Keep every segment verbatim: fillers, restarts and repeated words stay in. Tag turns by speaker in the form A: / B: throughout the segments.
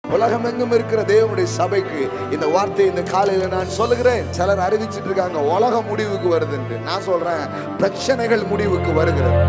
A: உலகமெங்கும் இருக்கிற தேவனுடைய சபைக்கு இந்த வார்த்தையை இந்த காலையில நான் சொல்லுகிறேன். சிலர் அறிவிச்சிட்டு இருக்காங்க உலகம் முடிவுக்கு வருது என்று. நான் சொல்றேன் பிரச்சனைகள் முடிவுக்கு வருகிறது.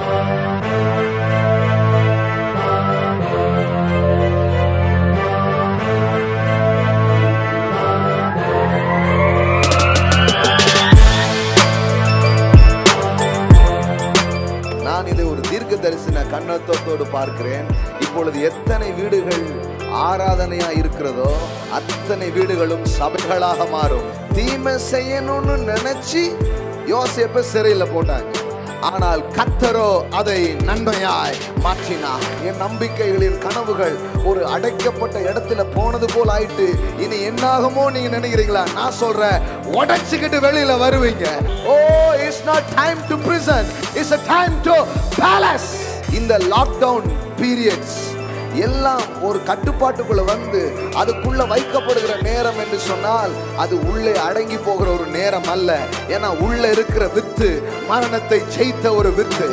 A: நான் இதை ஒரு தீர்க்க தரிசன கண்ணோட்டத்தோடு பார்க்கிறேன். இப்பொழுது எத்தனை வீடுகள் ஆராதனையா இருக்கிறதோ அத்தனை வீடுகளும் சபைகளாக மாறும். தீமை செய்யணும்னு நினைச்சு யோசேப்பை சிறையில போட்டாங்க. ஆனால் கர்த்தரோ அதை நன்மையாய் மாற்றினார். என் நம்பிக்கைகளின் கனவுகள் ஒரு அடைக்கப்பட்ட இடத்துல போனது போல் ஆயிட்டு இனி என்னாகுமோ நீங்க நினைக்கிறீங்களா? நான் சொல்றேன் உடைச்சுக்கிட்டு வெளியில வருவீங்க. Oh, it's not time to prison, it's a time to palace. இந்த லாக்டவுன் பீரியட்ஸ் எல்லாம் ஒரு கட்டுப்பாட்டுக்குள்ள வந்து அதுக்குள்ள வைக்கப்படுகிற நேரம் என்று சொன்னால் அது உள்ளே அடங்கி போகிற ஒரு நேரம் அல்ல. ஏன்னா உள்ள இருக்கிற வித்து மரணத்தை ஜெயித்த ஒரு வித்து.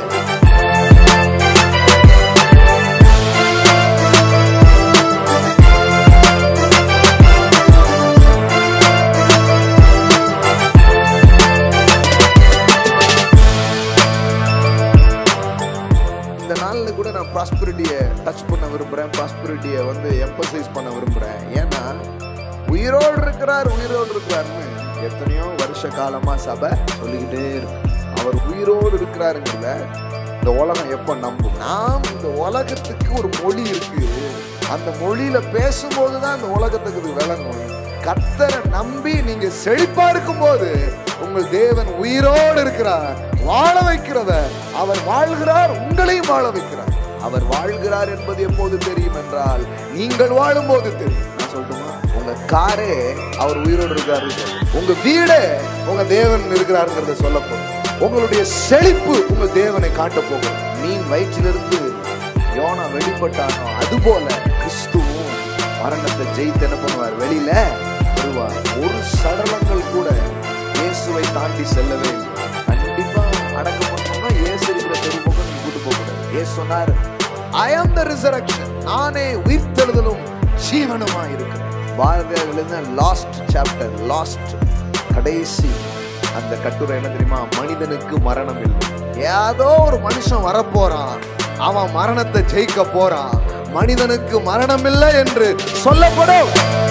A: கூட நான் ப்ராஸ்பரிட்டியை டச் பண்ண விரும்புகிறேன். ப்ராஸ்பரிட்டியை வந்து எம்பசைஸ் பண்ண விரும்புகிறேன். ஏன்னா உயிரோடு இருக்கிறார் உயிரோடு இருக்கிறாருன்னு எத்தனையோ வருஷ காலமாக சபை சொல்லிக்கிட்டே இருக்கு. அவர் உயிரோடு இருக்கிறாருங்கிறத இந்த உலகம் எப்போ நம்பும்? நாம் இந்த உலகத்துக்கு ஒரு மொழி இருக்கு. அந்த மொழியில பேசும்போது தான் இந்த உலகத்துக்கு விளங்கும். கர்த்தரை நம்பி நீங்க செழிப்பா இருக்கும் போது உங்கள் தேவன் உயிரோடு இருக்கிறார். வாழ வைக்கிறவர் அவர் வாழ்கிறார், உங்களையும் வாழ வைக்கிறார். அவர் வாழ்கிறார் என்பது எப்போது தெரியும் என்றால் நீங்கள் வாழும் போது தெரியும். நான் சொல்லட்டுமா? உங்க காரே அவர் உயிரோடு இருக்காரு, உங்க வீடு உங்க தேவன் இருக்கிறாருங்கிறத சொல்லப்படும். உங்களுடைய செழிப்பு உங்க தேவனை காட்ட போகும். மீன் வயிற்றிலிருந்து யோனா வெளிப்பட்டானோ அதுபோல கிறிஸ்துவும் மரணத்தை ஜெயித்து என்ன பண்ணுவார்? வெளியில வருவார். ஒரு சடலங்கள் கூட இயேசுவை தாண்டி செல்லவே இல்லை. கண்டிப்பா அடக்கப்பட்டோம்னா இயேசு இருக்கிற தெருப்பக்கம் நீ கூட்டு போக கூடாது. இயேசு சொன்னார், I am the resurrection. நானே உயிர்த்தெழுதலும் ஜீவனுமா இருக்கிறேன். பாரதியார் எழுதின லாஸ்ட் சாப்டர், லாஸ்ட் கடைசி அந்த கட்டுரை என்ன தெரியுமா? மனிதனுக்கு மரணம் இல்லை. ஏதோ ஒரு மனுஷன் வரப்போறான், அவன் மரணத்தை ஜெயிக்க போறான். மனிதனுக்கு மரணம் இல்லை என்று சொல்லப்படும்.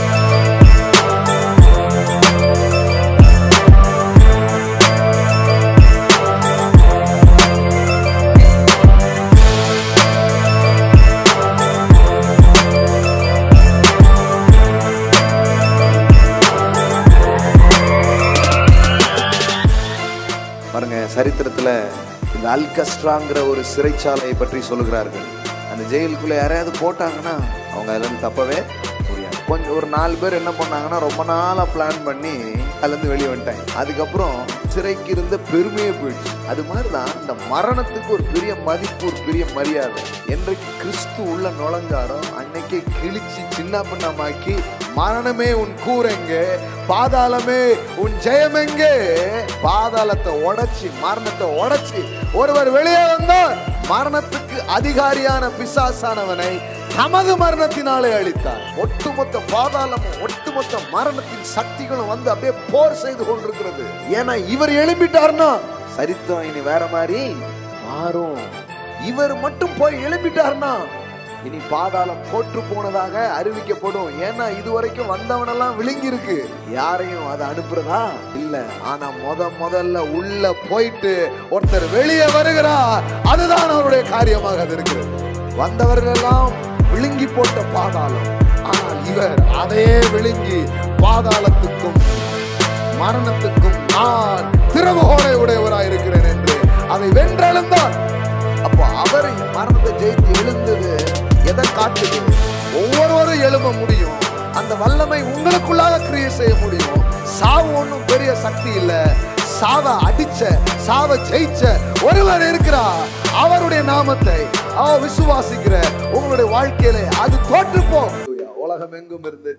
A: பாருங்க, சரித்திரத்துல இந்த அல்கஸ்ட்ராங்கிற ஒரு சிறைச்சாலையை பற்றி சொல்லுகிறார்கள். அந்த ஜெயிலுக்குள்ள யாரையாவது போட்டாங்கன்னா அவங்க அதுல இருந்து தப்பவே முடியாது. கொஞ்சம் ஒரு நாலு பேர் என்ன பண்ணாங்கன்னா ரொம்ப நாளா பிளான் பண்ணி அதுல இருந்து வெளியே வந்துட்டாங்க. அதுக்கப்புறம் சிறைக்கு இருந்த பெருமையே போயிடுச்சு. அது மாதிரிதான் இந்த மரணத்துக்கு ஒரு பெரிய மதிப்பு, ஒரு பெரிய மரியாதை. என்றைக்கு கிறிஸ்து உள்ள நுழைஞ்சாரோ அன்னைக்கே கிழிச்சு சின்ன பின்னமாக்கி, மரணமே உன் கூரெங்க, பாதாளமே உன் ஜெயமெங்க, பாதாளத்தை உடைச்சி மரணத்தை உடைச்சி ஒருவர் வெளியே வந்தார். மரணத்துக்கு அதிகாரியான பிசாசானவனை தமது மரணத்தினாலே அழித்தார். ஒட்டுமொத்த பாதாளமும் ஒட்டுமொத்த மரணத்தின் சக்திகளும் வந்து அப்படியே போர் செய்து கொண்டிருக்கிறது. ஏன்னா இவர் எழும்பிட்டார்னா சரித்திரம் இனி வேற மாதிரி மாறும். இவர் மட்டும் போய் எழும்பிட்டார்னா இனி பாதாளம் போற்று போனதாக அறிவிக்கப்படும். ஏன்னா இதுவரைக்கும் வந்தவனெல்லாம் விழுங்கி இருக்கு, யாரையும் அதை அனுப்புறதா இல்ல. ஆனா முத முதல்ல உள்ள போயிட்டு ஒருத்தர் வெளியே வருகிறார். அதுதான் அவருடைய காரியமாக அது இருக்கிறது. வந்தவர்கள் எல்லாம் விழுங்கி போட்ட பாதாளம், ஆனால் இவர் அதையே விழுங்கி பாதாளத்துக்கும் மரணத்துக்கும் நான் திறவுகோலை உடையவராய் இருக்கிறேன் என்று அதை வென்றெழுந்தார். அப்போ அவர் மரணத்தை ஜெயித்து எழுந்தது எதை காட்டுது? ஒவ்வொருவரும் எழும்ப முடியும். அந்த வல்லமை உங்களுக்குள்ளாக கிரியை செய்ய முடியும். சாவு ஒன்றும் பெரிய சக்தி இல்ல. சாவ அடிச்ச, சாவ ஜெயிச்ச ஒருவர் இருக்கிறார். அவருடைய நாமத்தை அவர் விசுவாசிக்கிற உங்களுடைய வாழ்க்கையில அது தோற்று போகும். உலகம் எங்கும் இருந்து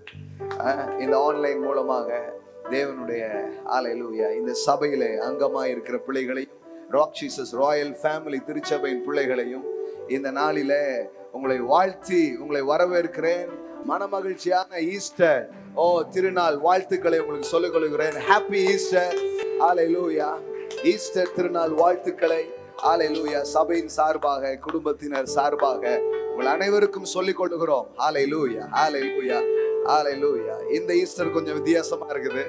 A: இந்த ஆன்லைன் மூலமாக தேவனுடைய ஹல்லேலூயா இந்த சபையிலே அங்கமாய் இருக்கிற பிள்ளைகளையும், ராக் ஜீசஸ் ராயல் ஃபேமிலி திருச்சபையின் பிள்ளைகளையும் இந்த நாளிலே உங்களை வாழ்த்தி உங்களை வரவேற்கிறேன். மனமகிழ்ச்சியான ஈஸ்டர் ஓ திருநாள் வாழ்த்துக்களை உங்களுக்கு சொல்லிக் கொள்கிறேன். Happy Easter. ஹல்லேலூயா. ஈஸ்டர் திருநாள் வாழ்த்துக்களை ஹல்லேலூயா சபையின் சார்பாக குடும்பத்தினர் சார்பாக உங்கள் அனைவருக்கும் சொல்லிக் கொள்கிறோம். ஹல்லேலூயா ஹல்லேலூயா ஹல்லேலூயா. இந்த ஈஸ்டர் கொஞ்சம் வித்தியாசமா இருக்குது.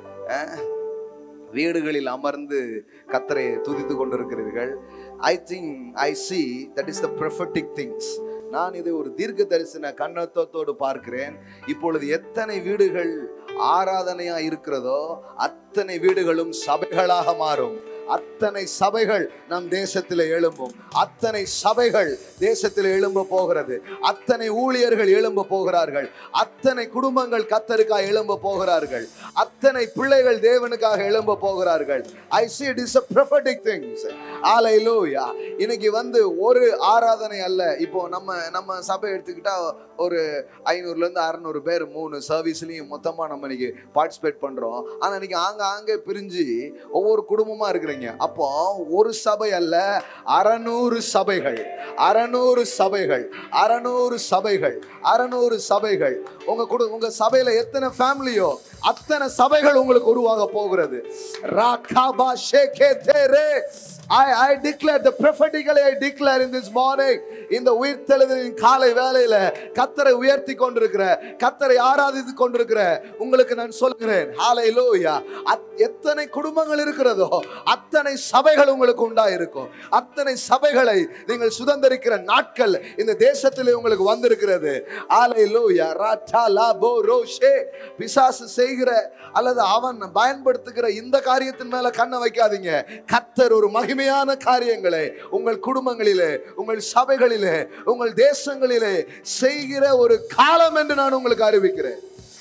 A: வீடுகளில் அமர்ந்து கர்த்தரை துதித்து கொண்டிருக்கிறீர்கள். I think I see that is the prophetic things. நான் இதை ஒரு தீர்க்க தரிசன கண்ணோட்டத்தோடு பார்க்கிறேன். இப்பொழுது எத்தனை வீடுகள் ஆராதனையா இருக்கிறதோ அத்தனை வீடுகளும் சபைகளாக மாறும். அத்தனை சபைகள் நம் தேசத்தில் எழும்பும். அத்தனை சபைகள் தேசத்தில் எழும்ப போகிறது. அத்தனை ஊழியர்கள் எழும்ப போகிறார்கள். அத்தனை குடும்பங்கள் கர்த்தருக்காக எழும்ப போகிறார்கள். அத்தனை பிள்ளைகள் தேவனுக்காக எழும்ப போகிறார்கள். I see it is a prophetic things. Hallelujah. இன்னைக்கு வந்து ஒரு ஆராதனை அல்ல. இப்போ நம்ம நம்ம சபை எடுத்துக்கிட்டா ஒரு ஐநூறுல இருந்து அறுநூறு பேர் மூணு சர்வீஸ்லயும் மொத்தமா நம்ம இன்னைக்கு பார்ட்டிசிபேட் பண்றோம். ஆனா இன்னைக்கு ஆங்க ஆங்க பிரிஞ்சு ஒவ்வொரு குடும்பமா இருக்கிறீங்க. அப்போ ஒரு சபை அல்ல, அறுநூறு சபைகள் அறுநூறு சபைகள் அறுநூறு சபைகள் அறுநூறு சபைகள். உங்க குடு உங்க சபையில எத்தனை ஃபேமிலியோ அத்தனை சபைகள் உங்களுக்கு உருவாக போகிறது. ராகாபா ஷேகேதேரே. I I declare the prophetically I declare in this morning இந்த உயிர்த்தெழுதலின் காலை வேளையில கர்த்தரை உயர்த்தி கொண்டிருக்கிற கர்த்தரை ஆராதித்து கொண்டிருக்கிற உங்களுக்கு நான் சொல்கிறேன். ஹல்லேலூயா. எத்தனை குடும்பங்கள் இருக்கிறதோ அத்தனை சபைகள் உங்களுக்கு உண்டா இருக்கும். அத்தனை சபைகளை நீங்கள் சுதந்திரிக்கிற நாட்கள் இந்த தேசத்திலே உங்களுக்கு வந்திருக்கிறது. ஹல்லேலூயா. ராட்டா லாபோ ரோஷே. பிசாசு செய்கிற அல்லது அவன் பயன்படுத்துகிற இந்த காரியத்தின் மேல கண்ணை வைக்காதீங்க. கர்த்தர் ஒரு மகிமையான காரியங்களை உங்கள் குடும்பங்களிலே உங்கள் சபைகளிலே உங்கள் தேசங்களிலே செய்கிற ஒரு காலம் என்று நான் உங்களுக்கு அறிவிக்கிறேன்.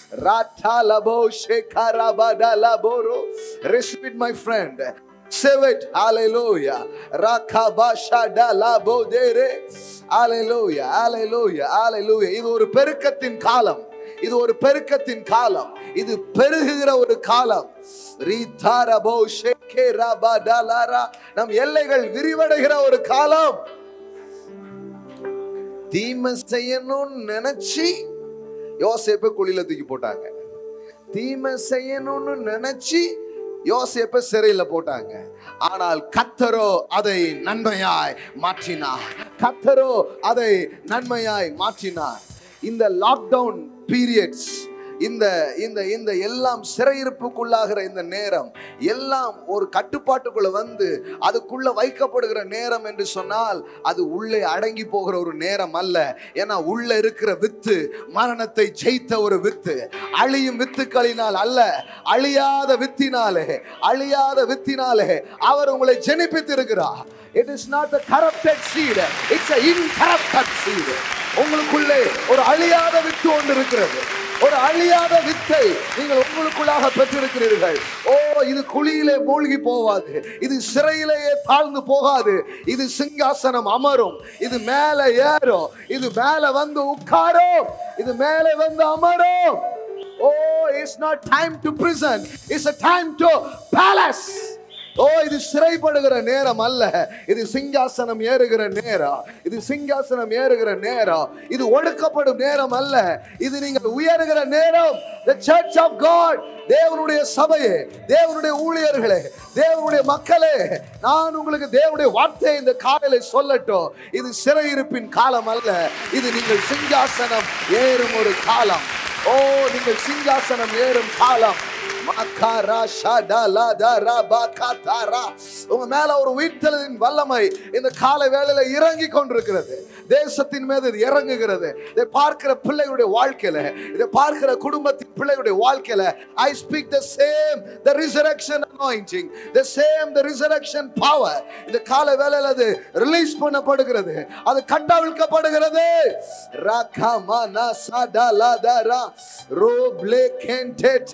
A: Receive it, my friend. Save it. Hallelujah. Rakabashadalabodere. Hallelujah. Hallelujah. Hallelujah. இது ஒரு பெருக்கத்தின் காலம். இது ஒரு பெருக்கத்தின் காலம். இது பெருகுகிற ஒரு காலம். நம் எல்லைகள் விரிவடைகிற ஒரு காலம். தீமை செய்யணும்னு நினைச்சு யோசேப்பை குழியில தூக்கி போட்டாங்க. தீமை செய்யணும்னு நினைச்சு யோசேப்பை சிறையில போட்டாங்க. ஆனால் கர்த்தரோ அதை நன்மையாய் மாற்றினார். கர்த்தரோ அதை நன்மையாய் மாற்றினார். இந்த லாக்டவுன் பீரியட்ஸ் இந்த இந்த இந்த எல்லாம் சிறையிருப்புக்குள்ளாகிற இந்த நேரம் எல்லாம் ஒரு கட்டுப்பாட்டுக்குள்ள வந்து அதுக்குள்ள வைக்கப்படுகிற நேரம் என்று சொன்னால் அது உள்ளே அடங்கி போகிற ஒரு நேரம் அல்ல. ஏன்னா உள்ள இருக்கிற வித்து மரணத்தை ஜெயித்த ஒரு வித்து. அழியும் வித்துக்களினால் அல்ல, அழியாத வித்தினாலே அழியாத வித்தினாலே அவர் உங்களை ஜெனிப்பித்து இருக்கிறார். It is not a corrupted seed, it's an incorrupted seed. உங்களுக்குள்ளே ஒரு அழியாத வித்து ஒன்று இருக்கிறது. ஒரு அழியாத வித்தை நீங்கள் உங்களுக்குள்ளாக பெற்றிருக்கிறீர்கள். ஓ, இது குழியிலே மூழ்கி போகாது. இது சிறையிலேயே தாழ்ந்து போகாது. இது சிங்காசனம் அமரும். இது மேலே ஏறும். இது மேலே வந்து உட்காரும். இது மேலே வந்து அமரும். ஓ, it's not time to prison, it's a time to palace. ஓ, இது சிறைப்படுகிற நேரம் அல்ல, இது சிங்காசனம் ஏறுகிற நேரம். இது சிங்காசனம் ஏறுகிற நேரம். இது ஒடுக்கப்படும் நேரம் அல்ல, இது நீங்கள் உயர்கிற நேரம். The church of God, தேவனுடைய சபையே, தேவனுடைய ஊழியர்களே, தேவனுடைய மக்களே, நான் உங்களுக்கு தேவனுடைய வார்த்தையை இந்த காலையில சொல்லட்டும். இது சிறையிருப்பின் காலம் அல்ல, இது நீங்கள் சிங்காசனம் ஏறும் ஒரு காலம். ஓ, நீங்கள் சிங்காசனம் ஏறும் காலம். உங்க மேல ஒரு உயிர்த்தெழுதலின் வல்லமை இந்த காலை வேளையில இறங்கி கொண்டிருக்கிறது. தேசத்தின் மீது இறங்குகிறது. இதை பார்க்கிற பிள்ளைகளுடைய வாழ்க்கையில, இதை பார்க்கிற குடும்பத்தின் பிள்ளைகளுடைய வாழ்க்கையில I speak the same the resurrection anointing, the same the resurrection power. இந்த காலை வேளையில அது ரிலீஸ் பண்ணப்படுகிறது. அது கட்டவிழ்க்கப்படுகிறது. ரகமனா சடலதரா ரோப்லே கென்டே டே டே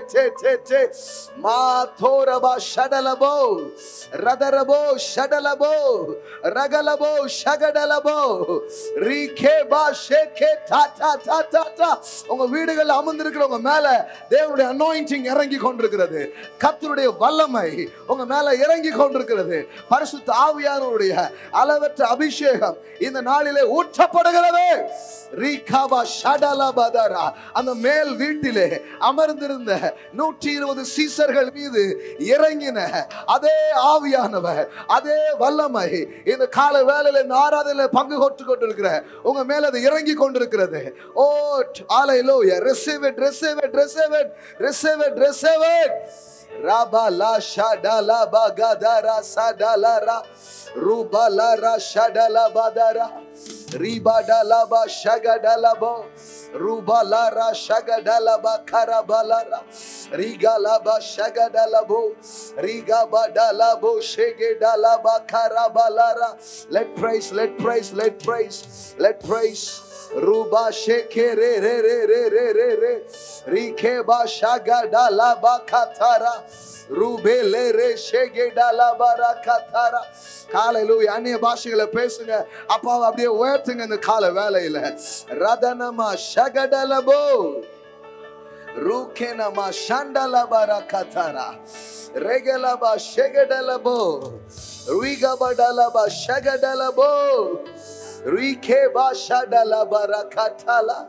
A: te te te mathoraba shadalabo radarabo shadalabo ragalabo shagadalabo rikeba sheke ta ta ta ta ta. உங்க வீடுகள் அமர்ந்திருக்கிறவங்க மேல தேவனுடைய anointing இறங்கி கொண்டிருக்கிறது. கர்த்தருடைய வல்லமை உங்க மேல இறங்கி கொண்டிருக்கிறது. பரிசுத்த ஆவியானவருடைய அளவற்ற அபிஷேகம் இந்த நாளிலே ஊற்றப்படுகிறது. ரீகாபா ஷடலபதரா. அந்த மேல் வீட்டிலே அமர்ந்திருந்த நூற்றி இருபது சீசர்கள் மீது இறங்கின அதே ஆவியானவர், அதே வல்லமை இந்த கால வேளையில இந்த ஆராதனையில பங்கு கொண்டு கொண்டிருக்கிற உங்க மேல அது இறங்கி கொண்டிருக்கிறது. ஓ ஹalleluya, receive it, receive it, receive it, receive it, receive it. Rabala shadala bagadara sadalara rubalara shadala badara ribadala ba shagadala bo rubalara shagadala ba karabalara rigala ba shagadala bo rigabadala bo shegedala ba karabalara. Let praise, let praise, let praise, let praise. Ruba shekere re re re re re re rikeba shagadala ba katara rubele re shegedala barakatara. ஹalleluya. அந்நிய பாஷைகளை பேசுங்க. அப்பாவை அப்படியே உயர்த்துங்க இந்த கால வேளையில. ரதனமா ஷகடலபோ rukenama shandala barakatara regelaba shegedalabo rigabadalaba shagadalabo rikeba shadala barakatala.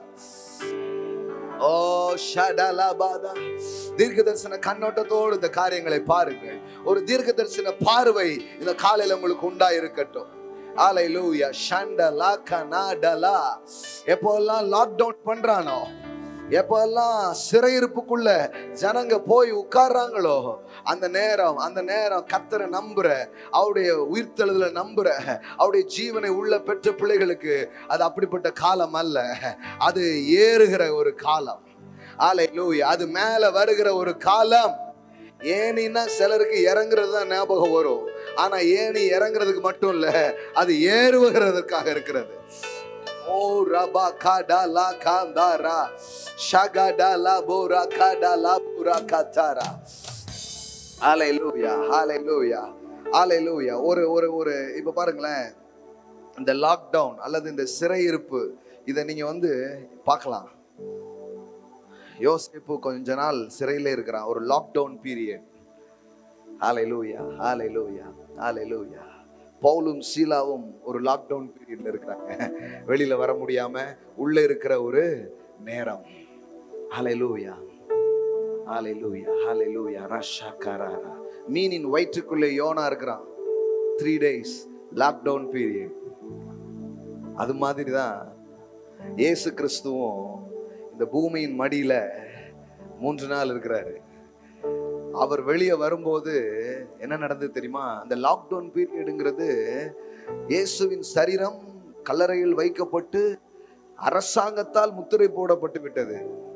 A: ஓ ஷடலபாதா. தீர்க்க தரிசன கண்ணோட்டத்தோடு இந்த காரியங்களை பாருங்கள். ஒரு தீர்க்க தரிசன பார்வை இந்த காலையில உங்களுக்கு உண்டா இருக்கட்டும். ஹalleluya. ஷண்டலா கனடலா. எப்போல்லாம் லாக்டவுன் பண்றானோ, எப்பெல்லாம் சிறையிருப்புக்குள்ள ஜனங்க போய் உட்கார்றாங்களோ அந்த நேரம் அந்த நேரம் கர்த்தரை நம்புற, அவருடைய உயிர்த்தெழுதலை நம்புற, அவருடைய ஜீவனை உள்ள பெற்ற பிள்ளைகளுக்கு அது அப்படிப்பட்ட காலம் அல்ல. அது ஏறுகிற ஒரு காலம். ஹalleluya. அது மேல வருகிற ஒரு காலம். ஏனின்னா சிலருக்கு இறங்குறது தான் ஞாபகம் வரும். ஆனா ஏனி இறங்குறதுக்கு மட்டும் இல்ல, அது ஏறுவதற்காக இருக்கிறது. Oh Rabba Kadala Kandara Shagadala Bora Kadala Bora Katara. Hallelujah, hallelujah, hallelujah. ஒரு ஒரு ஒரு இப்ப பாருங்களேன், இந்த லாக்டவுன் அல்லது இந்த சிறையிருப்பு இதை நீங்க வந்து பார்க்கலாம். யோசேப்பு கொஞ்ச நாள் சிறையில இருக்கிறான். ஒரு லாக்டவுன் பீரியட். ஹalleluya, hallelujah, hallelujah. பவுலும் சீலாவும் ஒரு லாக்டவுன் பீரியட்ல இருக்கிறாங்க. வெளியில வர முடியாம உள்ள இருக்கிற ஒரு நேரம். ஹalleluya, ஹalleluya, ஹalleluya. ரஷகரரா. மீனின் வயிற்றுக்குள்ளே யோனா இருக்கிறான். Three days lockdown period. அது மாதிரி தான் இயேசு கிறிஸ்துவும் இந்த பூமியின் மடியில மூன்று நாள் இருக்கிறாரு. அவர் வெளியே வரும்போது என்ன நடந்தது தெரியுமா? அந்த லாக்டவுன் பீரியடுங்கிறது இயேசுவின் சரீரம் கல்லறையில் வைக்கப்பட்டு அரசாங்கத்தால் முத்திரை போடப்பட்டு விட்டது.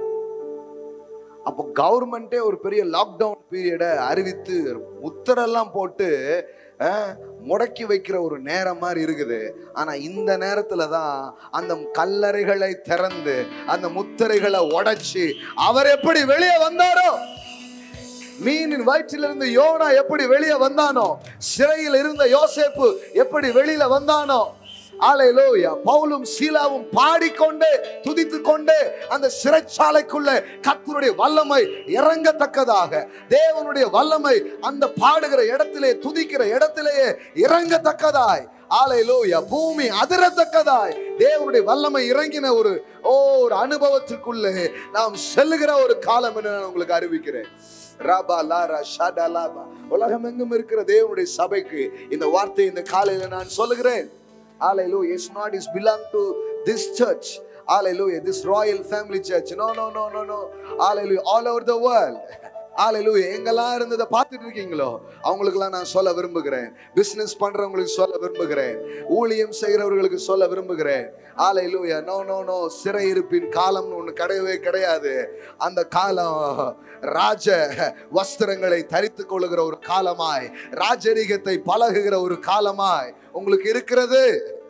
A: அப்போ கவர்மெண்டே ஒரு பெரிய லாக்டவுன் பீரியடை அறிவித்து முத்திரெல்லாம் போட்டு முடக்கி வைக்கிற ஒரு நேரம் மாதிரி இருக்குது. ஆனா இந்த நேரத்துல தான் அந்த கல்லறைகளை திறந்து அந்த முத்திரைகளை உடைச்சு அவர் எப்படி வெளியே வந்தாரோ, மீனின் வயிற்றிலிருந்து யோனா எப்படி வெளியே வந்தானோ, சிறையில் இருந்த யோசேப்பு எப்படி வெளியில வந்தானோ, ஹalleluya. பவுலும் சீலாவும் பாடிக்கொண்டே துதித்துக் கொண்டே அந்த சிறைச்சாலைக்குள்ள கர்த்தருடைய வல்லமை இறங்கத்தக்கதாக, தேவனுடைய வல்லமை அந்த பாடுகிற இடத்திலே துதிக்கிற இடத்திலேயே இறங்கத்தக்கதாய், ஹalleluya, பூமி அதிரத்தக்கதாய் தேவனுடைய வல்லமை இறங்கின ஒரு ஓ ஒரு அனுபவத்திற்குள்ளே நாம் செல்லுகிற ஒரு காலம் என்று நான் உங்களுக்கு அறிவிக்கிறேன். உலகம் எங்கும் இருக்கிற தேவனுடைய சபைக்கு இந்த வார்த்தை இந்த காலையில நான் சொல்லுகிறேன். Hallelujah. It's not is belong to this church. Hallelujah. This royal family church. No, no, no, no, no. Hallelujah. All over the world. Hallelujah. எங்கெல்லாம் இருந்ததை பார்த்துட்டு இருக்கீங்களோ அவங்களுக்கெல்லாம் நான் சொல்ல விரும்புகிறேன். பிசினஸ் பண்றவங்களுக்கு சொல்ல விரும்புகிறேன். ஊழியம் செய்கிறவர்களுக்கு சொல்ல விரும்புகிறேன். Hallelujah. No, no, no. சிறையிருப்பின் காலம்னு ஒண்ணு கிடையவே கிடையாது. அந்த காலம் ராஜ வஸ்திரங்களை தரித்துக் கொள்ளுகிற ஒரு காலமாய், ராஜரீகத்தை பழகுகிற ஒரு காலமாய் உங்களுக்கு இருக்கிறது.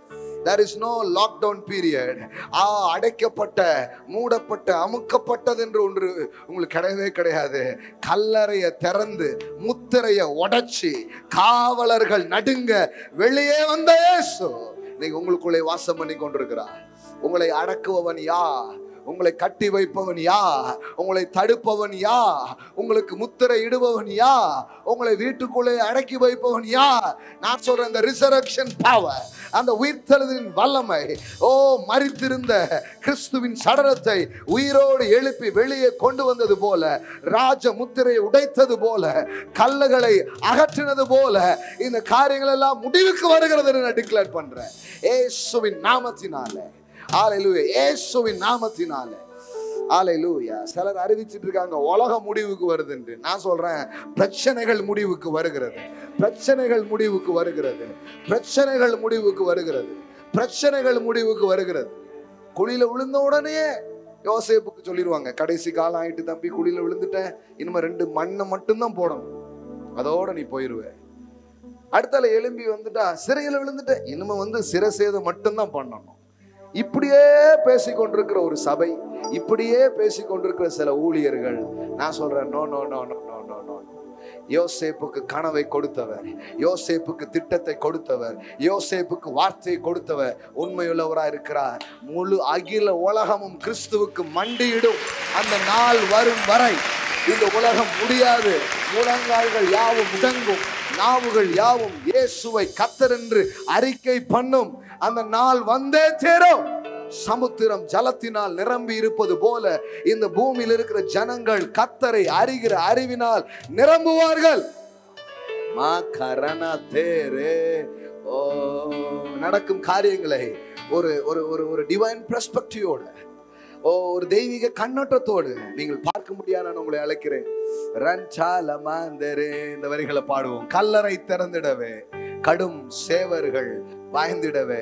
A: There is no lockdown period. ஆ அடைக்கப்பட்ட, மூடப்பட்ட, அமுக்கப்பட்டது என்று ஒன்று உங்களுக்கு கிடையவே கிடையாது. கல்லறையை திறந்து முத்திரையை உடைச்சி காவலர்கள் நடுங்க வெளியே வந்த இயேசு இன்னைக்கு உங்களுக்குள்ளே வாசம் பண்ணி கொண்டிருக்கிறார். உங்களை அடக்குபவன் யார்? உங்களை கட்டி வைப்பவன் யார்? உங்களை தடுப்பவன் யார்? உங்களுக்கு முத்திரை இடுபவன் யார்? உங்களை வீட்டுக்குள்ளே அடக்கி வைப்பவன் யார்? நான் சொல்றேன், இந்த ரிசரக்ஷன் பவர், அந்த உயிர்த்தெழுதலின் வல்லமை, ஓ மரித்திருந்த கிறிஸ்துவின் சடலத்தை உயிரோடு எழுப்பி வெளியே கொண்டு வந்தது போல, ராஜ முத்திரையை உடைத்தது போல, கல்லுகளை அகற்றினது போல, இந்த காரியங்கள் எல்லாம் முடிவுக்கு வருகிறது நான் டிக்ளேர் பண்றேன் இயேசுவின் நாமத்தினாலே. ஹல்லேலூயா, இயேசுவின் நாமத்தினாலே. ஹல்லேலூயா. சிலர் அறிவிச்சிட்டு இருக்காங்க உலகம் முடிவுக்கு வருது என்று. நான் சொல்றேன், பிரச்சனைகள் முடிவுக்கு வருகிறது, பிரச்சனைகள் முடிவுக்கு வருகிறது, பிரச்சனைகள் முடிவுக்கு வருகிறது, பிரச்சனைகள் முடிவுக்கு வருகிறது. குழியில விழுந்த உடனே யோசேப்புக்கு சொல்லிடுவாங்க, கடைசி காலம் ஆயிட்டு தம்பி, குழியில விழுந்துட்டேன், இனிமே ரெண்டு மண்ணை மட்டும்தான் போடணும், அதோட நீ போயிருவ. அடுத்தால எலும்பி வந்துட்டா, சிறையில விழுந்துட்ட, இனிமே வந்து சிறை சேதம் மட்டும்தான் பண்ணணும். இப்படியே பேசிக்கொண்டிருக்கிற ஒரு சபை, இப்படியே பேசிக்கொண்டிருக்கிற சில ஊழியர்கள், நான் சொல்றேன், no no no no no no no. யோசேப்புக்கு கனவை கொடுத்தவர், யோசேப்புக்கு திட்டத்தை கொடுத்தவர், யோசேப்புக்கு வார்த்தையை கொடுத்தவர் உண்மையுள்ளவராய் இருக்கிறார். முழு அகில உலகமும் கிறிஸ்துவுக்கு மண்டியிடும் அந்த நாள் வரும் வரை இந்த உலகம் முடியாது. முழங்கால்கள் யாவும் முடங்கும், நாவுகள் யாவும் இயேசுவை கர்த்தர் என்று அறிக்கை பண்ணும். அந்த நாள் வந்தே தேரும். சமுத்திரம் ஜலத்தினால் நிரம்பி இருப்பது போல இந்த பூமியில் இருக்கிற ஜனங்கள் கர்த்தரை அறிகிற அறிவினால் நிரம்புவார்கள். ஓ நடக்கும் காரியங்களை ஒரு ஒரு ஒரு டிவைன் பெர்ஸ்பெக்டிவோட, ஓ ஒரு தெய்வீக கண்ணோட்டத்தோடு நீங்கள் பார்க்க முடியாது. நான் உங்களை அழைக்கிறேன். இந்த வரிகளை பாடுவோம். கல்லறை திறந்திடவே, கடும் சேவர்கள் பாய்ந்திடவே,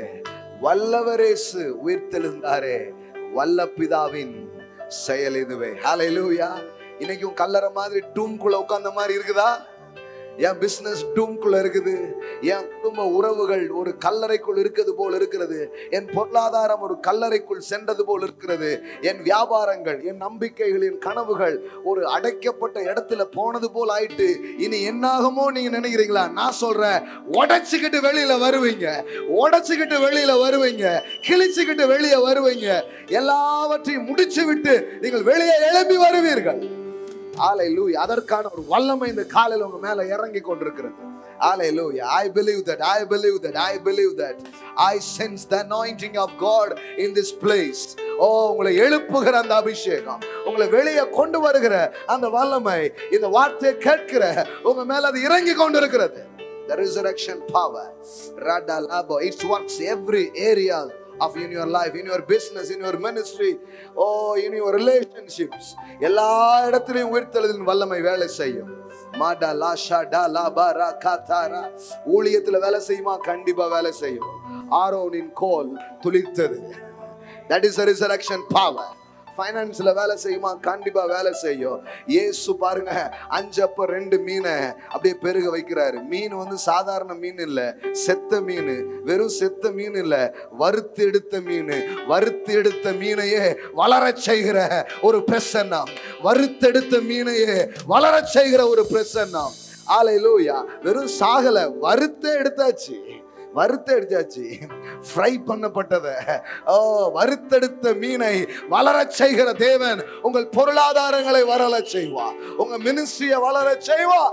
A: வல்லவரேசு உயிர்த்தெழுந்தாரே, வல்ல பிதாவின் செயல் இதுவே. ஹல்லேலூயா. இன்னைக்கும் கல்லறை மாதிரி டூம்குள்ள உட்கார்ந்த மாதிரி இருக்குதா? என் பிசினஸ் டூம்குள்ள இருக்குது, என் குடும்ப உறவுகள் ஒரு கல்லறைக்குள் இருக்கிறது போல் இருக்கிறது, என் பொருளாதாரம் ஒரு கல்லறைக்குள் சென்றது போல் இருக்கிறது, என் வியாபாரங்கள், என் நம்பிக்கைகள், என் கனவுகள் ஒரு அடைக்கப்பட்ட இடத்துல போனது போல் ஆயிட்டு இனி என்னாகுமோ நீங்க நினைக்கிறீங்களா? நான் சொல்றேன், உடைச்சுக்கிட்டு வெளியில வருவீங்க, உடைச்சுக்கிட்டு வெளியில வருவீங்க, கிழிச்சுக்கிட்டு வெளியே வருவீங்க, எல்லாவற்றையும் முடிச்சு விட்டு நீங்கள் வெளியே எழும்பி வருவீர்கள். ஹல்லேலூயா. அதற்கான ஒரு வல்லமை இந்த காலையில உங்க மேல இறங்கி கொண்டிருக்கிறது. Hallelujah. I believe that. I believe that. I believe that. I sense the anointing of God in this place. Oh, உங்களை எழுப்புகிற அந்த அபிஷேகம், உங்களை வெளியே கொண்டு வருகிற அந்த வல்லமை, இந்த வார்த்தையை கேட்கிற உங்க மேல அது இறங்கி கொண்டிருக்கிறது. The resurrection power. Radalabo. It works every area of in your life, in your business, in your ministry, oh in your relationships. எல்லா இடத்திலும் உயிர்த்தெழுதலின் வல்லமை வேலை செய்யும். மாடா லாஷா டா லா பாரா காதாரா. ஊழியத்துல வேலை செய்யுமா? கண்டிப்பா வேலை செய்யும். ஆரோனின் கோல் துளிர்த்தது. That is a resurrection power. ஃபைனான்ஸ்ல வேலை செய்யுமா? கண்டிப்பா வேலை செய்யும். இயேசு பாருங்க, அஞ்சப்ப ரெண்டு மீனை அப்படியே பெருக வைக்கிறாரு. மீன் வந்து சாதாரண மீன் இல்ல, செத்த மீன். வெறும் செத்த மீன் இல்ல, வறுத்து எடுத்த மீன். வறுத்து எடுத்த மீனையே வளர செய்கிற ஒரு பிரசன்னம், வறுத்தெடுத்த மீனையே வளர செய்கிற ஒரு பிரசன்னம். ஹல்லேலூயா. வெறும் சாகல, வறுத்தே எடுத்தாச்சு, வறுத்து எடுத்தாச்சு, ஃப்ரை பண்ணப்பட்டத. ஓ வறுத்தெடுத்த மீனை வளர செய்கிற தேவன் உங்கள் பொருளாதாரங்களை வளர செய்வா, உங்க மினிஸ்ட்ரியை வளர செய்வா.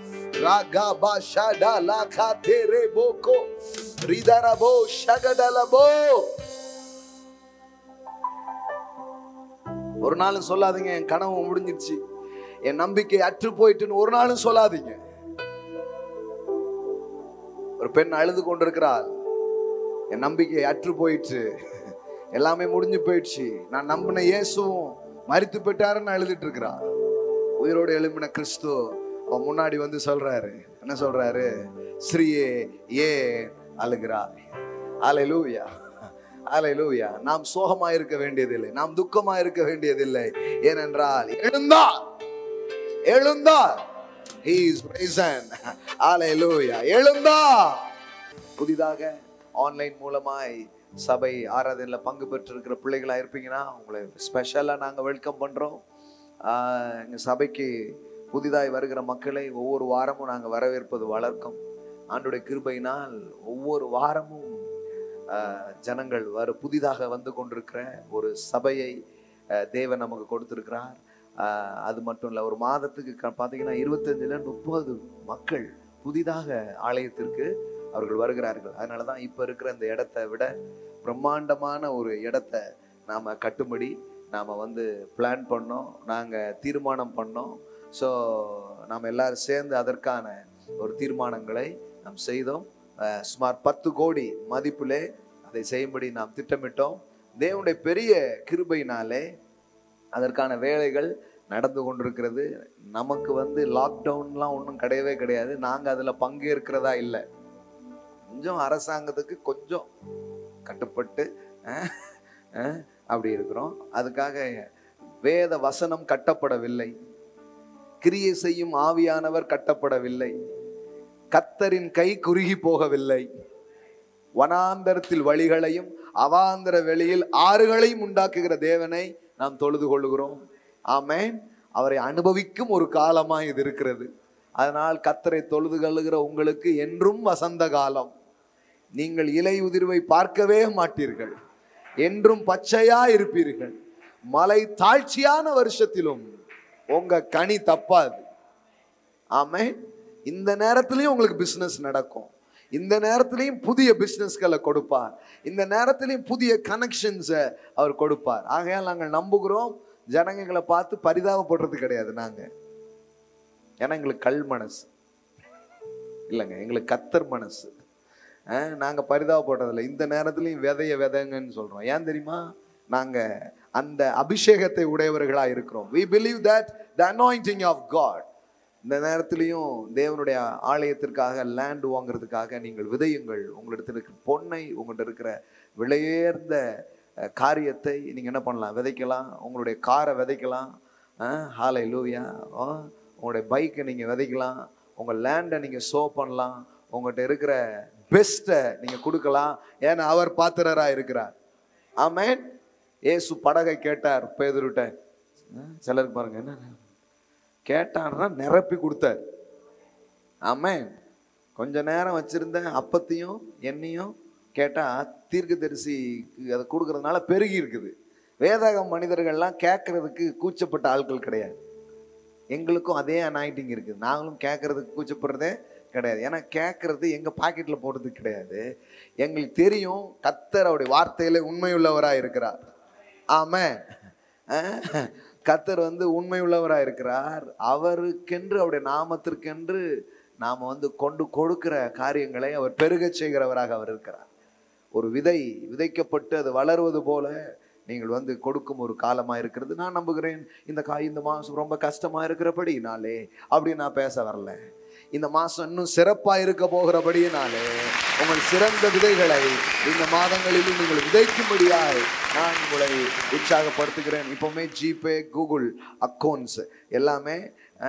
A: ராகா பாஷாடா லாகா தேரே போகோ ரிதரபோ ஷகடலபோ. ஒரு நாளும் சொல்லாதீங்க என் கனவு முடிஞ்சிருச்சு, என் நம்பிக்கை அற்று போயிட்டுன்னு ஒரு நாளும் சொல்லாதீங்க. ஒரு பெண் அழுது கொண்டிருக்கிறாள், என் நம்பிக்கை அற்று போயிடுச்சு, எல்லாமே முடிஞ்சு போயிடுச்சு, நான் நம்பின இயேசுவும் மரித்து போயிட்டாருன்னு அழுதுட்டு இருக்கிறா. உயிரோடு எழும்பின கிறிஸ்து அவன் முன்னாடி வந்து சொல்றாரு, என்ன சொல்றாரு? ஸ்ரீயே ஏன் அழுகிறாய்? ஹல்லேலூயா, ஹல்லேலூயா. நாம் சோகமா இருக்க வேண்டியதில்லை, நாம் துக்கமா இருக்க வேண்டியதில்லை. ஏனென்றால் எழுந்தார், எழுந்தார். He is risen. Hallelujah. எழுந்தா. புதிதாக ஆன்லைன் மூலமாய் சபை ஆராதனையில் பங்கு பெற்றிருக்கிற பிள்ளைகளாக இருப்பீங்கன்னா உங்களை ஸ்பெஷலாக நாங்கள் வெல்கம் பண்ணுறோம். எங்கள் சபைக்கு புதிதாய் வருகிற மக்களை ஒவ்வொரு வாரமும் நாங்கள் வரவேற்பது வழக்கம். ஆண்டோடைய கிருபையினால் ஒவ்வொரு வாரமும் ஜனங்கள் வர புதிதாக வந்து கொண்டிருக்கிற ஒரு சபையை தேவன் நமக்கு கொடுத்திருக்கிறார். அது மட்டும் இல்லை, ஒரு மாதத்துக்கு பார்த்தீங்கன்னா இருபத்தஞ்சுல முப்பது மக்கள் புதிதாக ஆலயத்திற்கு அவர்கள் வருகிறார்கள். அதனால தான் இப்போ இருக்கிற இந்த இடத்தை விட பிரம்மாண்டமான ஒரு இடத்த நாம் கட்டும்படி நாம் வந்து பிளான் பண்ணோம், நாங்கள் தீர்மானம் பண்ணோம். ஸோ நாம் எல்லாரும் சேர்ந்து அதற்கான ஒரு தீர்மானங்களை நாம் செய்தோம். சுமார் பத்து கோடி மதிப்பிலே அதை செய்யும்படி நாம் திட்டமிட்டோம். தேவனுடைய பெரிய கிருபையினாலே அதற்கான வேலைகள் நடந்து கொண்டிருக்கிறது. நமக்கு வந்து லாக்டவுன்லாம் ஒன்றும் கிடையவே கிடையாது. நாங்கள் அதில் பங்கேற்கிறதா இல்லை. கொஞ்சம் அரசாங்கத்துக்கு கொஞ்சம் கட்டுப்பட்டு அப்படி இருக்கிறோம். அதுக்காக வேத வசனம் கட்டப்படவில்லை, கிரியை செய்யும் ஆவியானவர் கட்டப்படவில்லை, கர்த்தரின் கை குறுகி போகவில்லை. வனாந்தரத்தில் வழிகளையும் அவாந்தர வெளியில் ஆறுகளையும் உண்டாக்குகிற தேவனை நாம் தொழுது கொள்ளுகிறோம். ஆமென். அவரை அனுபவிக்கும் ஒரு காலமாய் இது இருக்கிறது. அதனால் கர்த்தரை தொழுது கொள்ளுகிற உங்களுக்கு என்றும் வசந்த காலம். நீங்கள் இலை உதிர்வை பார்க்கவே மாட்டீர்கள், என்றும் பச்சையா இருப்பீர்கள். மலை தாழ்ச்சியான வருஷத்திலும் உங்க கனி தப்பாது. ஆமென். இந்த நேரத்திலையும் உங்களுக்கு பிசினஸ் நடக்கும். இந்த நேரத்திலையும் புதிய பிசினஸ்களை கொடுப்பார். இந்த நேரத்திலையும் புதிய கனெக்ஷன்ஸை அவர் கொடுப்பார். ஆகையால் நாங்கள் நம்புகிறோம். ஜனங்களை பார்த்து பரிதாபப்படுறது கிடையாது நாங்க. ஏன்னா எங்களுக்கு கல் மனசு இல்லைங்க, எங்களுக்கு கத்தர் மனசு. நாங்க பரிதாபப்படுறதில்லை. இந்த நேரத்திலையும் விதைய விதைங்கன்னு சொல்றோம். ஏன் தெரியுமா? நாங்க அந்த அபிஷேகத்தை உடையவர்களா இருக்கிறோம். we believe that the anointing of God. இந்த நேரத்திலையும் தேவனுடைய ஆலயத்திற்காக லேண்ட் வாங்குறதுக்காக நீங்கள் விதையுங்கள். உங்களிடத்தில் இருக்கிற பொன்னை, உங்கள்கிட்ட இருக்கிற விலையேர்ந்த காரியத்தை நீங்கள் என்ன பண்ணலாம்? விதைக்கலாம். உங்களுடைய காரை விதைக்கலாம். ஹல்லேலூயா. உங்களுடைய பைக்கை நீங்கள் விதைக்கலாம். உங்கள் லேண்டை நீங்கள் சோ பண்ணலாம். உங்கள்கிட்ட இருக்கிற பெஸ்ட்டை நீங்கள் கொடுக்கலாம். ஏன்னா அவர் பாத்திரராக இருக்கிறார். ஆமென். ஏசு படகை கேட்டார் பேதுருட்ட. சிலருக்கு பாருங்க என்ன கேட்டார்னா நிரப்பி கொடுத்தார். ஆமென். கொஞ்ச நேரம் வச்சிருந்த அப்பத்தையும் எண்ணெயும் கேட்டால் தீர்க்கதரிசி அதை கொடுக்கறதுனால பெருகி இருக்குது. வேதாகம் மனிதர்கள்லாம் கேட்கறதுக்கு கூச்சப்பட்ட ஆட்கள் கிடையாது. எங்களுக்கும் அதே அனாயிட்டிங் இருக்குது. நாங்களும் கேட்கறதுக்கு கூச்சப்படுறதே கிடையாது. ஏன்னா கேட்கறது எங்கள் பாக்கெட்டில் போடுறது கிடையாது. எங்களுக்கு தெரியும் கர்த்தர் அவருடைய வார்த்தையில உண்மையுள்ளவராக இருக்கிறார். ஆமென். கர்த்தர் வந்து உண்மையுள்ளவராக இருக்கிறார். அவருக்கென்று அவருடைய நாமத்திற்கென்று நாம் வந்து கொண்டு கொடுக்கிற காரியங்களை அவர் பெருகச் செய்கிறவராக அவர் இருக்கிறார். ஒரு விதை விதைக்கப்பட்டு அது வளருவது போல நீங்கள் வந்து கொடுக்கும் ஒரு காலமாக இருக்கிறது. நான் நம்புகிறேன் இந்த கா இந்த மாதம் ரொம்ப கஷ்டமாக இருக்கிறபடினாலே அப்படி நான் பேச வரல. இந்த மாதம் இன்னும் சிறப்பாக இருக்க போகிறபடியினாலே உங்கள் சிறந்த விதைகளை இந்த மாதங்களிலும் நீங்கள் விதைக்கும்படியாய் நான் உங்களை உற்சாகப்படுத்துகிறேன். இப்போவுமே ஜிபே, கூகுள் அக்கௌண்ட்ஸ் எல்லாமே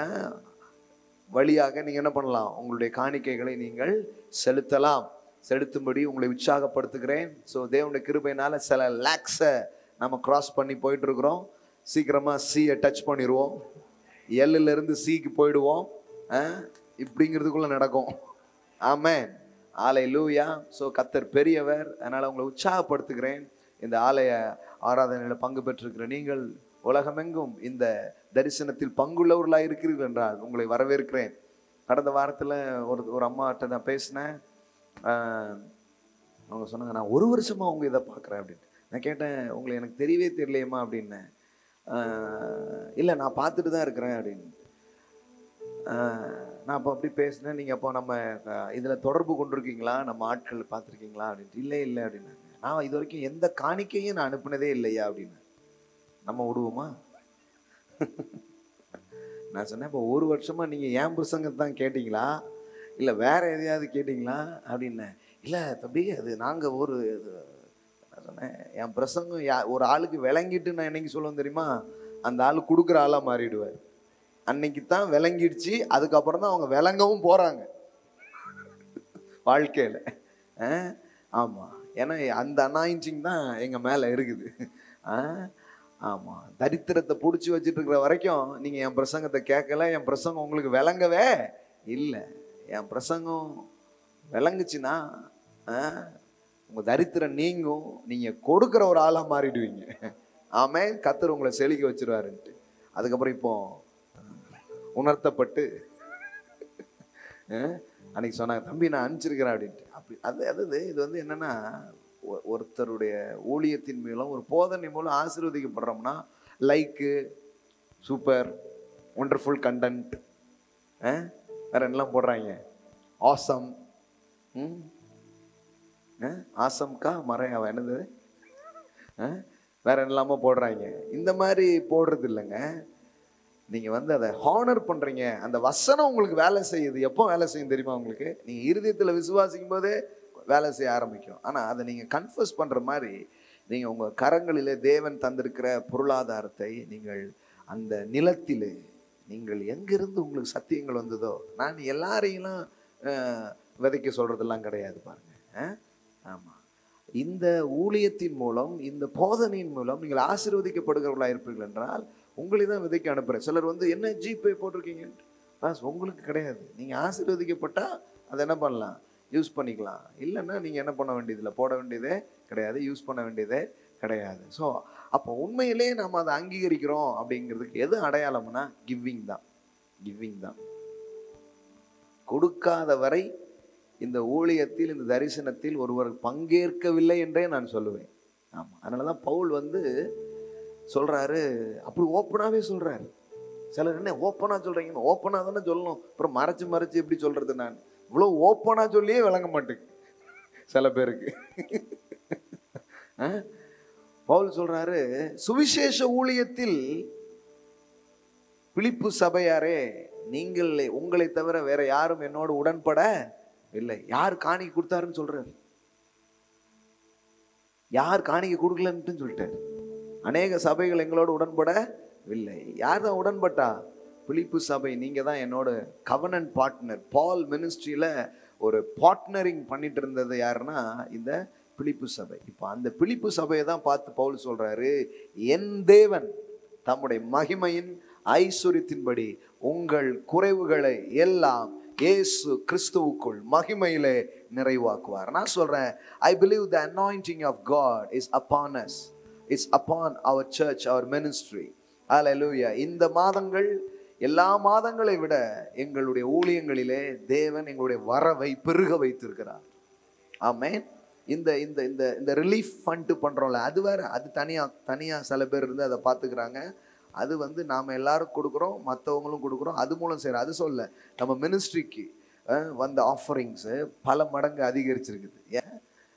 A: வழியாக நீங்கள் என்ன பண்ணலாம்? உங்களுடைய காணிக்கைகளை நீங்கள் செலுத்தலாம். செலுத்தும்படி உங்களை உற்சாகப்படுத்துகிறேன். ஸோ தேவனுடைய கிருபையினால சில லேக்ஸை நம்ம கிராஸ் பண்ணி போயிட்டு இருக்கிறோம். சீக்கிரமாக சியை டச் பண்ணிடுவோம். எல்லுல இருந்து சிக்கு போயிடுவோம். இப்படிங்கிறதுக்குள்ள நடக்கும். ஆமென். ஹல்லேலூயா. ஸோ கர்த்தர் பெரியவர். அதனால் உங்களை உற்சாகப்படுத்துகிறேன். இந்த ஆலய ஆராதனையில் பங்கு பெற்றிருக்கிற நீங்கள் உலகமெங்கும் இந்த தரிசனத்தில் பங்குள்ளவர்களாக இருக்கிறீர்கள் என்றால் உங்களை வரவேற்கிறேன். கடந்த வாரத்தில் ஒரு ஒரு அம்மாட்ட நான் பேசினேன். அவங்க சொன்னாங்க, நான் ஒரு வருஷமாக அவங்க இதை பார்க்குறேன் அப்படின்னு. நான் கேட்டேன், உங்களை எனக்கு தெரியவே தெரியலையம்மா அப்படின்னேன். இல்லை நான் பார்த்துட்டு தான் இருக்கிறேன் அப்படின்னு. நான் அப்போ அப்படி பேசினேன். நீங்கள் அப்போ நம்ம இதில் தொடர்பு கொண்டிருக்கீங்களா, நம்ம ஆட்கள் பார்த்துருக்கீங்களா அப்படின்ட்டு. இல்லை இல்லை அப்படின்னாங்க. நான் இது வரைக்கும் எந்த காணிக்கையும் நான் அனுப்புனதே இல்லையா அப்படின்னு. நம்ம விடுவோமா? நான் சொன்னேன், இப்போ ஒரு வருஷமாக நீங்கள் ஏன் பிரசங்கத்தை தான் கேட்டிங்களா இல்லை வேற எதையாவது கேட்டிங்களா அப்படின்னேன். இல்லை தம்பி, அது நாங்கள் ஒரு நான் சொன்னேன், என் பிரசங்கம் யா ஒரு ஆளுக்கு விளங்கிட்டு நான் என்னைக்கு சொல்லுவேன் தெரியுமா? அந்த ஆள் கொடுக்குற ஆளாக மாறிடுவார். அன்னைக்கு தான் விளங்கிடுச்சு. அதுக்கப்புறம் தான் அவங்க விளங்கவும் போகிறாங்க வாழ்க்கையில். ஆமாம். ஏன்னா அந்த அனாயிண்டிங் தான் எங்கள் மேலே இருக்குது. ஆ ஆமாம், தரித்திரத்தை பிடிச்சி வச்சுட்டு இருக்கிற வரைக்கும் நீங்கள் என் பிரசங்கத்தை கேட்கல, என் பிரசங்கம் உங்களுக்கு விளங்கவே இல்லை. என் பிரசங்கம் விளங்குச்சுன்னா உங்கள் தரித்திரம் நீங்கும், நீங்கள் கொடுக்குற ஒரு ஆளாக மாறிடுவீங்க. ஆமே, கர்த்தர் உங்களை செழிக்க வச்சிருவாருன்ட்டு. அதுக்கப்புறம் இப்போ உணர்த்தப்பட்டு அன்னைக்கு சொன்னாங்க, தம்பி நான் அனுப்பிச்சிருக்கிறேன் அப்படின்ட்டு. அப்படி அது அதாவது இது வந்து என்னன்னா, ஒருத்தருடைய ஊழியத்தின் மூலம் ஒரு போதனை மூலம் ஆசீர்வதிக்கப்படுறோம்னா லைக்கு, சூப்பர், ஒண்டர்ஃபுல் கண்டென்ட், வேற என்னெல்லாம் போடுறாங்க, ஆசம், ம் ஆசம்கா மறையாவா என்னது, வேற என்னெல்லாமோ போடுறாங்க. இந்த மாதிரி போடுறது இல்லைங்க. நீங்கள் வந்து அதை ஹானர் பண்ணுறீங்க. அந்த வசனம் உங்களுக்கு வேலை செய்யுது. எப்போ வேலை செய்யும் தெரியுமா உங்களுக்கு? நீங்கள் இருதயத்தில் விசுவாசிக்கும் போதே வேலை செய்ய ஆரம்பிக்கும். ஆனால் அதை நீங்கள் கன்ஃபஸ் பண்ணுற மாதிரி நீங்கள் உங்கள் கரங்களிலே தேவன் தந்திருக்கிற பொருளாதாரத்தை நீங்கள் அந்த நிலத்தில் நீங்கள் எங்கிருந்து உங்களுக்கு சத்தியங்கள் வந்ததோ, நான் எல்லாரையும் விதைக்க சொல்கிறதெல்லாம் கிடையாது பாருங்க. ஆமாம், இந்த ஊழியத்தின் மூலம், இந்த போதனையின் மூலம் நீங்கள் ஆசீர்வதிக்கப்படுகிறவர்களாக இருப்பீர்கள் என்றால் உங்களை தான் விதைக்க அனுப்புகிறேன். சிலர் வந்து என்ன ஜிபே போட்டிருக்கீங்க பாஸ், உங்களுக்கு கிடையாது. நீங்கள் ஆசீர்வதிக்கப்பட்டால் அதை என்ன பண்ணலாம், யூஸ் பண்ணிக்கலாம். இல்லைன்னா நீங்கள் என்ன பண்ண வேண்டியதில்லை, போட வேண்டியதே கிடையாது, யூஸ் பண்ண வேண்டியதே கிடையாது. ஸோ அப்போ உண்மையிலே நம்ம அதை அங்கீகரிக்கிறோம் அப்படிங்கிறதுக்கு எது அடையாளம்னா கிவிங் தான். கிவிங் தான். கொடுக்காத வரை இந்த ஊழியத்தில், இந்த தரிசனத்தில் ஒருவர் பங்கேற்கவில்லை என்றே நான் சொல்லுவேன். ஆமாம், அதனால தான் பவுல் வந்து சொல்கிறாரு, அப்படி ஓப்பனாகவே சொல்கிறாரு. சிலர் என்ன ஓப்பனாக சொல்கிறீங்கன்னு, ஓப்பனாக தானே சொல்லணும், அப்புறம் மறைச்சு மறைச்சு எப்படி சொல்கிறது, நான் இவ்வளோ ஓப்பனாக சொல்லியே விளங்க மாட்டேங்க சில பேருக்கு. பவுல் சொல்கிறாரு, சுவிசேஷ ஊழியத்தில் பிலிப்பு சபையாரே, நீங்கள் உங்களை தவிர வேற யாரும் என்னோடு உடன்பட இல்லை. யார் காணிக்கை கொடுத்தாருன்னு சொல்றாரு, யார் காணிக்கை கொடுக்கலன்னு சொல்லிட்டாரு. அநேக சபைகள் எங்களோடு உடன்படவில்லை. யார் தான் உடன்பட்டா? பிலிப்பு சபை. நீங்க தான் என்னோட கவனன்ட் பார்ட்னர். பால் மினிஸ்ட்ரியில ஒரு பார்ட்னரிங் பண்ணிட்டு இருந்தது யாருன்னா இந்த பிலிப்பு சபை. இப்போ அந்த பிலிப்பு சபையை தான் பார்த்து பவுல் சொல்றாரு, என் தேவன் தம்முடைய மகிமையின் ஐஸ்வரியத்தின்படி உங்கள் குறைவுகளை எல்லாம் இயேசு கிறிஸ்துவுக்குள் மகிமையிலே நிறைவாக்குவார். நான் சொல்றேன், I believe the anointing of God is upon us. It's upon our church, our ministry. Hallelujah. இந்த மாதங்கள் எல்லா மாதங்களை விட எங்களுடைய ஊழியங்களிலே தேவன் எங்களுடைய வரவை பெருக வைத்திருக்கிறார். ஆமென். இந்த இந்த இந்த இந்த ரிலீஃப் ஃபண்ட் பண்றோம்ல, அது வேற, அது தனியா தனியா சில பேர் இருந்து அதை பார்த்துக்கிறாங்க. அது வந்து நாம் எல்லாரும் கொடுக்குறோம், மற்றவங்களும் கொடுக்குறோம், அது மூலம் செய்கிறோம். அது சொல்ல நம்ம மினிஸ்ட்ரிக்கு வந்த ஆஃபரிங்ஸு பல மடங்கு அதிகரிச்சிருக்குது. ஏன்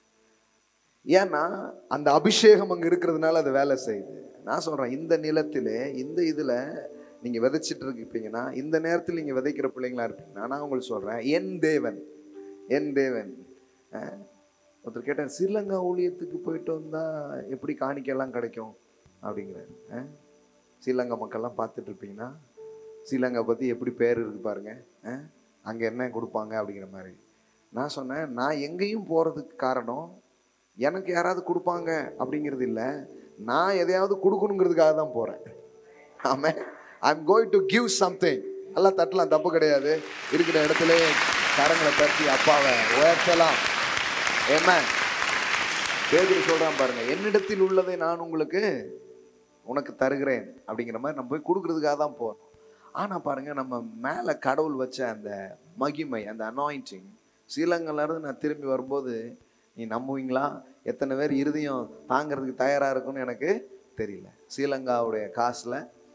A: ஏன்னா அந்த அபிஷேகம் அங்கே இருக்கிறதுனால அது வேலை செய்யுது. நான் சொல்கிறேன், இந்த நிலத்தில் இந்த இதில் நீங்கள் விதைச்சிட்டு இருப்பீங்கன்னா, இந்த நேரத்தில் நீங்கள் விதைக்கிற பிள்ளைங்களா இருப்பீங்கன்னா, நான் உங்களுக்கு சொல்கிறேன், என் தேவன் என் தேவன். ஒருத்தர் கேட்டேன், ஸ்ரீலங்கா ஊழியத்துக்கு போயிட்டு வந்தால் எப்படி காணிக்கையெல்லாம் கிடைக்கும் அப்படிங்கிறாரு. ஸ்ரீலங்கா மக்கள்லாம் பார்த்துட்டு இருப்பீங்கன்னா, ஸ்ரீலங்கா பற்றி எப்படி பேர் இருக்குது பாருங்க, அங்கே என்ன கொடுப்பாங்க அப்படிங்கிற மாதிரி. நான் சொன்னேன், நான் எங்கேயும் போகிறதுக்கு காரணம் எனக்கு யாராவது கொடுப்பாங்க அப்படிங்கிறது இல்லை, நான் எதையாவது கொடுக்கணுங்கிறதுக்காக தான் போகிறேன். ஆமாம், I am going to give something. எல்லாம் தட்டலாம், தப்பு கிடையாது. இருக்கிற இடத்துல கரங்களை தட்டி அப்பாவை உயர்த்தலாம். ஏமா பேதுரு சொல்கிறான் பாருங்க, என்னிடத்தில் உள்ளதை நான் உங்களுக்கு உனக்கு தருகிறேன் அப்படிங்கிற மாதிரி நம்ம போய் கொடுக்கறதுக்காக தான் போகிறோம். ஆனால் பாருங்க, நம்ம மேலே கடவுள் வச்ச அந்த மகிமை, அந்த அனாயிண்டிங், ஸ்ரீலங்காலேருந்து நான் திரும்பி வரும்போது நீ நம்புவீங்களா, எத்தனை பேர் இருதயம் தாங்கிறதுக்கு தயாராக இருக்குன்னு எனக்கு தெரியல. ஸ்ரீலங்காவுடைய காசில்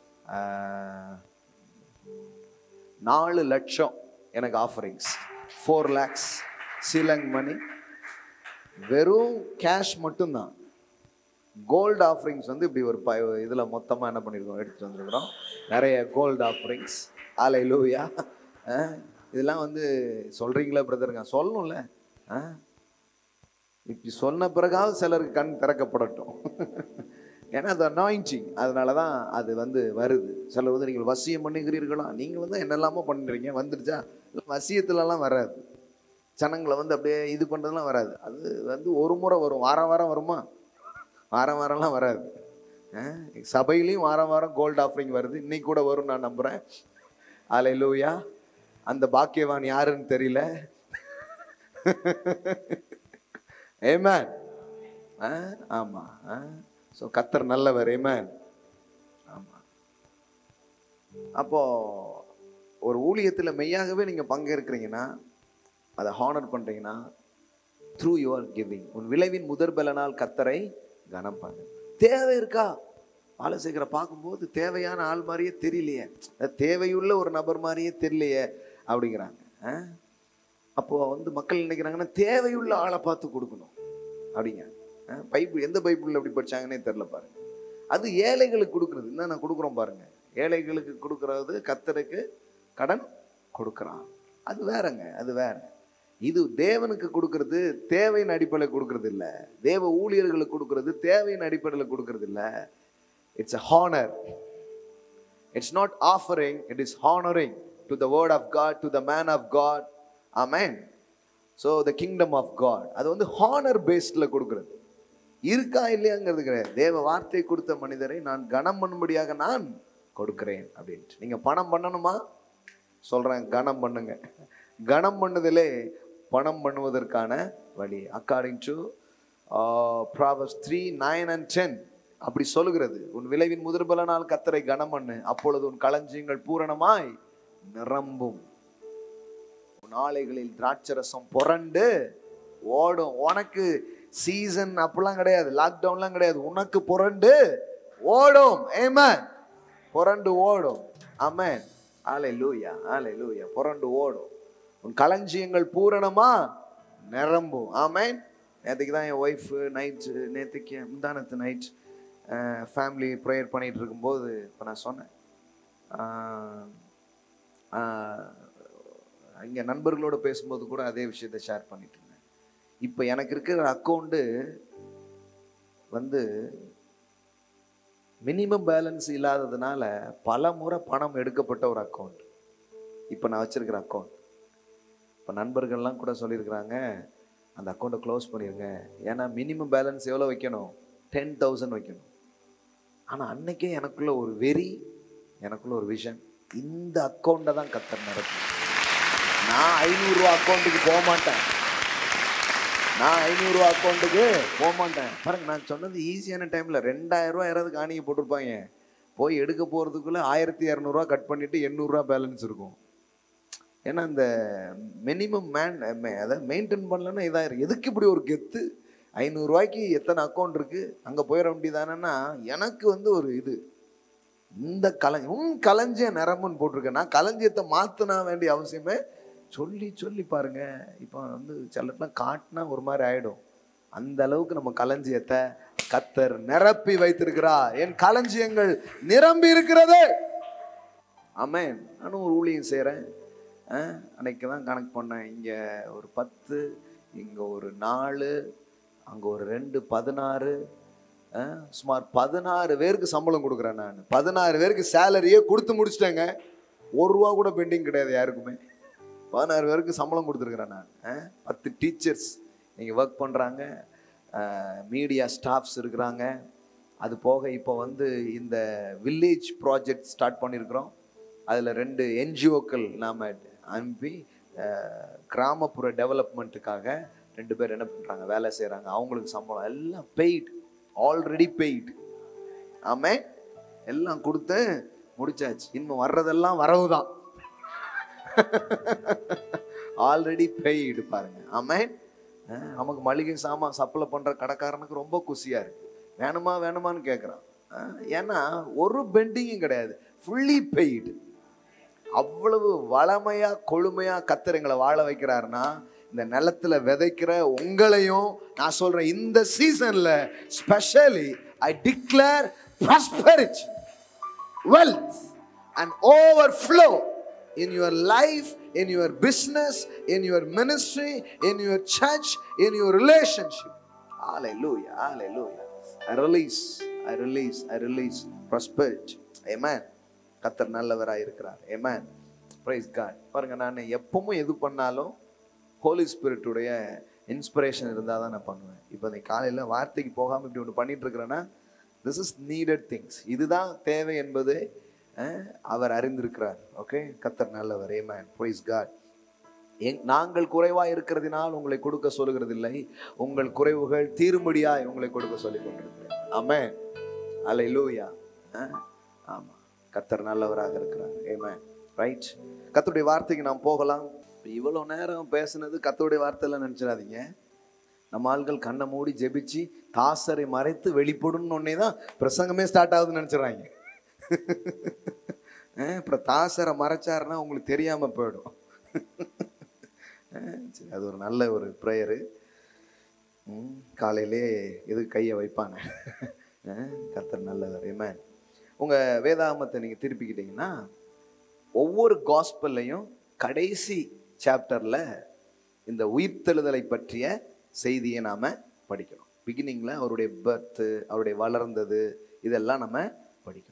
A: நாலு லட்சம் எனக்கு offerings, four lakhs Sri Lankan money, வெறும் கேஷ் மட்டும்தான். கோல்டு ஆஃபரிங்ஸ் வந்து இப்படி ஒரு ப இதில் மொத்தமாக என்ன பண்ணியிருக்கோம், எடுத்துகிட்டு வந்துருக்குறோம், நிறைய கோல்டு ஆஃபரிங்ஸ். ஹல்லேலூயா. இதெல்லாம் வந்து சொல்கிறீங்களா பிரதருங்க? சொல்லணும்ல. ஆ இப்படி சொன்ன பிறகாவது சிலருக்கு கண் திறக்கப்படட்டும். ஏன்னா அது அனாயிண்டிங், அதனால தான் அது வந்து வருது. சிலர் வந்து நீங்கள் வசியம் பண்ணுகிறீர்களா, நீங்கள் வந்து என்னெல்லாமோ பண்ணுறீங்க, வந்துடுச்சா? வசியத்துலலாம் வராது. ஜனங்களை வந்து அப்படியே இது பண்ணுறதுலாம் வராது. அது வந்து ஒரு முறை வரும், வாரம் வாரம் வருமா? வாரம் வாரம்லாம் வராது. சபையிலையும் வாரம் வாரம் கோல்டு ஆஃபரிங் வருது, இன்னைக்கு கூட வரும் நான் நம்புகிறேன். அல்லேலூயா. அந்த பாக்கியவான் யாருன்னு தெரியல. ஆமென். ஆமா. ஸோ கர்த்தர் நல்லவர். ஆமென். ஆமா. அப்போ ஒரு ஊழியத்தில் மெய்யாகவே நீங்கள் பங்கேற்கிறீங்கன்னா, அதை ஹானர் பண்ணுறீங்கன்னா, த்ரூ யுவர் கிவிங். உன் விளைவின் முதற் பலனால் கர்த்தரை கனம் பண்ணு. தேவை இருக்கா? ஆலோசகரை பார்க்கும்போது தேவையான ஆள் மாதிரியே தெரியலையே, தேவையுள்ள ஒரு நபர் மாதிரியே தெரியலையே அப்படிங்கிறாங்க. அப்போ வந்து மக்கள் நினைக்கிறாங்கன்னா தேவையுள்ள ஆளை பார்த்து கொடுக்கணும் அப்படிங்க. பைபிள் எந்த பைபிள் அப்படி படிச்சாங்கன்னே தெரியல பாருங்க. அது ஏழைகளுக்கு கொடுக்குறது. என்ன நான் கொடுக்குறோம் பாருங்க, ஏழைகளுக்கு கொடுக்கறது கர்த்தருக்கு கடன் கொடுக்குறான், அது வேறங்க, அது வேற. இது தேவனுக்கு கொடுக்கறது தேவையின் அடிப்படையில் கொடுக்கறது இல்லை, தேவ ஊழியர்களுக்கு கொடுக்கறது தேவையின் அடிப்படையில் கொடுக்கறது இல்லை. It's a honor. It's not offering, it is honoring to the word of God, to the man of God. Amen. So the kingdom of God, அது வந்து honor basedல கொடுக்கிறது. இருக்கா இல்லையாங்கிறது கிடையாது. தேவ வார்த்தை கொடுத்த மனிதரை நான் கனம் பண்ணும்படியாக நான் கொடுக்கிறேன் அப்படின்ட்டு. நீங்க பணம் பண்ணணுமா? சொல்றேன், கனம் பண்ணுங்க. கனம் பண்ணுதலே பணம் பண்ணுவதற்கான வழி. According to Proverbs three nine and ten அப்படி சொல்லுகிறது. உன் விளைவின் முதற்பலனால் கர்த்தரை கனம் பண்ணு, அப்பொழுது உன் களஞ்சியங்கள் பூரணமாய் நிரம்பும். உன் ஆலைகளில் திராட்சரசம் புரண்டு ஓடும். உனக்கு சீசன் அப்படிலாம் கிடையாது, லாக்டவுன்லாம் கிடையாது, உனக்கு புரண்டு ஓடும். ஆமென். புரண்டு ஓடும். ஆமென். அல்லேலூயா, அல்லேலூயா. புரண்டு ஓடும். உன் களஞ்சியங்கள் பூரணமா நிரம்பும். ஆமென். நேற்றுக்கு தான் என் ஒய்ஃபு நைட்டு, நேற்றுக்கு முந்தானத்து நைட் ஃபேமிலி ப்ரேயர் பண்ணிகிட்டு இருக்கும்போது இப்போ நான் சொன்னேன், இங்கே நண்பர்களோடு பேசும்போது கூட அதே விஷயத்தை ஷேர் பண்ணிட்டு இருந்தேன். இப்போ எனக்கு இருக்கிற அக்கௌண்ட்டு வந்து மினிமம் பேலன்ஸ் இல்லாததுனால பல முறை பணம் எடுக்கப்பட்ட ஒரு அக்கௌண்ட் இப்போ நான் வச்சுருக்கிற அக்கௌண்ட். இப்போ நண்பர்கள்லாம் கூட சொல்லியிருக்கிறாங்க, அந்த அக்கௌண்ட்டை க்ளோஸ் பண்ணிடுங்க. ஏன்னா மினிமம் பேலன்ஸ் எவ்வளோ வைக்கணும்? டென் தௌசண்ட் வைக்கணும். ஆனால் அன்னைக்கே எனக்குள்ள ஒரு வெறி, எனக்குள்ள ஒரு விஷன், இந்த அக்கௌண்ட்டை தான் கர்த்தர் நடக்கும். நான் ஐநூறுரூவா அக்கௌண்ட்டுக்கு போக மாட்டேன், நான் ஐநூறுரூவா அக்கௌண்ட்டுக்கு போக மாட்டேன். பாருங்க, நான் சொன்னது ஈஸியான டைமில் ரெண்டாயிரம் ரூபா யாராவது காணிக்க போட்டிருப்பாங்க, போய் எடுக்க போகிறதுக்குள்ளே ஆயிரத்தி இரநூறுவா கட் பண்ணிவிட்டு எண்ணூறுரூவா பேலன்ஸ் இருக்கும். ஏன்னா இந்த மினிமம் மேன் அதை மெயின்டைன் பண்ணலன்னா இதாக இருக்குது. எதுக்கு இப்படி ஒரு கெத்து? ஐநூறுரூவாய்க்கு எத்தனை அக்கௌண்ட் இருக்குது, அங்கே போயிட வேண்டியதானேன்னா எனக்கு வந்து ஒரு இது, இந்த கலஞ்சி உன் களஞ்சிய நிரம்புன்னு போட்டிருக்கேன். நான் களஞ்சியத்தை மாற்றினா வேண்டிய அவசியமே சொல்லி சொல்லி பாருங்க. இப்போ வந்து சிலர்லாம் காட்டினா ஒரு மாதிரி ஆகிடும். அந்த அளவுக்கு நம்ம களஞ்சியத்தை கர்த்தர் நிரப்பி வைத்திருக்கிறா. என் களஞ்சியங்கள் நிரம்பி இருக்கிறது. ஆமென். நானும் ஒரு ஊழியம் செய்கிறேன். அன்னைக்கு தான் கணக்கு பண்ணேன், இங்கே ஒரு பத்து, இங்கே ஒரு நாலு, அங்கே ஒரு ரெண்டு, பதினாறு, சுமார் பதினாறு பேருக்கு சம்பளம் கொடுக்குறேன். நான் பதினாறு பேருக்கு சேலரியே கொடுத்து முடிச்சிட்டேங்க. ஒரு ரூபா கூட பெண்டிங் கிடையாது யாருக்குமே. பதினாறு பேருக்கு சம்பளம் கொடுத்துருக்குறேன் நான். பத்து டீச்சர்ஸ் இங்கே ஒர்க் பண்ணுறாங்க, மீடியா ஸ்டாஃப்ஸ் இருக்கிறாங்க. அது போக இப்போ வந்து இந்த வில்லேஜ் ப்ராஜெக்ட் ஸ்டார்ட் பண்ணியிருக்கிறோம். அதில் ரெண்டு என்ஜிஓக்கள் நாம் அனுப்பி கிராமப்புற டெவலப்மெண்ட்டுக்காக ரெண்டு பேர் என்ன பண்ணுறாங்க, வேலை செய்கிறாங்க. அவங்களுக்கு சம்பளம் எல்லாம் பெய்டு, ஆல்ரெடி பெய்டு. ஆமென். எல்லாம் கொடுத்து முடிச்சாச்சு. இன்னும் வர்றதெல்லாம் வரவு தான். ஆல்ரெடி பெய்டு பாருங்க. ஆமென். நமக்கு மளிகை சாமான் சப்ளை பண்ணுற கடைக்காரனுக்கு ரொம்ப குசியாக இருக்குது. வேணுமா வேணுமான்னு கேட்குறான். ஏன்னா ஒரு பெண்டிங்கும் கிடையாது, ஃபுல்லி பெய்டு. அவ்வளவு வளமையா கொழுமையா கர்த்தர் எங்களை வாழ வைக்கிறாருன்னா, இந்த நிலத்துல விதைக்கிற உங்களையும் நான் சொல்றேன், இந்த சீசன்ல specially I declare prosperity, wealth and overflow in your life, in your business, in your ministry, in your church, in your relationship. Hallelujah, hallelujah. I release, I release, I release prosperity. Amen. கர்த்தர் நல்லவராக இருக்கிறார். ஆமென். Praise God. பாருங்க, நான் எப்பவும் எது பண்ணாலும் Holi ஸ்பிரிட்டுடைய inspiration இருந்தால் தான் நான் பண்ணுவேன். இப்போ நீ காலையில் வார்த்தைக்கு போகாமல் இப்படி ஒன்று பண்ணிட்டு இருக்கிறேன்னா திஸ் இஸ் நீடட் திங்ஸ். இதுதான் தேவை என்பது அவர் அறிந்திருக்கிறார். ஓகே, கர்த்தர் நல்லவர். ஆமென், பிரைஸ் காட். எங் நாங்கள் குறைவாக இருக்கிறதினால் உங்களை கொடுக்க சொல்லுகிறதில்லை, உங்கள் குறைவுகள் தீரும்படியாய் உங்களை கொடுக்க சொல்லி கொண்டிருக்கிறேன். ஆமென், அல்லேலூயா. ஆமாம், கர்த்தர் நல்லவராக இருக்கிறார். ஆமென், ரைட். கர்த்தருடைய வார்த்தைக்கு நாம் போகலாம். இவ்வளோ நேரம் பேசுனது கர்த்தருடைய வார்த்தையெல்லாம் நினச்சிடாதீங்க. நம்ம ஆள்கள் கண்ணை மூடி ஜெபிச்சு தாசரை மறைத்து வெளிப்படுன்னு ஒன்னே தான் பிரசங்கமே ஸ்டார்ட் ஆகுதுன்னு நினச்சிடறாங்க. அப்புறம் தாசரை மறைச்சாருன்னா உங்களுக்கு தெரியாமல் போயிடும். சரி, அது ஒரு நல்ல ஒரு ப்ரேயரு. காலையிலே எது கையை வைப்பாங்க. கர்த்தர் நல்லவர். ஆமென். உங்கள் வேதாகமத்தை நீங்கள் திருப்பிக்கிட்டீங்கன்னா ஒவ்வொரு காஸ்பல்லையும் கடைசி சாப்டரில் இந்த உயிர்த்தெழுதலை பற்றிய செய்தியை நாம் படிக்கிறோம். பிகினிங்கில் அவருடைய பர்த்து, அவருடைய வளர்ந்தது, இதெல்லாம் நம்ம படிக்கிறோம்.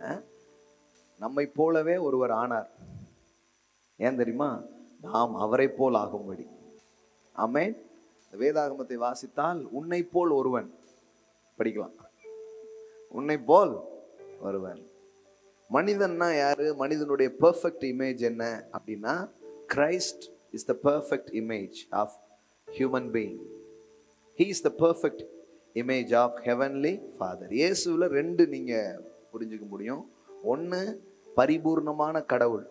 A: நம்மை போலவே ஒருவர் ஆனார். ஏன் தெரியுமா? நாம் அவரை போல் ஆகும்படி. ஆமென். வேதாகமத்தை வாசித்தால் உன்னை போல் ஒருவன் படிக்கலாம். உன்னை போல் ஒருவன். மனிதன்னா யாரு? மனிதனுடைய பெர்ஃபெக்ட் இமேஜ் என்ன அப்படின்னா, Christ is the perfect image of human being. He is the perfect image of heavenly Father. இயேசுவில் ரெண்டு நீங்க புரிஞ்சுக்க முடியும். ஒன்று பரிபூர்ணமான கடவுள்,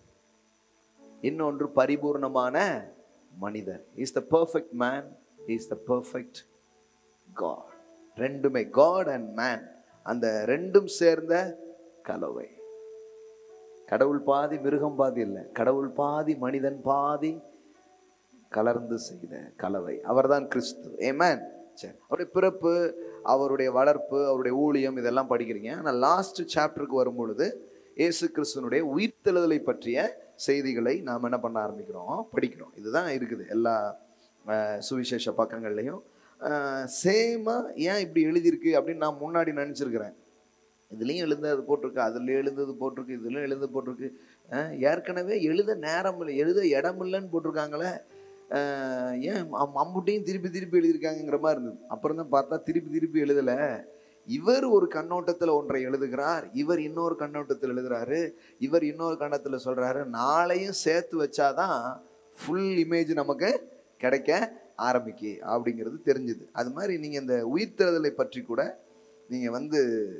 A: இன்னொன்று பரிபூர்ணமான மனிதர். He is the perfect man, he is the perfect God. ரெண்டுமே God and man, அந்த ரெண்டும் சேர்ந்த கலவை. கடவுள் பாதி மிருகம் பாதி இல்லை, கடவுள் பாதி மனிதன் பாதி கலர்ந்து செய்த கலவை. அவர்தான் கிறிஸ்து. ஆமென். சரி, அவருடைய பிறப்பு, அவருடைய வளர்ப்பு, அவருடைய ஊழியம் இதெல்லாம் படிக்கிறீங்க. ஆனால் லாஸ்ட் சாப்டருக்கு வரும் பொழுது இயேசு கிறிஸ்துனுடைய உயிர்த்தெழுதலை பற்றிய செய்திகளை நாம் என்ன பண்ண ஆரம்பிக்கிறோம், படிக்கிறோம். இதுதான் இருக்குது எல்லா சுவிசேஷ பக்கங்கள்லையும். சேமா ஏன் இப்படி எழுதியிருக்கு அப்படின்னு நான் முன்னாடி நினச்சிருக்கிறேன். இதுலேயும் எழுந்தது போட்டிருக்கு, அதுலேயும் எழுந்தது போட்டிருக்கு, இதுலேயும் எழுந்து போட்டிருக்கு. ஏற்கனவே எழுத நேரம் இல்லை, எழுத இடம் இல்லைன்னு போட்டிருக்காங்களே, ஏன் அம்புட்டையும் திருப்பி திருப்பி எழுதியிருக்காங்கிற மாதிரி இருந்தது. அப்புறம் தான் பார்த்தா திருப்பி திருப்பி எழுதலை. இவர் ஒரு கண்ணோட்டத்தில் ஒன்றை எழுதுகிறார், இவர் இன்னொரு கண்ணோட்டத்தில் எழுதுறாரு, இவர் இன்னொரு கண்ணத்தில் சொல்கிறாரு. நாளையும் சேர்த்து வச்சாதான் ஃபுல் இமேஜ் நமக்கு கிடைக்க ஆரம்பிக்கு அப்படிங்கிறது தெரிஞ்சுது. அது மாதிரி நீங்கள் இந்த உயிர்த்தெழுதலை பற்றி கூட நீங்கள் வந்து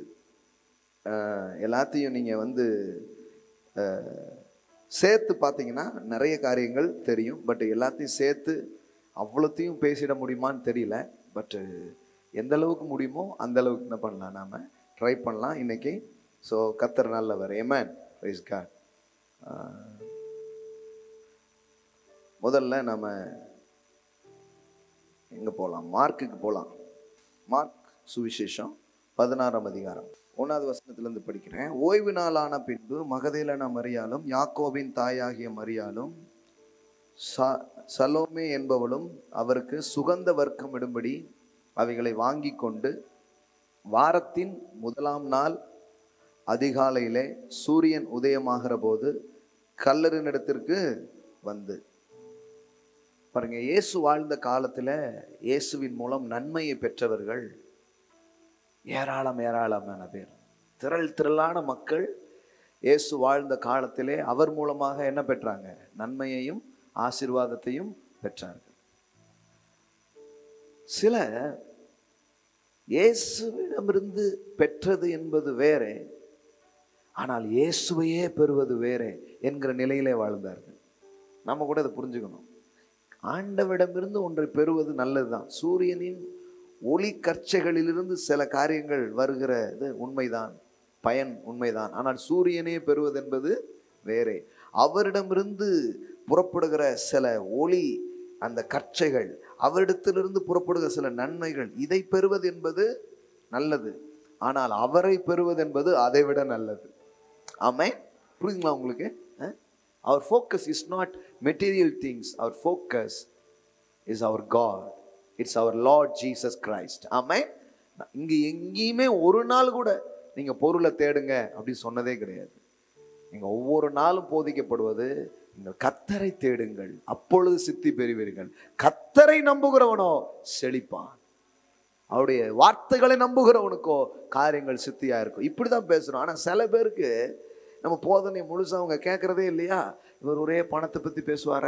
A: எல்லாத்தையும் நீங்கள் வந்து சேர்த்து பார்த்தீங்கன்னா நிறைய காரியங்கள் தெரியும். பட் எல்லாத்தையும் சேர்த்து அவ்வளோத்தையும் பேசிட முடியுமான்னு தெரியல. பட்டு எந்த அளவுக்கு முடியுமோ அந்த அளவுக்கு என்ன பண்ணலாம், நாம் ட்ரை பண்ணலாம் இன்னைக்கு. ஸோ கர்த்தர் நல்லவர். ஆமென், பிரைஸ் காட். முதல்ல நம்ம எங்கே போகலாம்? மார்க்குக்கு போகலாம். மார்க் சுவிசேஷம் பதினாறாம் அதிகாரம் ஒன்றாவது வசனத்திலிருந்து படிக்கிறேன். ஓய்வு நாளான பின்பு மகதலேனா மரியாளும் யாக்கோபின் தாயாகிய மரியாளும் சலோமே என்பவளும் அவருக்கு சுகந்த வர்க்கம் இடும்படி அவைகளை வாங்கி கொண்டு வாரத்தின் முதலாம் நாள் அதிகாலையிலே சூரியன் உதயமாகிற போது கல்லறினிடத்திற்கு வந்து. பாருங்க, இயேசு வாழ்ந்த காலத்துல இயேசுவின் மூலம் நன்மையை பெற்றவர்கள் ஏராளம் ஏராளமான பேர், திரள் திரளான மக்கள் இயேசு வாழ்ந்த காலத்திலே அவர் மூலமாக என்ன பெற்றாங்க? நன்மையையும் ஆசீர்வாதத்தையும் பெற்றார்கள். சில இயேசுவிடமிருந்து பெற்றது என்பது வேறே, ஆனால் இயேசுவையே பெறுவது வேறே என்கிற நிலையிலே வாழ்ந்தார்கள். நம்ம கூட அதை புரிஞ்சுக்கணும். ஆண்டவரிடமிருந்து ஒன்றை பெறுவது நல்லதுதான். சூரியனின் ஒளி கற்சைகளிலிருந்து சில காரியங்கள் வருகிறது உண்மைதான், பயன் உண்மைதான். ஆனால் சூரியனே பெறுவது என்பது வேறே. அவரிடமிருந்து புறப்படுகிற சில ஒளி, அந்த கற்சைகள், அவரிடத்திலிருந்து புறப்படுகிற சில நன்மைகள், இதை பெறுவது என்பது நல்லது. ஆனால் அவரை பெறுவது என்பது அதை விட நல்லது. ஆமென். புரியுதுங்களா உங்களுக்கு? Our focus is not material things, our focus is our God. It's our Lord Jesus Christ. Amen. இங்கே எங்கேயுமே ஒரு நாள் கூட நீங்கள் பொருளை தேடுங்க அப்படி சொன்னதே கிடையாது. நீங்க ஒவ்வொரு நாளும் போதிக்கப்படுவது, நீங்கள் கர்த்தரை தேடுங்கள், அப்பொழுது சித்தி பெறுவீர்கள். கர்த்தரை நம்புகிறவனோ செழிப்பான். அவருடைய வார்த்தைகளை நம்புகிறவனுக்கோ காரியங்கள் சித்தியா இருக்கும். இப்படிதான் பேசுறோம். ஆனா சில பேருக்கு நம்ம போதனை முழுசா அவங்க கேட்கறதே இல்லையா. இவர் ஒரே பணத்தை பத்தி பேசுவார,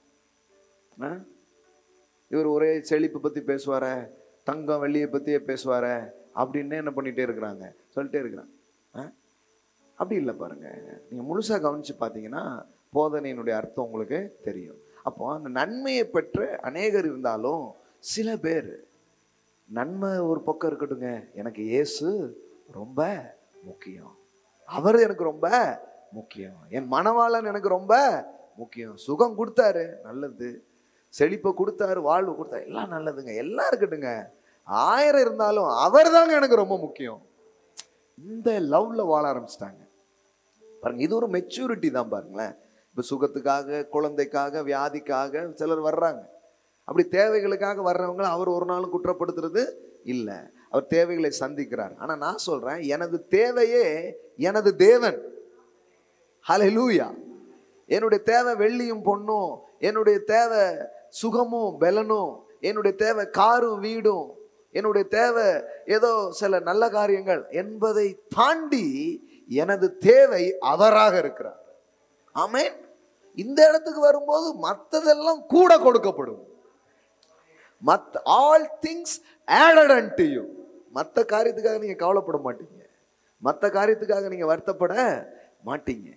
A: இவர் ஒரே செழிப்பு பத்தி பார, தங்கம் வெள்ளியை பத்தியே பேசுவார அப்படின்னு என்ன பண்ணிட்டே இருக்கிறாங்க, சொல்லிட்டே இருக்கிறாங்க. அப்படி இல்லை பாருங்க. நீங்க முழுசா கவனிச்சு பார்த்தீங்கன்னா போதனையினுடைய அர்த்தம் உங்களுக்கு தெரியும். அப்போ அந்த நன்மையை பெற்ற அநேகர் இருந்தாலும் சில பேர் நன்மை ஒரு பக்கம் இருக்கட்டுங்க, எனக்கு இயேசு ரொம்ப முக்கியம், அவர் எனக்கு ரொம்ப முக்கியம், என் மணவாளன் எனக்கு ரொம்ப முக்கியம், சுகம் கொடுத்தாரு நல்லது, செழிப்பை கொடுத்தாரு, வாழ்வு கொடுத்தாரு, எல்லாம் நல்லதுங்க, எல்லாம் இருக்கட்டுங்க, ஆயிரம் இருந்தாலும் அவர் தாங்க எனக்கு ரொம்ப முக்கியம். இந்த லவ்ல வாழ ஆரம்பிச்சிட்டாங்க பாருங்க. இது ஒரு மெச்சூரிட்டி தான் பாருங்களேன். இப்போ சுகத்துக்காக, குழந்தைக்காக, வியாதிக்காக சிலர் வர்றாங்க. அப்படி தேவைகளுக்காக வர்றவங்க அவர் ஒரு நாளும் குற்றப்படுத்துறது இல்லை, அவர் தேவைகளை சந்திக்கிறார். ஆனா நான் சொல்றேன், எனது தேவையே எனது தேவன். ஹல்லேலூயா. என்னுடைய தேவை வெள்ளியும் பொண்ணும், என்னுடைய தேவை சுகமும் பலனும், என்னுடைய தேவை காரும் வீடும், என்னுடைய தேவை ஏதோ சில நல்ல காரியங்கள் என்பதை தாண்டி எனது தேவை அவராக இருக்கிறார். ஆமென். இந்த இடத்துக்கு வரும்போது மற்றதெல்லாம் கூட கொடுக்கப்படும். மற்ற all things added unto you. மற்ற காரியத்துக்காக நீங்க கவலைப்பட மாட்டீங்க, மற்ற காரியத்துக்காக நீங்க வருத்தப்பட மாட்டீங்க.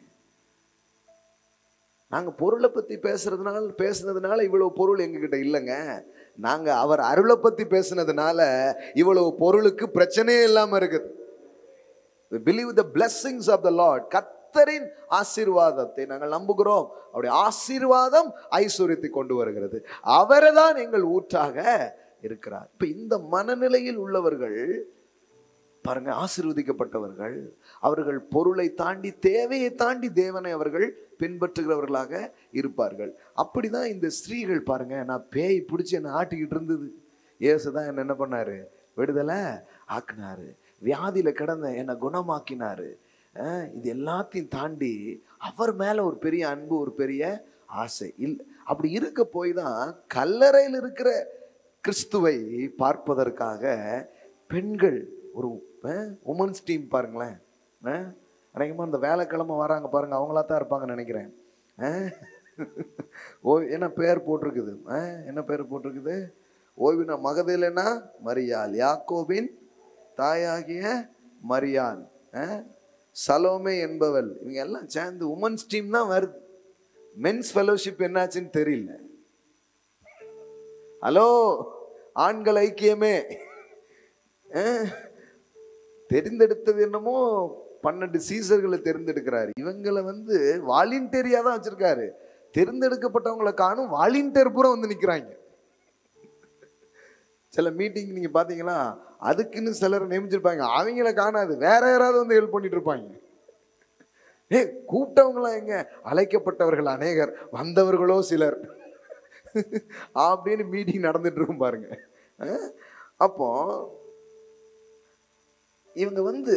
A: நாங்க பொருளை பத்தி பேசுறதுனால பேசுனதுனால இவ்வளவு பொருள் எங்ககிட்ட இல்லைங்க. நாங்க அவர் அருளை பத்தி பேசுனதுனால இவ்வளவு பொருளுக்கு பிரச்சனையே இல்லாம இருக்குது. We believe the blessings of the Lord. கர்த்தரின் ஆசீர்வாதத்தை நாங்கள் நம்புகிறோம். அவருடைய ஆசீர்வாதம் ஐஸ்வர்யத்தை கொண்டு வருகிறது. அவரை தான் எங்கள் ஊற்றாக இருக்கிறார். இப்ப இந்த மனநிலையில் உள்ளவர்கள் பாருங்க, ஆசீர்வதிக்கப்பட்டவர்கள். அவர்கள் பொருளை தாண்டி, தேவையை தாண்டி தேவனை அவர்கள் பின்பற்றுகிறவர்களாக இருப்பார்கள். அப்படிதான் இந்த ஸ்திரீகள் பாருங்க, நான் பேய் பிடிச்சி என்னை ஆட்டிக்கிட்டு இருந்தது, இயேசுதான் என்ன என்ன பண்ணாரு, விடுதலை ஆக்கினாரு, வியாதியில கிடந்த என்னை குணமாக்கினாரு. இது எல்லாத்தையும் தாண்டி அவர் மேல ஒரு பெரிய அன்பு, ஒரு பெரிய ஆசை இல்லை. அப்படி இருக்க போய் தான் கல்லறையில் இருக்கிற கிறிஸ்துவை பார்ப்பதற்காக பெண்கள், ஒரு உமன்ஸ் டீம் பாருங்களேன், அநேகமா இந்த வேலைக்கிழமை வராங்க பாருங்க, அவங்களா தான் இருப்பாங்கன்னு நினைக்கிறேன். ஓ என்ன பேர் போட்டிருக்குது, என்ன பேர் போட்டிருக்குது, ஓய்வினா மகதலேனா மரியாள், யாக்கோபின் தாயாகிய மரியாள், சலோமே என்பவள், இவங்க எல்லாம் சேர்ந்து உமன்ஸ் டீம் தான் வருது. மென்ஸ் ஃபெலோஷிப் என்னாச்சுன்னு தெரியல. ஹலோ, ஆண்கள் ஐக்கியமே தெரிந்தெடுத்தது என்னமோ பன்னெண்டு சீசர்களை தெரிந்தெடுக்கிறாரு. இவங்களை வந்து வாலண்டியரியா தான் வச்சிருக்காரு. தெரிந்தெடுக்கப்பட்டவங்களை காணும், வாலண்டியர் பூரா வந்து நிக்கிறாங்க. சில மீட்டிங் நீங்க பாத்தீங்களா, அதுக்குன்னு சிலர் நியமிச்சிருப்பாங்க, அவங்கள காணாது, வேற யாராவது வந்து ஹெல்ப் பண்ணிட்டு இருப்பாங்க. ஏ கூப்பிட்டவங்களாம் எங்க, அழைக்கப்பட்டவர்கள் அநேகர், வந்தவர்களோ சிலர் அப்படின்னு மீட்டிங் நடந்துட்டு இருக்கும் பாருங்க. அப்போ இவங்க வந்து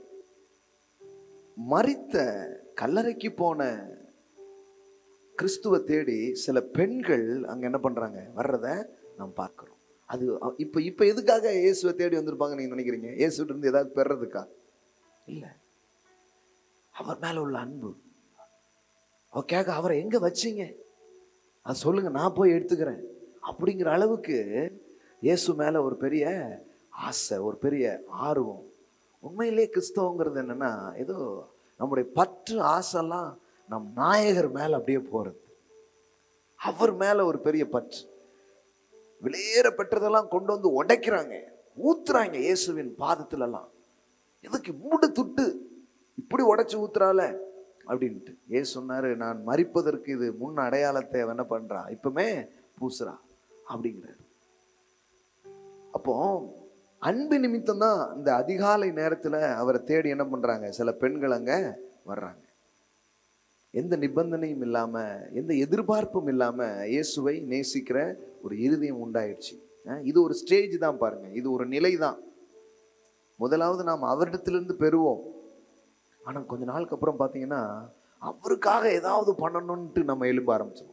A: மரித்த கல்லறைக்கு போன கிறிஸ்துவை தேடி சில பெண்கள் அங்க என்ன பண்றாங்க, வர்றத நாம் பார்க்கிறோம். அது இப்ப இப்ப எதுக்காக இயேசுவை தேடி வந்திருப்பாங்க நீங்க நினைக்கிறீங்க? இயேசுகிட்ட இருந்து ஏதாவது பெறதுக்கா? இல்ல, அவர் மேல உள்ள அன்பு. அவ கேட்க, அவரை எங்க வச்சீங்க அது சொல்லுங்க, நான் போய் எடுத்துக்கிறேன் அப்படிங்கிற அளவுக்கு இயேசு மேல ஒரு பெரிய ஆசை, ஒரு பெரிய ஆர்வம். உண்மையிலே கிறிஸ்தவங்கிறது என்னன்னா, ஏதோ நம்முடைய பற்று ஆசைலாம் நம் நாயகர் மேல அப்படியே போறது. அவர் மேல ஒரு பெரிய பற்று. வெளியேற பெற்றதெல்லாம் கொண்டு வந்து உடைக்கிறாங்க, ஊத்துறாங்க இயேசுவின் பாதத்துல எல்லாம். எதுக்கு மூடு துட்டு இப்படி உடைச்சு ஊத்துறால அப்படின்ட்டு இயேசு சொன்னாரு, நான் மரிப்பதற்கு இது முன் அடையாளத்தை என்ன பண்றா, இப்பவுமே பூசுறா அப்படிங்கிறாரு. அப்போ அன்பு நிமித்தம் தான் இந்த அதிகாலை நேரத்துல அவரை தேடி என்ன பண்றாங்க சில பெண்கள் அங்க வர்றாங்க. எந்த நிபந்தனையும் இல்லாம, எந்த எதிர்பார்ப்பும் இல்லாம இயேசுவை நேசிக்கிற ஒரு இருதயம் உண்டாயிடுச்சு. இது ஒரு ஸ்டேஜ் தான் பாருங்க, இது ஒரு நிலை தான். முதலாவது நாம் அவரிடத்திலிருந்து பெறுவோம், ஆனா கொஞ்ச நாளுக்கு அப்புறம் பாத்தீங்கன்னா அவருக்காக ஏதாவது பண்ணணும்ட்டு நம்ம எழும்ப ஆரம்பிச்சோம்.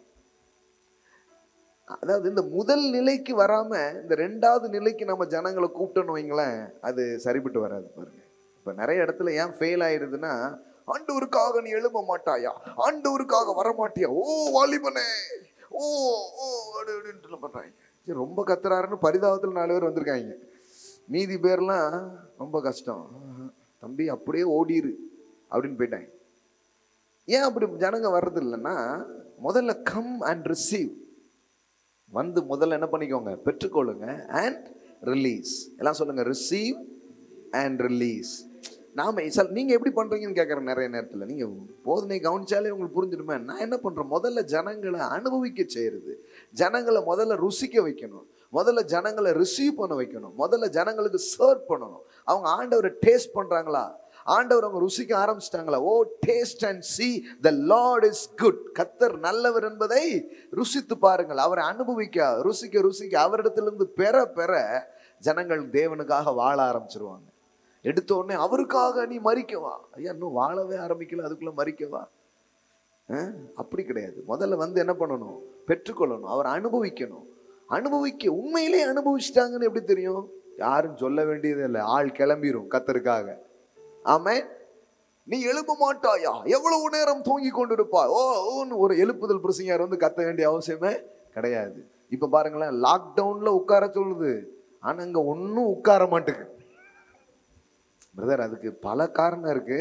A: அதாவது இந்த முதல் நிலைக்கு வராம இந்த ரெண்டாவது நிலைக்கு நம்ம ஜனங்களை கூப்பிட்டோன்னு வைங்களேன், அது சரிபட்டு வராது பாருங்க. இப்ப நிறைய இடத்துல ஏன் ஃபெயில் ஆயிருதுன்னா, ஆண்டவருக்காக நீ எழும்ப மாட்டாயா, ஆண்டவருக்காக வரமாட்டியா, ஓ வாலிபனே, ஓ ஓ அப்படின்னு பண்றாங்க. ரொம்ப கத்துறாருன்னு பரிதாபத்தில் நாலு பேர் வந்திருக்காங்க. மீதி பேர்லாம் ரொம்ப கஷ்டம், தம்பி அப்படியே ஓடிரு அப்படின்னு போயிட்டாங்க. ஏன் அப்படி ஜனங்க வர்றது இல்லைன்னா, முதல்ல கம் அண்ட் ரிசீவ், வந்து முதல்ல என்ன பண்ணிக்கோங்க, பெற்றுக்கொள்ளுங்க அண்ட் ரிலீஸ். எல்லாம் சொல்லுங்க, ரிசீவ் அண்ட் ரிலீஸ். நாம நீங்க எப்படி பண்றீங்கன்னு கேட்கறேன். நிறைய நேரத்தில் நீங்க போதனை கவனிச்சாலே உங்களுக்கு புரிஞ்சிடுமே. நான் என்ன பண்றேன், முதல்ல ஜனங்களை அனுபவிக்க செய்யறது, ஜனங்களை முதல்ல ருசிக்க வைக்கணும், முதல்ல ஜனங்களை ரிசீவ் பண்ண வைக்கணும், முதல்ல ஜனங்களுக்கு சர்வ் பண்ணணும். அவங்க ஆண்டவரை டேஸ்ட் பண்றாங்களா, ஆண்டவர் அவங்க ருசிக்க ஆரம்பிச்சிட்டாங்களா, oh taste and see the Lord is good, கர்த்தர் நல்லவர் என்பதை ருசித்து பாருங்கள். அவரை அனுபவிக்க ருசிக்க ருசிக்க அவரிடத்திலிருந்து பெற பெற ஜனங்கள் தேவனுக்காக வாழ ஆரம்பிச்சிருவாங்க. எடுத்த உடனே அவருக்காக நீ மறிக்கவா, ஐயா இன்னும் வாழவே ஆரம்பிக்கல அதுக்குள்ள மறிக்கவா, அப்படி கிடையாது. முதல்ல வந்து என்ன பண்ணணும், பெற்றுக்கொள்ளணும், அவர் அனுபவிக்கணும். அனுபவிக்க உண்மையிலே அனுபவிச்சிட்டாங்கன்னு எப்படி தெரியும், யாரும் சொல்ல வேண்டியது இல்லை, ஆள் கிளம்பிரும் கர்த்தருக்காக. ஆமென். நீ எழும்ப மாட்டாயா, எவ்வளவு நேரம் தூங்கி கொண்டிருப்பா, ஓ ஒரு எழுப்புதல் பிரசங்கியார் வந்து கத்த வேண்டிய அவசியமே கிடையாது. இப்ப பாருங்களேன், லாக்டவுன்ல உட்கார சொல்லுது, ஆனா அங்க ஒன்னும் உட்கார மாட்டேங்குது பிரதர். அதுக்கு பல காரணம் இருக்கு.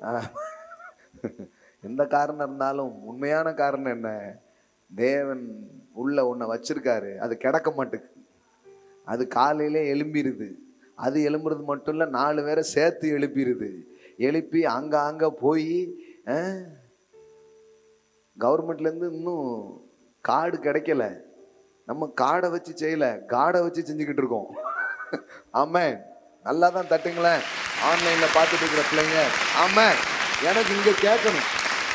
A: எந்த காரணம் இருந்தாலும் உண்மையான காரணம் என்ன, தேவன் உள்ள ஒன்ன வச்சிருக்காரு, அது கிடக்க மாட்டேங்குது, அது காலையிலே எழும்பிடுது. அது எழும்புறது மட்டும் இல்லை, நாலு பேரை சேர்த்து எழுப்பிடுது. எழுப்பி அங்க அங்க போய் கவர்மெண்ட்ல இருந்து இன்னும் கார்டு கிடைக்கல, நம்ம கார்டை வச்சு செய்யல, கார்டை வச்சு செஞ்சுக்கிட்டு இருக்கோம். ஆமென். நல்லா தான் தட்டுங்களேன் ஆன்லைன்ல பார்த்துட்டு இருக்கிற பிள்ளைங்க. ஆமென். எனக்கு இங்க கேட்கணும்,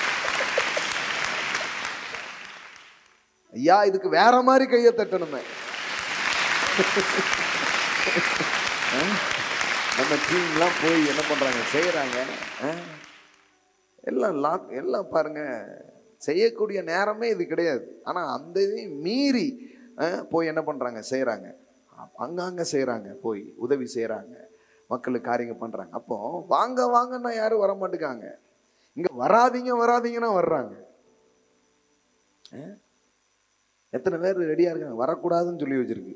A: ஐயா இதுக்கு வேற மாதிரி கையை தட்டணுமே. நம்ம டீம்லாம் போய் என்ன பண்றாங்க, செய்யறாங்க, எல்லாம் லாக் எல்லாம் பாருங்க, செய்யக்கூடிய நேரமே இது கிடையாது. ஆனா அந்த இதையும் மீறி போய் என்ன பண்றாங்க, செய்யறாங்க, அங்கங்க செய்யறாங்க, போய் உதவி செய்யறாங்க, மக்களுக்கு காரியங்கள் பண்றாங்க. அப்போ வாங்க வாங்கன்னா யாரும் வர மாட்டேங்காங்க, இங்க வராதீங்க வராதீங்கன்னா வர்றாங்க. எத்தனை பேர் ரெடியா இருக்காங்க, வரக்கூடாதுன்னு சொல்லி வச்சிருக்கு,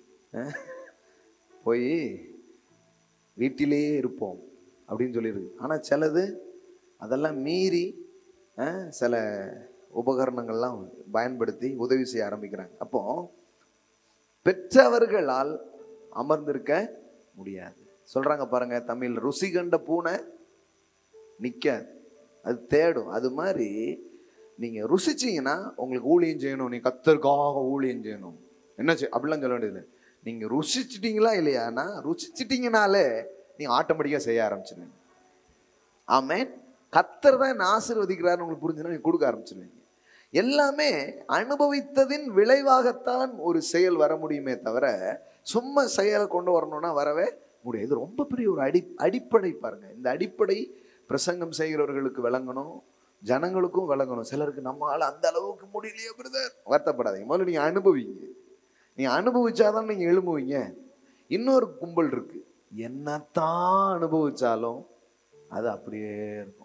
A: போய் வீட்டிலேயே இருப்போம் அப்படின்னு சொல்லியிருக்கு. ஆனால் சிலது அதெல்லாம் மீறி சில உபகரணங்கள்லாம் பயன்படுத்தி உதவி செய்ய ஆரம்பிக்கிறாங்க. அப்போ பெற்றவர்களால் அமர்ந்திருக்க முடியாது. சொல்றாங்க பாருங்க தமிழ், ருசி கண்ட பூனை நிக்காது, அது தேடும். அது மாதிரி நீங்க ருசிச்சீங்கன்னா உங்களுக்கு ஊழியம் செய்யணும், நீ கர்த்தருக்காக ஊழியம் செய்யணும் என்ன செய் அப்படிலாம் சொல்ல வேண்டியது. நீங்க ருசிச்சிட்டீங்களா இல்லையானா, ருசிச்சிட்டீங்கனாலே நீங்க ஆட்டோமேட்டிக்கா செய்ய ஆரம்பிச்சிருவீங்க. ஆமென். கர்த்தர் தான் என்ன ஆசீர்வதிக்கிறாருன்னு உங்களுக்கு புரிஞ்சுன்னா நீங்க கொடுக்க ஆரம்பிச்சிருவீங்க. எல்லாமே அனுபவித்ததின் விளைவாகத்தான் ஒரு செயல் வர முடியுமே தவிர சும்மா செயலை கொண்டு வரணும்னா வரவே முடியாது. இது ரொம்ப பெரிய ஒரு அடி அடிப்படை பாருங்க. இந்த அடிப்படை பிரசங்கம் செய்கிறவர்களுக்கு விளங்கணும், ஜனங்களுக்கும் விளங்கணும். சிலருக்கு நம்மளால அந்த அளவுக்கு முடியலையே பிரதர், வருத்தப்படாதீங்க, முதல்ல நீங்க அனுபவிங்க. நீ அனுபவிச்சாதான் நீங்க எழும்புவீங்க. இன்னொரு கும்பல் இருக்கு, என்னத்தான் அனுபவிச்சாலும் அது அப்படியே இருக்கும்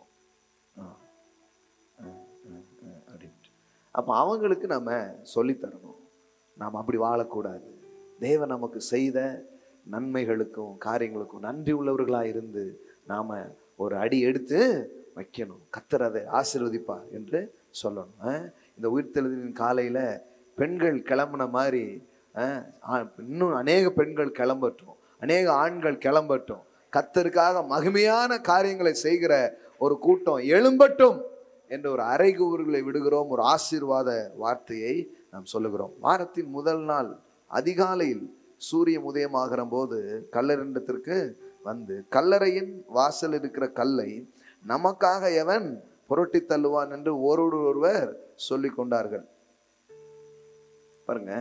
A: அப்படின்ட்டு. அப்ப அவங்களுக்கு நம்ம சொல்லித்தரணும், நாம் அப்படி வாழக்கூடாது. தேவன் நமக்கு செய்த நன்மைகளுக்கும் காரியங்களுக்கும் நன்றி உள்ளவர்களா இருந்து நாம ஒரு அடி எடுத்து வைக்கணும். கர்த்தர் அதை ஆசீர்வதிப்பார் என்று சொல்லணும். இந்த உயிர்த்தெழுதலின் காலையில பெண்கள் கிளம்புன மாதிரி இன்னும் அநேக பெண்கள் கிளம்பட்டும், அநேக ஆண்கள் கிளம்பட்டும், கர்த்தருக்காக மகிமையான காரியங்களை செய்கிற ஒரு கூட்டம் எழும்பட்டும் என்ற ஒரு அறைகூவல்களை விடுகிறோம். ஒரு ஆசீர்வாத வார்த்தையை நாம் சொல்லுகிறோம். வாரத்தின் முதல் நாள் அதிகாலையில் சூரியன் உதயமாகிற போது கல்லறையிடத்திற்கு வந்து கல்லறையின் வாசல் இருக்கிற கல்லை நமக்காக எவன் புரட்டி தள்ளுவான் என்று ஒருவர் ஒருவர் சொல்லிக் கொண்டார்கள். பாருங்க,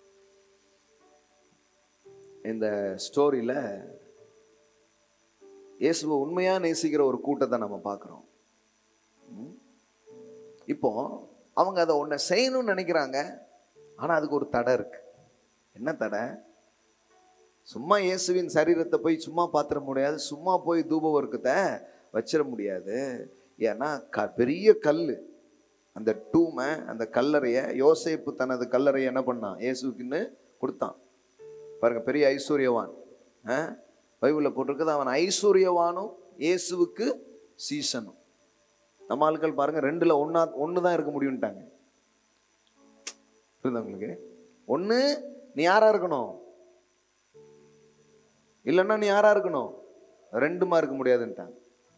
A: இந்த ஸ்டோரியில இயேசுவை உண்மையா நேசிக்கிற ஒரு கூட்டத்தை நம்ம பார்க்குறோம். இப்போ அவங்க அதை ஒன்றை செய்யணும்னு நினைக்கிறாங்க, ஆனால் அதுக்கு ஒரு தடை இருக்கு. என்ன தடை? சும்மா இயேசுவின் சரீரத்தை போய் சும்மா பார்த்துட முடியாது, சும்மா போய் தூப வர்க்கத்தை வச்சிட முடியாது. ஏன்னா க பெரிய கல், அந்த டூமை, அந்த கல்லறையை யோசேப்பு தனது கல்லறையை என்ன பண்ணான்? இயேசுக்குன்னு கொடுத்தான். பாருங்க, பெரிய ஐஸ்வர்யவான். பைபிளில் போட்டிருக்குது, அவன் ஐஸ்வர்யவானும் இயேசுவுக்கு சீசனும். நம்ம ஆட்கள் பாருங்க, ரெண்டுல ஒன்னா ஒன்று தான் இருக்க முடியும்ட்டாங்க. புரியுதா உங்களுக்கு? ஒன்று நீ யாரா இருக்கணும், இல்லைன்னா நீ யாரா இருக்கணும், ரெண்டுமா இருக்க முடியாதுன்ட்டாங்க.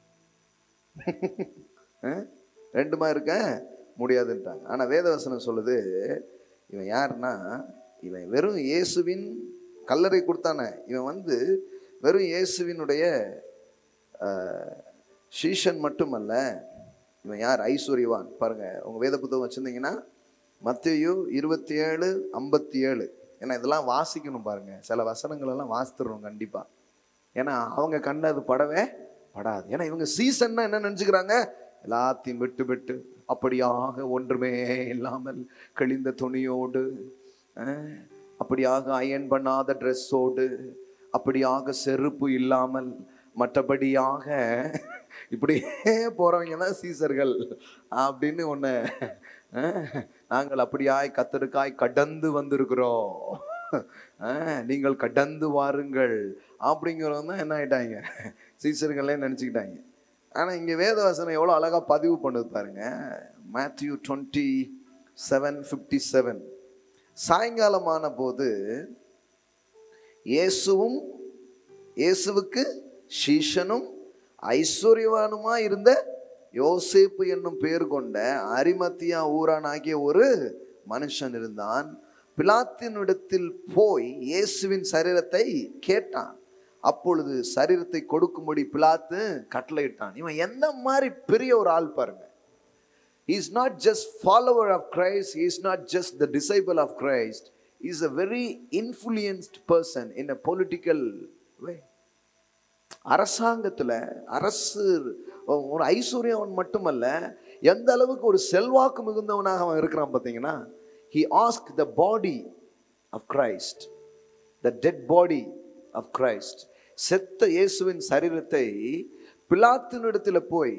A: ரெண்டுமா இருக்க முடியாதுன்ட்டாங்க. ஆனா வேதவசனம் சொல்லுது, இவன் யாருன்னா, இவன் வெறும் இயேசுவின் கல்லறை கொடுத்தானே, இவன் வந்து வெறும் இயேசுவினுடைய சீஷன் மட்டுமல்ல, இவன் யார்? ஐஸ்வர்யவான். பாருங்க, உங்க வேத புத்தகம் வச்சிருந்தீங்கன்னா மத்தேயு இருபத்தி ஏழு ஐம்பத்தி ஏழு. ஏன்னா இதெல்லாம் வாசிக்கணும் பாருங்க, சில வசனங்கள் எல்லாம் வாசித்துறோம் கண்டிப்பா. ஏன்னா அவங்க கண்ணு அது படவே படாது. ஏன்னா இவங்க சீசன்னா என்ன நினைச்சுக்கிறாங்க? எல்லாத்தையும் விட்டு விட்டு அப்படியாக ஒன்றுமே இல்லாமல் கிழிந்த துணியோடு, அப்படியாக அயன் பண்ணாத ட்ரெஸ்ஸோடு, அப்படியாக செருப்பு இல்லாமல், மற்றபடியாக இப்படியே போறவங்க தான் சீசர்கள் அப்படின்னு ஒன்று. நாங்கள் அப்படியாய் கத்தருக்காய் கடந்து வந்திருக்கிறோம், நீங்கள் கடந்து வாருங்கள் அப்படிங்கிறவங்க தான் என்ன ஆயிட்டாங்க? சீசர்களே நினச்சிக்கிட்டாங்க. ஆனால் இங்கே வேதவசனம் எவ்வளோ அழகாக பதிவு பண்ணுது பாருங்க. Matthew twenty seven fifty seven. சாயங்காலமான போது இயேசுவும் இயேசுவுக்கு சீஷனும் ஐஸ்வர்யவானுமா இருந்த யோசேப்பு என்னும் பேர் கொண்ட அரிமத்தியா ஊரானாகிய ஒரு மனுஷன் இருந்தான். பிலாத்தினிடத்தில் போய் இயேசுவின் சரீரத்தை கேட்டான். அப்பொழுது சரீரத்தை கொடுக்கும்படி பிலாத்து கட்டளையிட்டான். இவன் எந்த மாதிரி பெரிய ஒரு ஆள் பாருங்க. He is not just follower of Christ, he is not just the disciple of Christ, he is a very influenced person in a political way. அரசாங்கத்தில் அரசு ஒரு ஐஸ்வர்யவன் மட்டுமல்ல, எந்த அளவுக்கு ஒரு செல்வாக்கு மிகுந்தவனாக அவன் இருக்கிறான் பார்த்தீங்கன்னா. He asked the body of Christ, the dead body of Christ, செத்த இயேசுவின் சரீரத்தை பிலாத்தினிடத்தில் போய்,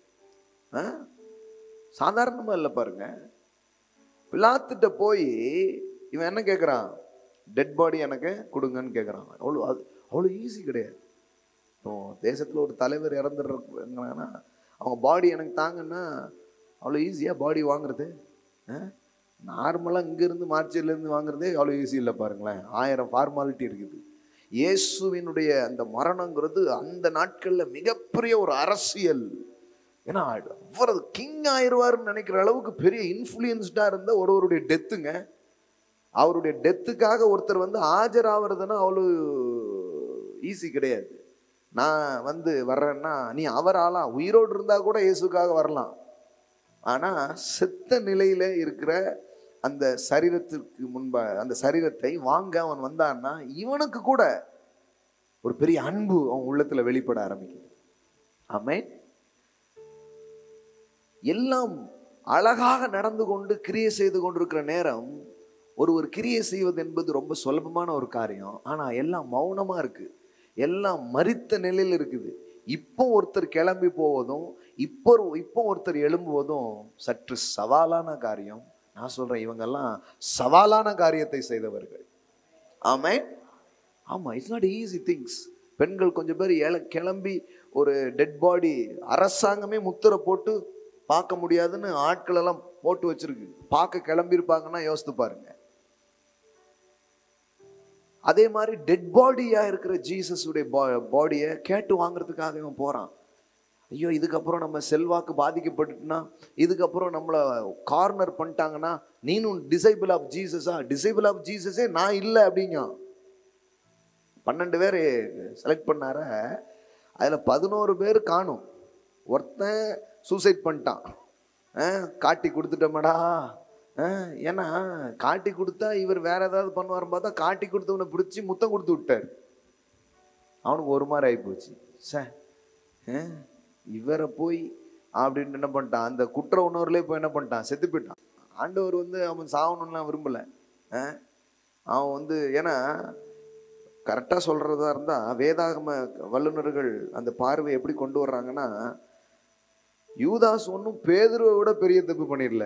A: சாதாரணமா இல்லை பாருங்க, பிலாத்திட்ட போய் இவன் என்ன கேட்குறான்? டெட் பாடி எனக்கு கொடுங்கன்னு கேட்குறான். அவ்வளோ அது அவ்வளோ ஈஸி கிடையாது. இப்போ தேசத்தில் ஒரு தலைவர் இறந்துடுறாங்கன்னா அவங்க பாடி எனக்கு தாங்கன்னா அவ்வளோ ஈஸியாக பாடி வாங்குறது. நார்மலாக இங்கேருந்து மார்ச்சிலேருந்து வாங்குறதே அவ்வளோ ஈஸி இல்லை பாருங்களேன். ஆயிரம் ஃபார்மாலிட்டி இருக்குது. இயேசுவினுடைய அந்த மரணங்கிறது அந்த நாட்களில் மிகப்பெரிய ஒரு அரசியல். ஏன்னா அவர் கிங் ஆயிடுவார்னு நினைக்கிற அளவுக்கு பெரிய இன்ஃப்ளூயன்ஸ்டாக இருந்த ஒருவருடைய டெத்துங்க. அவருடைய டெத்துக்காக ஒருத்தர் வந்து ஆஜராகிறதுனா அவ்வளோ ஈஸி கிடையாது. நான் வந்து வர்றேன்னா நீ அவர் ஆளா உயிரோடு இருந்தால் கூட இயேசுக்காக வரலாம். ஆனால் செத்த நிலையில் இருக்கிற அந்த சரீரத்திற்கு முன்பா அந்த சரீரத்தை வாங்க அவன் வந்தான்னா இவனுக்கு கூட ஒரு பெரிய அன்பு அவன் உள்ளத்தில் வெளிப்பட ஆரம்பிக்குது. ஆமென். எல்லாம் அழகாக நடந்து கொண்டு கிரியை செய்து கொண்டிருக்கிற நேரம் ஒரு ஒரு கிரியை செய்வது என்பது ரொம்ப சுலபமான ஒரு காரியம். ஆனால் எல்லாம் மௌனமாக இருக்கு, எல்லாம் மரித்த நிலையில் இருக்குது. இப்போ ஒருத்தர் கிளம்பி போவதும் இப்போ இப்போ ஒருத்தர் எழும்புவதும் சற்று சவாலான காரியம். நான் சொல்றேன், இவங்கெல்லாம் சவாலான காரியத்தை செய்தவர்கள். ஆமென். ஆமா, இட்ஸ் நாட் ஈஸி திங்ஸ். பெண்கள் கொஞ்சம் பேர் கிளம்பி ஒரு டெட் பாடி அரசாங்கமே முத்திரை போட்டு பார்க்க முடியாதுன்னு ஆட்கள் எல்லாம் போட்டு வச்சிருக்கு, பார்க்க கிளம்பி இருப்பாங்கன்னா யோசித்து பாருங்க. அதே மாதிரி டெட் பாடியா இருக்கிற ஜீசஸுடைய பாடியை கேட்டு வாங்குறதுக்காக இவன் போறான். ஐயோ, இதுக்கப்புறம் நம்ம செல்வாக்கு பாதிக்கப்பட்டுனா, இதுக்கப்புறம் நம்மளை கார்னர் பண்ணிட்டாங்கன்னா நீனும் டிசைபிள் ஆஃப் ஜீசஸா? டிசைபிள் ஆஃப் ஜீசஸே நான் இல்லை அப்படிங்க. பன்னெண்டு பேர் செலக்ட் பண்ணார, அதில் பதினோரு பேர் காணும். ஒருத்தன் சூசைட் பண்ணிட்டான். காட்டி கொடுத்துட்டோமடா. ஏன்னா காட்டி கொடுத்தா இவர் வேற ஏதாவது பண்ணுவார் பார்த்தா காட்டி கொடுத்தவனை பிடிச்சி முத்தம் கொடுத்து விட்டார். அவனுக்கு ஒரு மாதிரி ஆகி போச்சு. சார் இவரை போய் அப்படின்னு என்ன பண்ணிட்டான், அந்த குற்ற உணர்வுலேயே போய் என்ன பண்ணிட்டான், செத்து போயிட்டான். ஆண்டவர் வந்து அவன் சாகணும்லாம் விரும்பல. அவன் வந்து ஏன்னா கரெக்டாக சொல்றதா இருந்தா வேதாகம வல்லுநர்கள் அந்த பார்வை எப்படி கொண்டு வர்றாங்கன்னா, யூதாஸ் ஒன்றும் பேதுருவை விட பெரிய தப்பு பண்ணிடல.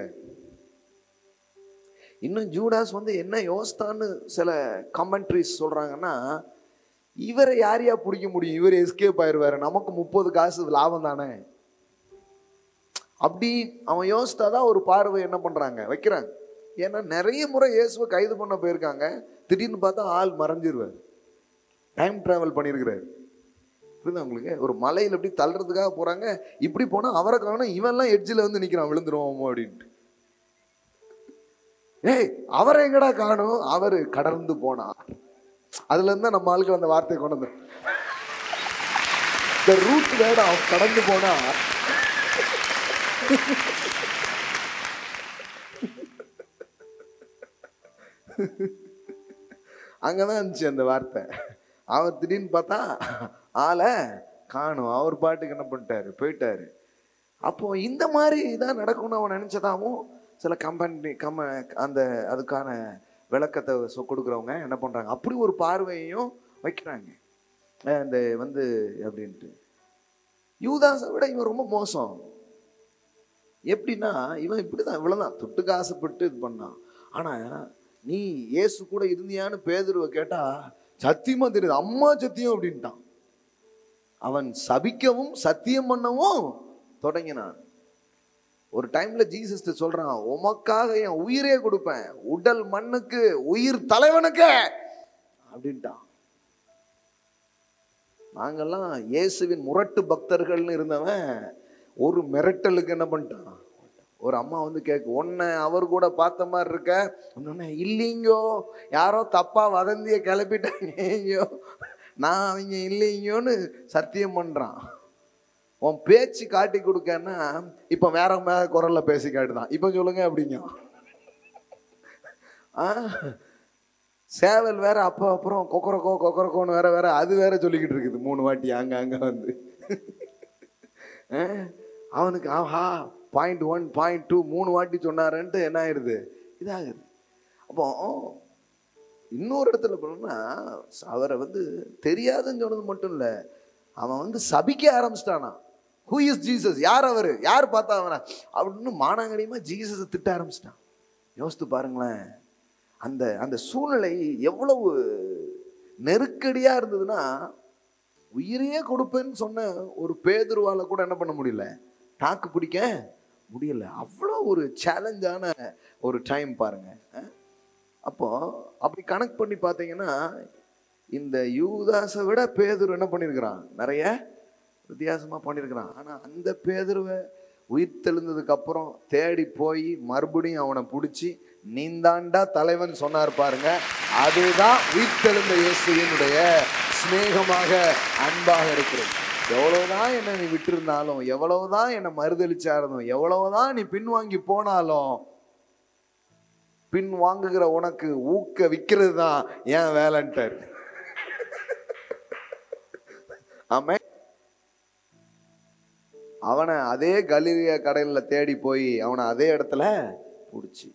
A: இன்னும் ஜூடாஸ் வந்து என்ன யோசித்தான்னு சில கமெண்ட்ரிஸ் சொல்றாங்கன்னா, இவரை யாரையா பிடிக்க முடியும், இவர் எஸ்கேப் ஆயிடுவாரு, நமக்கு முப்பது காசு லாபம் தானே, அப்படி அவன் யோசித்தாதான் ஒரு பார்வை என்ன பண்றாங்க வைக்கிறாங்க. ஏன்னா நிறைய முறை இயேசுவை கைது பண்ண போயிருக்காங்க, திடீர்னு பார்த்தா ஆள் மறைஞ்சிருவார், டைம் டிராவல் பண்ணியிருக்கிறாரு. புரியுதா உங்களுக்கு? ஒரு மலையில் எப்படி தள்ளுறதுக்காக போறாங்க, இப்படி போனா அவரை காணும், இவன்லாம் எட்ஜில் வந்து நிற்கிறான் விழுந்துருவோமோ அப்படின்ட்டு. ஏய் அவரை எங்கடா காணும், அவரு கடந்து போனார். அதுல இருந்தா நம்ம ஆளுக்கு அந்த வார்த்தையை கொண்டு வந்து ரூட் வேட கடந்து போனா அங்கதான் இருந்துச்சு அந்த வார்த்தை. அவர் திடீர்னு பார்த்தா ஆளை காணும், அவர் பாட்டுக்கு என்ன பண்ணிட்டாரு போயிட்டாரு. அப்போ இந்த மாதிரி இதான் நடக்கும்னு அவன் நினைச்சதாவும் சில கம்பெனி கம்ம அந்த அதுக்கான விளக்கத்தை கொடுக்குறவங்க என்ன பண்றாங்க, அப்படி ஒரு பார்வையையும் வைக்கிறாங்க. அந்த வந்து அப்படின்ட்டு யூதாஸை விட இவன் ரொம்ப மோசம். எப்படின்னா இவன் இப்படிதான், இவ்வளவுதான் துட்டுக்கு ஆசைப்பட்டு இது பண்ணான். ஆனா நீ இயேசு கூட இருந்தியான்னு பேதுருவை கேட்டா சத்தியமா தெரியுது, அம்மா சத்தியம் அப்படின்ட்டான். அவன் சபிக்கவும் சத்தியம் பண்ணவும் தொடங்கினான். ஒரு டைம்ல ஜீசஸ் சொல்றான், உமக்காக என் உயிரே கொடுப்பேன், உடல் மண்ணுக்கு உயிர் தலைவனுக்கு அப்படின்ட்டான். நாங்கெல்லாம் இயேசுவின் முரட்டு பக்தர்கள்னு இருந்தவன் ஒரு மிரட்டலுக்கு என்ன பண்ணிட்டான். ஒரு அம்மா வந்து கேட்க, உன்னை அவர் கூட பார்த்த மாதிரி இருக்க அப்படின்னா, இல்லைங்கோ யாரோ தப்பா வதந்திய கிளப்பிட்டாங்கோ, நான் அவங்க இல்லைங்கோன்னு சத்தியம் பண்றான். உன் பேச்சு காட்டி கொடுக்கன்னா இப்ப வேற மேல குரல்ல பேசி காட்டுதான். இப்ப சொல்லுங்க அப்படிங்க. ஆஹ் சேவல் வேற அப்போ அப்புறம் கொக்கரக்கோ கொக்கரக்கோன்னு வேற வேற அது வேற சொல்லிக்கிட்டு இருக்குது மூணு வாட்டி அங்க அங்க வந்து. அவனுக்கு ஆஹா பாயிண்ட் ஒன் பாயிண்ட் டூ மூணு வாட்டி சொன்னாருன்ட்டு என்ன ஆயிடுது, இதாகுது. அப்போ இன்னொரு இடத்துல போனோம்னா அவரை வந்து தெரியாதுன்னு சொன்னது மட்டும் இல்லை, அவன் வந்து சபிக்க ஆரம்பிச்சிட்டானா. ஹூ இஸ் ஜீசஸ், யார் அவரு, யார் பார்த்தா அவனை அப்படின்னு மானாங்கடியமா ஜீசஸை திட்ட ஆரம்பிச்சிட்டான். யோசித்து பாருங்களேன், அந்த அந்த சூழ்நிலை எவ்வளவு நெருக்கடியா இருந்ததுன்னா, உயிரையே கொடுப்பேன்னு சொன்ன ஒரு பேதுருவால கூட என்ன பண்ண முடியல, தாக்கு பிடிக்க முடியல. அவ்வளோ ஒரு சேலஞ்சான ஒரு டைம் பாருங்க. அப்போ அப்படி கனெக்ட் பண்ணி பார்த்தீங்கன்னா இந்த யூதாஸை விட பேதுரு என்ன பண்ணியிருக்கிறான், நிறைய வித்தியாசமா பண்ணியிருக்கிறான். ஆனா அந்த பேதுருவை உயிர் தெழுந்ததுக்கு அப்புறம் தேடி போய் மறுபடியும் அவனை பிடிச்சி நீந்தாண்டா தலைவன் சொன்னார் பாருங்க, அதுதான் உயிர் தெழுந்த இயேசுவினுடைய சிநேகமாக அன்பாக இருக்கிறது. எவ்வளவுதான் என்னை நீ விட்டிருந்தாலும், எவ்வளவுதான் என்னை மறுதளிச்சா இருந்தோம், எவ்வளவுதான் நீ பின்வாங்கி போனாலும், பின் வாங்குகிற உனக்கு ஊக்க விற்கிறது தான் ஏன் வேலைன்ட்டார். ஆமே, அவனை அதே கலிலிய கடையில தேடி போய் அவனை அதே இடத்துல பிடிச்சி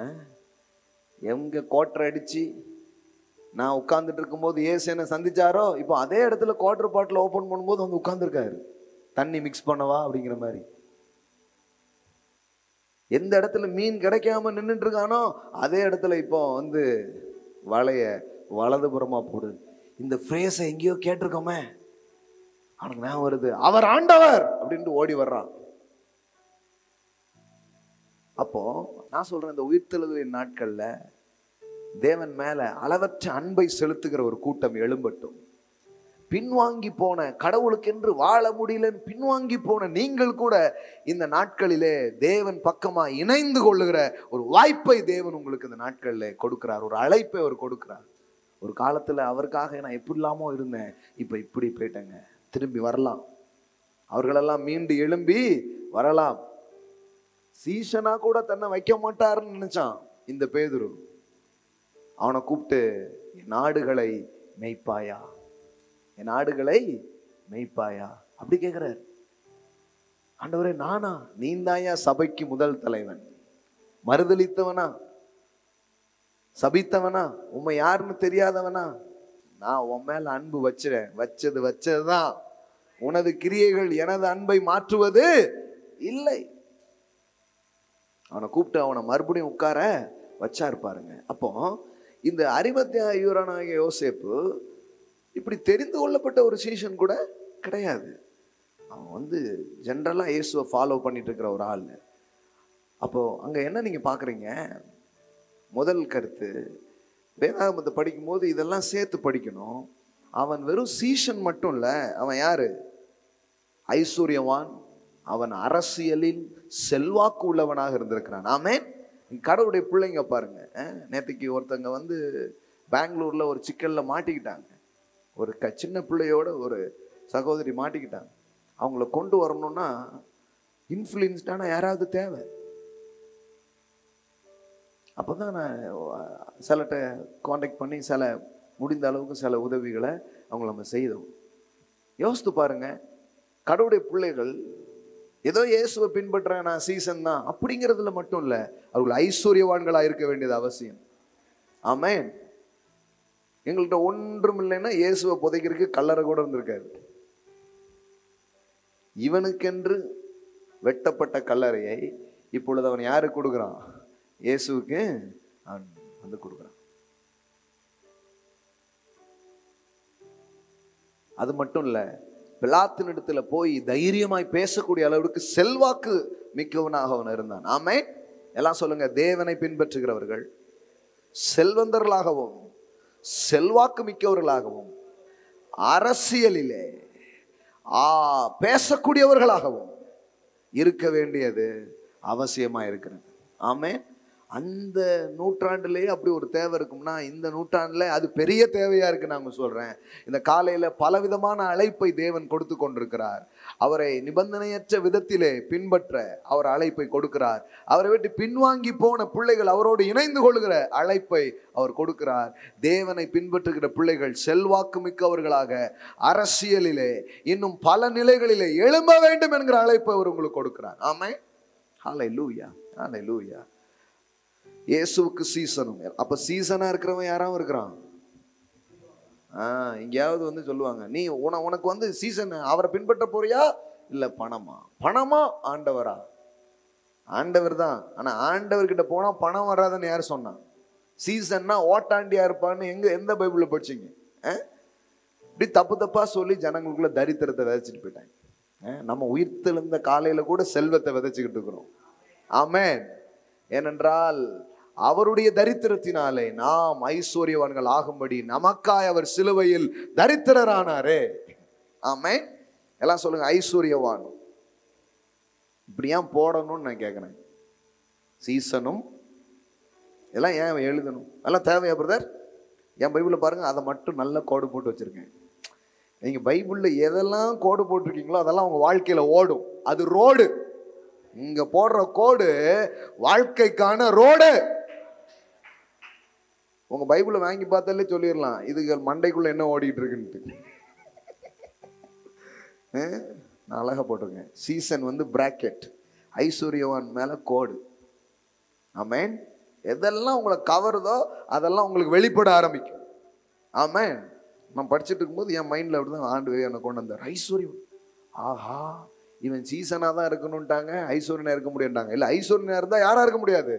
A: எங்க கோட்டரை அடிச்சு நான் உட்கார்ந்துட்டு இருக்கும்போது ஏசு என்ன சந்திச்சாரோ, இப்போ அதே இடத்துல குவார்டர் பாட்டில் ஓப்பன் பண்ணும்போது வந்து உட்கார்ந்துருக்காரு, தண்ணி மிக்ஸ் பண்ணவா அப்படிங்கிற மாதிரி. எந்த இடத்துல மீன் கிடைக்காம நின்றுட்டு இருக்கானோ அதே இடத்துல இப்போ வந்து வலைய வலதுபுறமா போடு. இந்த ஃப்ரேஸை எங்கேயோ கேட்டிருக்கோமே, அவனுக்கு ஞாபகம் வருது, அவர் ஆண்டவர் அப்படின்ட்டு ஓடி வர்றான். அப்போ நான் சொல்றேன், இந்த உயிர்த்தெழுதலின் நாட்கள்ல தேவன் மேல அளவற்ற அன்பை செலுத்துகிற ஒரு கூட்டம் எழும்பட்டும். பின்வாங்கி போன, கடவுளுக்கென்று வாழ முடியலன்னு பின்வாங்கி போன நீங்கள் கூட இந்த நாட்களிலே தேவன் பக்கமா இணைந்து கொள்ளுகிற ஒரு வாய்ப்பை தேவன் உங்களுக்கு இந்த நாட்கள்ல கொடுக்கிறார், ஒரு அழைப்பை அவர் கொடுக்கிறார். ஒரு காலத்துல அவருக்காக நான் எப்படி இல்லாமோ இருந்தேன், இப்ப இப்படி போயிட்டேங்க, திரும்பி வரலாம், அவர்களெல்லாம் மீண்டு எழும்பி வரலாம். சீசனா கூட தன்னை வைக்க மாட்டாருன்னு நினைச்சான் இந்த பேதுரு. அவனை கூப்பிட்டு, என் நாடுகளை மெய்ப்பாயா, என் நாடுகளை மெய்ப்பாயா அப்படி கேட்கிறார். ஆண்டவரே நானா? நீந்தாயா சபைக்கு முதல் தலைவன், மறுதளித்தவனா, சபித்தவனா, உண்மை யாருன்னு தெரியாதவனா? நான் உன் மேல அன்பு வச்சுறேன், வச்சது வச்சதுதான். உனது கிரியைகள் எனது அன்பை மாற்றுவது இல்லை. அவனை கூப்பிட்டு அவனை மறுபடியும் உட்கார வச்சா இருப்பாருங்க. அப்போ இந்த அரிமத்தியா யூதனாகிய யோசேப்பு இப்படி தெரிந்து கொள்ளப்பட்ட ஒரு சீஷன் கூட கிடையாது. அவன் வந்து ஜென்ரலா இயேசுவை ஃபாலோ பண்ணிட்டு இருக்கிற ஒரு ஆள். அப்போ அங்க என்ன நீங்க பாக்குறீங்க? முதல் கருத்து, வேதாகமத்தை படிக்கும் போது இதெல்லாம் சேர்த்து படிக்கணும். அவன் வெறும் சீஷன் மட்டும் இல்ல, அவன் யாரு? ஐஸ்வர்யவான். அவன் அரசியலில் செல்வாக்கு உள்ளவனாக இருந்திருக்கிறான். ஆமென். கடவுளுடைய பிள்ளைங்க பாருங்க. நேற்றுக்கு ஒருத்தங்க வந்து பெங்களூர்ல ஒரு சிக்கல்ல மாட்டிக்கிட்டாங்க. ஒரு க சின்ன பிள்ளையோட ஒரு சகோதரி மாட்டிக்கிட்டாங்க. அவங்கள கொண்டு வரணும்னா இன்ஃப்ளூயன்ஸ்டான யாராவது தேவை. அப்போதான் நான் சிலட்ட காண்டாக்ட் பண்ணி சில முடிந்த அளவுக்கு சில உதவிகளை அவங்க நம்ம செய்தோம். யோசித்து பாருங்க, கடவுளுடைய பிள்ளைகள் ஏதோ இயேசுவை பின்பற்ற நான் சீசன் தான் அப்படிங்கிறதுல மட்டும் இல்லை, அவர்கள் ஐஸ்வர்யவான்களா இருக்க வேண்டியது அவசியம். ஆமென். எங்கள்கிட்ட ஒன்றும் இல்லைன்னா இயேசுவை புதைக்கிறதுக்கு கல்லறை கூட இருந்திருக்காரு. இவனுக்கென்று வெட்டப்பட்ட கல்லறையை இப்பொழுது அவன் யாருக்கு கொடுக்குறான்? இயேசுவுக்கு அவன் வந்து கொடுக்குறான். அது மட்டும் இல்ல, பிலாத்தினிடத்துல போய் தைரியமாய் பேசக்கூடிய அளவுக்கு செல்வாக்கு மிக்கவனாக அவன் இருந்தான். ஆமென். எல்லாம் சொல்லுங்க, தேவனை பின்பற்றுகிறவர்கள் செல்வந்தர்களாகவும் செல்வாக்கு மிக்கவர்களாகவும் அரசியலிலே ஆ பேசக்கூடியவர்களாகவும் இருக்க வேண்டியது அவசியமா இருக்கிறது. ஆமென். அந்த நூற்றாண்டிலேயே அப்படி ஒரு தேவை இருக்கும்னா இந்த நூற்றாண்டுல அது பெரிய தேவையா இருக்கு. நாங்க சொல்றேன், இந்த காலையில பலவிதமான அழைப்பை தேவன் கொடுத்து கொண்டிருக்கிறார். அவரை நிபந்தனையற்ற விதத்திலே பின்பற்ற அவர் அழைப்பை கொடுக்கிறார். அவரை விட்டு பின்வாங்கி போன பிள்ளைகள் அவரோடு இணைந்து கொள்கிற அழைப்பை அவர் கொடுக்கிறார். தேவனை பின்பற்றுகிற பிள்ளைகள் செல்வாக்கு மிக்கவர்களாக அரசியலிலே இன்னும் பல நிலைகளிலே எழும்ப வேண்டும் என்கிற அழைப்பை அவர் உங்களுக்கு கொடுக்கிறார். ஆமென். ஹல்லேலூயா, ஹல்லேலூயா. இயேசுவுக்கு சீசனும். அப்ப சீசனா இருக்கிறவன் யாராவும் இருக்கிறான். ஆஹ் எங்கேயாவது வந்து சொல்லுவாங்க, நீ உன உனக்கு வந்து சீசன் அவரை பின்பற்ற போறியா இல்ல பணமா? பணமா ஆண்டவரா? ஆண்டவர் தான். ஆனா ஆண்டவர்கிட்ட போனா பணம் வராதுன்னு யார் சொன்னா? சீசன்னா ஓட்டாண்டியா இருப்பான்னு எங்க எந்த பைபிள்ல படிச்சீங்க? இப்படி தப்பு தப்பா சொல்லி ஜனங்களுக்குள்ள தரித்திரத்தை விதைச்சிட்டு போயிட்டாங்க. நம்ம உயிர்த்தெழுந்த காலையில கூட செல்வத்தை விதைச்சுக்கிட்டு இருக்கிறோம். ஆமென். ஏனென்றால் அவருடைய தரித்திரத்தினாலே நாம் ஐஸ்வர்யவான்கள் ஆகும்படி நமக்காய் அவர் சிலுவையில் தரித்திரரானாரே. ஆமென். எல்லாம் சொல்லுங்க, ஐஸ்வர்யவான். இப்படி ஏன் போடணும்னு நான் கேட்கிறேன். சீசனும் இதெல்லாம் ஏன் எழுதணும்? அதெல்லாம் தேவையா பிரதர்? என் பைபிளில் பாருங்க, அதை மட்டும் நல்ல கோடு போட்டு வச்சிருக்கேன். நீங்க பைபிளில் எதெல்லாம் கோடு போட்டிருக்கீங்களோ அதெல்லாம் உங்க வாழ்க்கையில ஓடும். அது ரோடு. இங்க போடுற கோடு வாழ்க்கைக்கான ரோடு. உங்க பைபிளை வாங்கி பார்த்தாலே சொல்லிடலாம் இதுகள் மண்டைக்குள்ள என்ன ஓடிட்டு இருக்குன்ட்டு. நான் அழகா போட்டிருக்கேன். சீசன் வந்து பிராக்கெட், ஐஸ்வர்யவான் மேல கோடு. ஆமென். எதெல்லாம் உங்களை கவருதோ அதெல்லாம் உங்களுக்கு வெளிப்பட ஆரம்பிக்கும். ஆமென். நான் படிச்சுட்டு இருக்கும்போது என் மைண்ட்ல அப்படிதான் ஆண்டு என்னை கொண்டு வந்தார். ஐஸ்வர்யம், ஆஹா இவன் சீசனா தான் இருக்கணும்ட்டாங்க, ஐஸ்வர்யனா இருக்க முடியாண்டாங்க. இல்ல, ஐஸ்வர்யனா இருந்தா யாரா இருக்க முடியாது?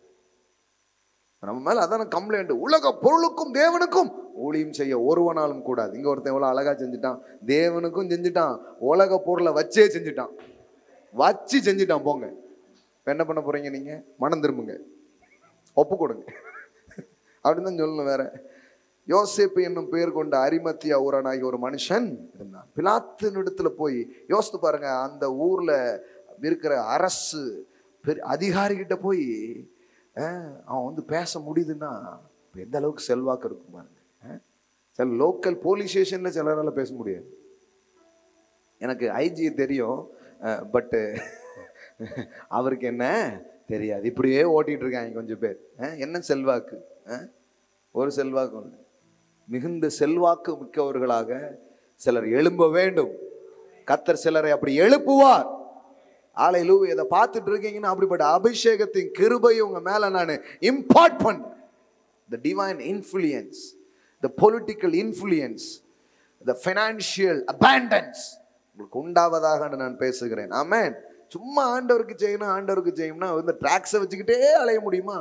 A: நம்ம மேல அதான கம்ப்ளைண்ட். உலக பொருளுக்கும் தேவனுக்கும் ஊழியம் செய்ய ஒருவனாலும் கூடாது. இங்க ஒருத்தன் எவ்வளவு அழகா செஞ்சுட்டான். தேவனுக்கும் செஞ்சுட்டான், உலக பொருளை வச்சே செஞ்சுட்டான், வச்சு செஞ்சுட்டான். போங்க, என்ன பண்ண போறீங்க நீங்க? மனம் திரும்புங்க, ஒப்பு கொடுங்க அப்படின்னு தான் சொல்லணும். வேற யோசேப்பு என்னும் பெயர் கொண்ட அரிமத்தியா ஊரனாகி ஒரு மனுஷன் இருந்தான். பிலாத்தினிடத்துல போய் யோசித்து பாருங்க, அந்த ஊர்ல இருக்கிற அரசு பெரிய அதிகாரிகிட்ட போய் அவன் வந்து பேச முடியுதுன்னா எந்த அளவுக்கு செல்வாக்கு இருக்கும் பாருங்க. சில லோக்கல் போலீஸ் ஸ்டேஷன்ல சிலரால பேச முடியாது. எனக்கு ஐஜி தெரியும், பட்டு அவருக்கு என்ன தெரியாது. இப்படியே ஓட்டிட்டு இருக்காங்க கொஞ்சம் பேர். என்ன செல்வாக்கு? ஒரு செல்வாக்கு ஒன்று. மிகுந்த செல்வாக்கு மிக்கவர்களாக சிலர் எழும்ப வேண்டும். கர்த்தர் சிலரை அப்படி எழுப்புவார். ஹல்லேலூயா. இதை பார்த்துட்டு இருக்கீங்கன்னா அப்படிப்பட்ட அபிஷேகத்தின் கிருபையை உங்க மேல நான் இம்பார்ட் பண்றேன். The divine influence, the political influence, the financial abundance உங்களுக்கு உண்டாவதாக நான் பேசுகிறேன். ஆமென். சும்மா ஆண்டவருக்கு செய்யணும் ஆண்டவருக்கு செய்யணும்னா இந்த ட்ராக்ஸை வச்சுக்கிட்டே அலைய முடியுமா?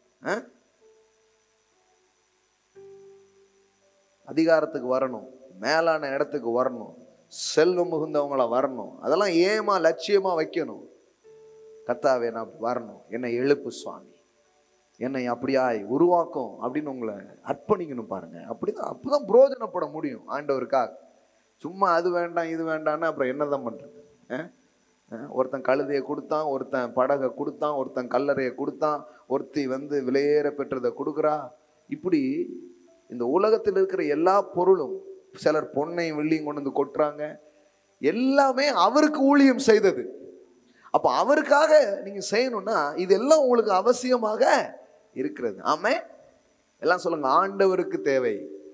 A: அதிகாரத்துக்கு வரணும், மேலான இடத்துக்கு வரணும், செல்வம் மிகுந்தவங்கள வரணும், அதெல்லாம் ஏமா லட்சியமா வைக்கணும். கர்த்தாவே நான் வரணும், என்னை எழுப்பு சுவாமி, என்னை அப்படியாய் உருவாக்கும் அப்படின்னு உங்களை அர்ப்பணிக்கணும் பாருங்க. அப்படிதான் அப்பதான் புரோஜனப்பட முடியும் ஆண்டவருக்காக. சும்மா அது வேண்டாம் இது வேண்டாம்னா அப்புறம் என்னதான் பண்றது? ஒருத்தன் கழுதையை கொடுத்தான், ஒருத்தன் படகை கொடுத்தான், ஒருத்தன் கல்லறையை கொடுத்தான், ஒருத்தி வந்து விலையேற பெற்றதை கொடுக்குறா. இப்படி இந்த உலகத்தில் இருக்கிற எல்லா பொருளும், சிலர் பொன்னையும் வெள்ளியும் கொண்டு வந்து கொட்டுறாங்க, எல்லாமே அவருக்கு ஊழியம் செய்தது. அப்போ அவருக்காக நீங்க செய்யணும்னா இதெல்லாம் உங்களுக்கு அவசியமாக இருக்கிறது. ஆமே, எல்லாம் சொல்லுங்க, ஆண்டவருக்கு தேவை.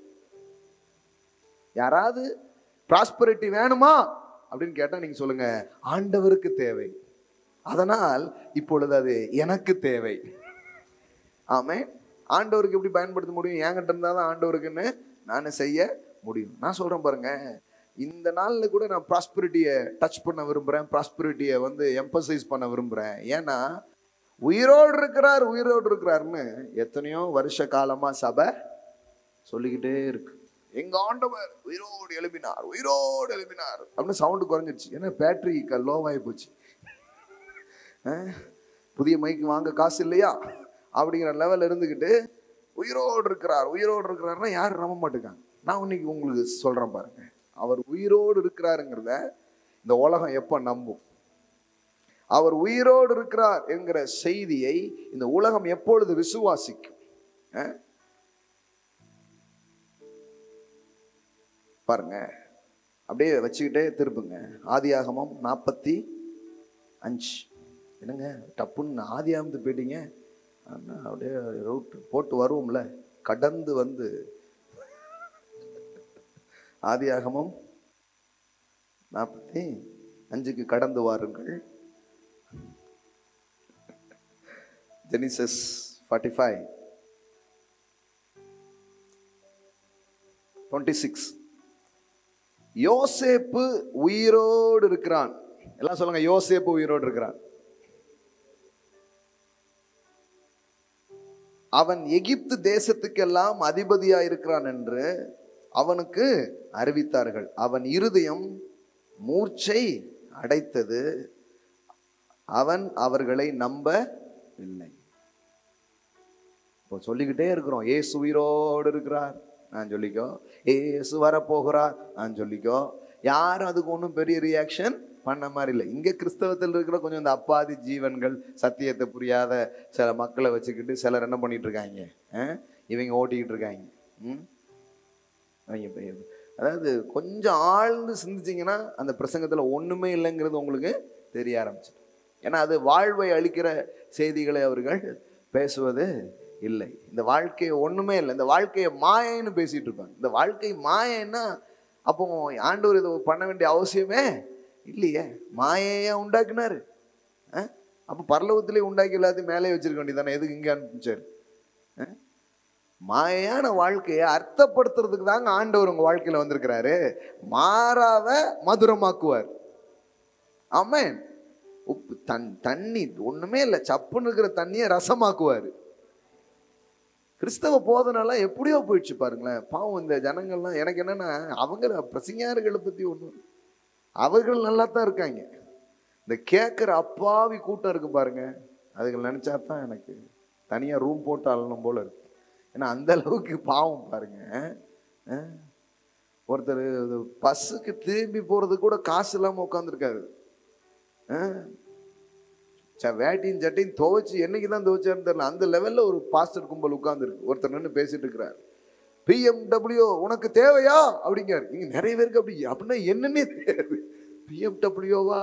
A: யாராவது ப்ராஸ்பரிட்டி வேணுமா அப்படின்னு கேட்டா நீங்க சொல்லுங்க, ஆண்டவருக்கு தேவை. அதனால் இப்பொழுது அது எனக்கு தேவை. ஆமே, ஆண்டவருக்கு எப்படி பயன்படுத்த முடியும்? என்கிட்ட இருந்தாதான் ஆண்டவருக்குன்னு நான் செய்ய முடியும். நான் சொல்றேன் பாருங்க, இந்த நாள்ல கூட நான் ப்ராஸ்பரிட்டியை டச் பண்ண விரும்புறேன், ப்ராஸ்பரிட்டியை வந்து எம்பசைஸ் பண்ண விரும்புறேன். ஏன்னா உயிரோடு இருக்கிறார் உயிரோடு இருக்கிறாருன்னு எத்தனையோ வருஷ காலமா சபை சொல்லிக்கிட்டே இருக்கு. எங்க ஆண்டவர் உயிரோடு எழுப்பினார் உயிரோடு எழுப்பினார் அப்படின்னு சவுண்டு குறைஞ்சிருச்சு. ஏன்னா பேட்டரி லோவாகி போச்சு. புதிய மைக்கு வாங்க காசு இல்லையா அப்படிங்கிற லெவல் இருந்துக்கிட்டு உயிரோடு இருக்கிறார் உயிரோடு இருக்கிறாருன்னா யாரும் நம்ப மாட்டேங்காங்க. நான் இன்னைக்கு உங்களுக்கு சொல்றேன் பாருங்க, அவர் உயிரோடு இருக்கிறாருங்கிறத இந்த உலகம் எப்ப நம்பும்? அவர் உயிரோடு இருக்கிறார் என்கிற செய்தியை இந்த உலகம் எப்பொழுது விசுவாசிக்கும்? பாருங்க, அப்படியே வச்சுக்கிட்டே திருப்புங்க. ஆதியாகமம் நாற்பத்தி அஞ்சு. என்னங்க டப்புன்னு ஆதியாகமத்து போயிட்டீங்க? அப்படியே ரூட் போட்டு வருவோம்ல, கடந்து வந்து ஆதியாகமம் நாற்பத்தி அஞ்சுக்கு கடந்து வாருங்கள். Genesis forty five twenty six. யோசேப்பு உயிரோடு இருக்கிறான். எல்லாம் சொல்லுங்க, யோசேப்பு உயிரோடு இருக்கிறான். அவன் எகிப்து தேசத்துக்கெல்லாம் அதிபதியா இருக்கிறான் என்று அவனுக்கு அறிவித்தார்கள். அவன் இருதயம் மூர்ச்சை அடைத்தது, அவன் அவர்களை நம்பவில்லை. இப்போ சொல்லிக்கிட்டே இருக்கிறோம், ஏசு உயிரோடு இருக்கிறார் நான் சொல்லிக்கோ, ஏசு வரப்போகிறார் நான் சொல்லிக்கோ. யாரும் அதுக்கு ஒன்றும் பெரிய ரியாக்ஷன் பண்ண மாதிரி இல்லை. இங்கே கிறிஸ்தவத்தில் இருக்கிற கொஞ்சம் இந்த அப்பாதி ஜீவன்கள், சத்தியத்தை புரியாத சில மக்களை வச்சுக்கிட்டு சிலர் என்ன பண்ணிட்டு இருக்காங்க, இவங்க ஓட்டிக்கிட்டு இருக்காங்க. ம் அதாவது கொஞ்சம் ஆழ்ந்து சிந்திச்சிங்கன்னா அந்த பிரசங்கத்தில் ஒன்றுமே இல்லைங்கிறது உங்களுக்கு தெரிய ஆரம்பிச்சு. ஏன்னா அது வாழ்வை அளிக்கிற செய்திகளை அவர்கள் பேசுவது இல்லை. இந்த வாழ்க்கையை ஒன்றுமே இல்லை, இந்த வாழ்க்கையை மாயன்னு பேசிகிட்டு இருப்பாங்க. இந்த வாழ்க்கை மாயன்னா அப்போ ஆண்டவர் இதை பண்ண வேண்டிய அவசியமே இல்லையே. மாயையா உண்டாக்குனாரு, அப்போ பரலோகத்திலே உண்டாக்கி எல்லாத்தையும் மேலே வச்சிருக்க வேண்டியதானே, எதுக்கு இங்கே அனுப்பிச்சாரு? மாயான வாழ்க்கையை அர்த்தப்படுத்துறதுக்கு தாங்க ஆண்டவர் உங்க வாழ்க்கையில வந்திருக்கிறாரு. மாறாவ மதுரமாக்குவார். ஆமென். உப்பு தன் தண்ணி ஒண்ணுமே இல்லை, சப்புன்னு இருக்கிற தண்ணியை ரசமாக்குவார். கிறிஸ்தவ போதனாலாம் எப்படியோ போயிடுச்சு பாருங்களேன். பாவம் இந்த ஜனங்கள்லாம். எனக்கு என்னன்னா, அவங்க பிரசங்கியார்களை பத்தி ஒன்றும், அவர்கள் நல்லா தான் இருக்காங்க. இந்த கேட்குற அப்பாவி கூட்டம் இருக்கு பாருங்க, அதுகள் நினைச்சா தான் எனக்கு தனியா ரூம் போட்டு அழணும் போல இருக்கு. ஏன்னா அந்த அளவுக்கு பாவம் பாருங்க. ஒருத்தர் பஸ்ஸுக்கு திரும்பி போறது கூட காசு இல்லாம உட்காந்துருக்காரு. வேட்டியும் சட்டையும் துவைச்சு என்னைக்குதான் துவைச்சாருன்னு தெரியல, அந்த லெவல்ல ஒரு பாஸ்டர் கும்பல் உட்கார்ந்துருக்கு. ஒருத்தர் நின்று பேசிட்டு இருக்கிறார், பிஎம்டபிள்யூ உனக்கு தேவையா அப்படிங்கிறார். இங்க நிறைய பேருக்கு அப்படி அப்படின்னா என்னன்னே தெரியாது. பிஎம்டபிள்யூவா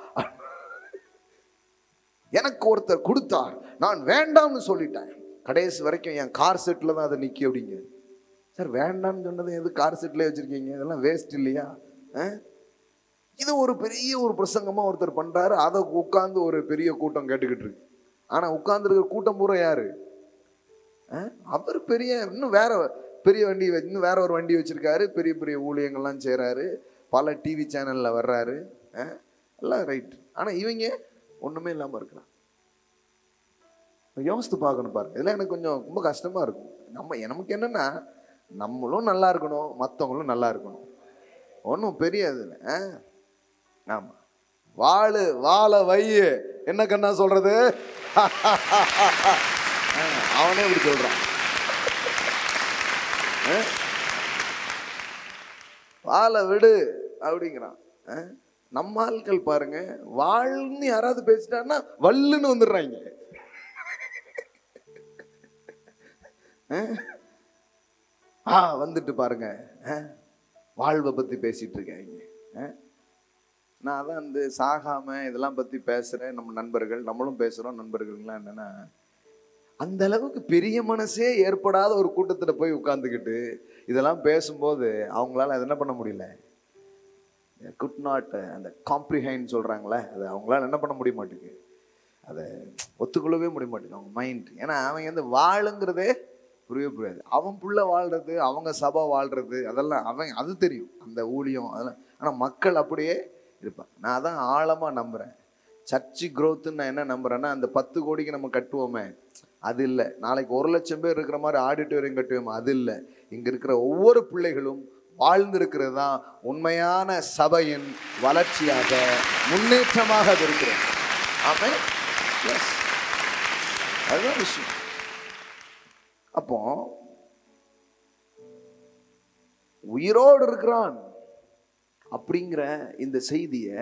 A: எனக்கு ஒருத்தர் கொடுத்தார், நான் வேண்டாம்னு சொல்லிட்டேன், கடைசி வரைக்கும் என் கார் செட்டில் தான் அதை நிற்கி அப்படிங்க. சார் வேண்டாம்னு சொன்னது எது கார் செட்டிலே வச்சுருக்கீங்க? இதெல்லாம் வேஸ்ட் இல்லையா? இது ஒரு பெரிய ஒரு பிரசங்கமா ஒருத்தர் பண்றாரு. அதை உட்கார்ந்து ஒரு பெரிய கூட்டம் கேட்டுக்கிட்டு இருக்கு. ஆனா உட்கார்ந்து இருக்கிற கூட்டம் பூரா யாரு? அவர் பெரிய இன்னும் வேற பெரிய வண்டி இன்னும் வேற ஒரு வண்டி வச்சிருக்காரு. பெரிய பெரிய ஊழியங்கள்லாம் செய்யறாரு. பல டிவி சேனல்ல வர்றாரு. எல்லாம் ரைட். ஆனா இவங்க ஒண்ணுமே இல்லாம இருக்கிறான். யோசித்து பார்க்கணும் பாருங்க. இதெல்லாம் எனக்கு கொஞ்சம் ரொம்ப கஷ்டமா இருக்கும். நம்ம நமக்கு என்னன்னா நம்மளும் நல்லா இருக்கணும், மற்றவங்களும் நல்லா இருக்கணும். ஒன்றும் பெரிய இது இல்லை. ஆமா, வாழு வாழ வைய என்ன கண்ணா சொல்றது? அவனே இப்படி சொல்றான். வாழ விடு அப்படிங்கிறான். நம்ம ஆட்கள் பாருங்க, வாழ்ன்னு யாராவது பேசிட்டான்னா வல்லுன்னு வந்துடுறாங்க. ஆ வந்துட்டு பாருங்க, வாழ்வை பத்தி பேசிட்டு இருக்காங்க. நான் தான் வந்து சாகாம இதெல்லாம் பத்தி பேசுறேன். நம்ம நண்பர்கள், நம்மளும் பேசுறோம். நண்பர்கள்லாம் என்னன்னா, அந்த அளவுக்கு பெரிய மனசே ஏற்படாத ஒரு கூட்டத்துல போய் உட்கார்ந்துக்கிட்டு இதெல்லாம் பேசும்போது அவங்களால அதை என்ன பண்ண முடியல, குட் நாட் அந்த காம்ப்ரிஹைண்ட் சொல்றாங்களே, அது அவங்களால என்ன பண்ண முடிய மாட்டேங்குது, அதை ஒத்துக்கொள்ளவே முடிய மாட்டேங்குது அவங்க மைண்ட். ஏன்னா அவங்க வந்து வாழுங்கிறதே புரியவே புரியாது. அவன் புள்ள வாழ்றது, அவங்க சபை வாழ்றது, அதெல்லாம் அவன் அது தெரியும், அந்த ஊழியம் அதெல்லாம். ஆனா மக்கள் அப்படியே இருப்பாங்க. நான் தான் ஆழமா நம்புறேன். சர்ச்சு குரோத்துன்னு நான் என்ன நம்புறேன்னா, அந்த பத்து கோடிக்கு நம்ம கட்டுவோமே அது இல்லை. நாளைக்கு ஒரு லட்சம் பேர் இருக்கிற மாதிரி ஆடிட்டோரியம் கட்டுவோமே அது இல்லை. இங்க இருக்கிற ஒவ்வொரு பிள்ளைகளும் வாழ்ந்திருக்கிறது தான் உண்மையான சபையின் வளர்ச்சியாக, முன்னேற்றமாக அது இருக்கிறது. ஆமென். எஸ், அதுதான் விஷயம். அப்போ உயிரோடு இருக்கிறான் அப்படிங்கிற இந்த செய்தியை,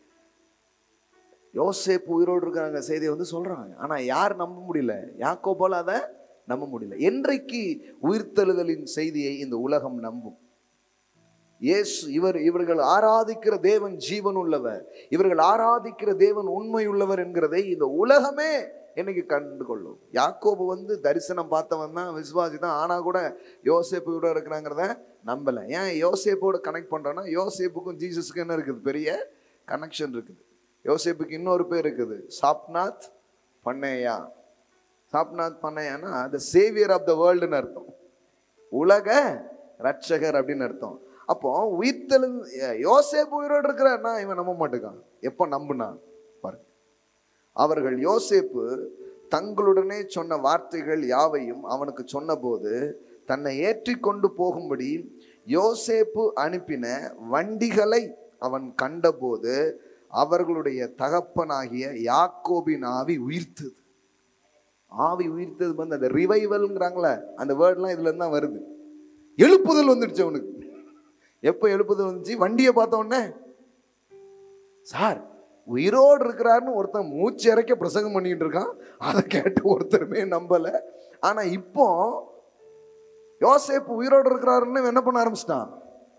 A: யோசேப்பு உயிரோடு இருக்கிறாங்க செய்தியை வந்து சொல்றாங்க. ஆனா யார் நம்ப முடியல? யாக்கோபால அதை நம்ப முடியல. என்றைக்கு உயிர்த்தெழுதலின் செய்தியை இந்த உலகம் நம்பும்? இயேசு இவர் இவர்கள் ஆராதிக்கிற தேவன் ஜீவன் உள்ளவர், இவர்கள் ஆராதிக்கிற தேவன் உண்மை உள்ளவர் என்கிறதை இந்த உலகமே என்னைக்கு கண்டு கொள்ளும்? யாக்கோபு வந்து தரிசனம் பார்த்தவன் தான், விசுவாசி தான். ஆனா கூட யோசேப்பு கூட இருக்கிறாங்கிறத நம்பல. ஏன் யோசேப்போட கனெக்ட் பண்றோன்னா, யோசேப்புக்கும் ஜீசஸுக்கும் என்ன இருக்குது? பெரிய கனெக்ஷன் இருக்குது. யோசேப்புக்கு இன்னொரு பேர் இருக்குது, சாப்நாத் பண்ணையா. சாப்நாத் பண்ணையானா த சேவியர் ஆஃப் த வேர்ல்டுன்னு அர்த்தம், உலக ரட்சகர் அப்படின்னு அர்த்தம். அப்போ உயிர்த்தெழு யோசேப்பு உயிரோடு இருக்கிறான்னா இவன் நம்ப மாட்டேங்கான். எப்ப நம்புனா பாருங்க. அவர்கள் யோசேப்பு தங்களுடனே சொன்ன வார்த்தைகள் யாவையும் அவனுக்கு சொன்ன போது தன்னை ஏற்றி கொண்டு போகும்படி யோசேப்பு அனுப்பின வண்டிகளை அவன் கண்டபோது அவர்களுடைய தகப்பனாகிய யாக்கோபின் ஆவி உயிர்த்தது. ஆவி உயிர்த்தது வந்து அந்த ரிவைவல்ங்கிறாங்களே, அந்த வேர்ட்லாம் இதுல இருந்தான் வருது. எழுப்புதல் வந்துடுச்சு அவனுக்கு. எப்ப எழுப்புதல் வந்துச்சு? வண்டியை பார்த்த உடனே, சார் உயிரோடு இருக்கிறாருன்னு ஒருத்தன் மூச்சு இறைக்க பிரசங்கம் பண்ணிட்டு இருக்கான். அதை கேட்டு ஒருத்தருமே நம்பல. ஆனா இப்போ யோசேப்பு உயிரோடு இருக்கிறாருன்னு என்ன பண்ண ஆரம்பிச்சிட்டான்?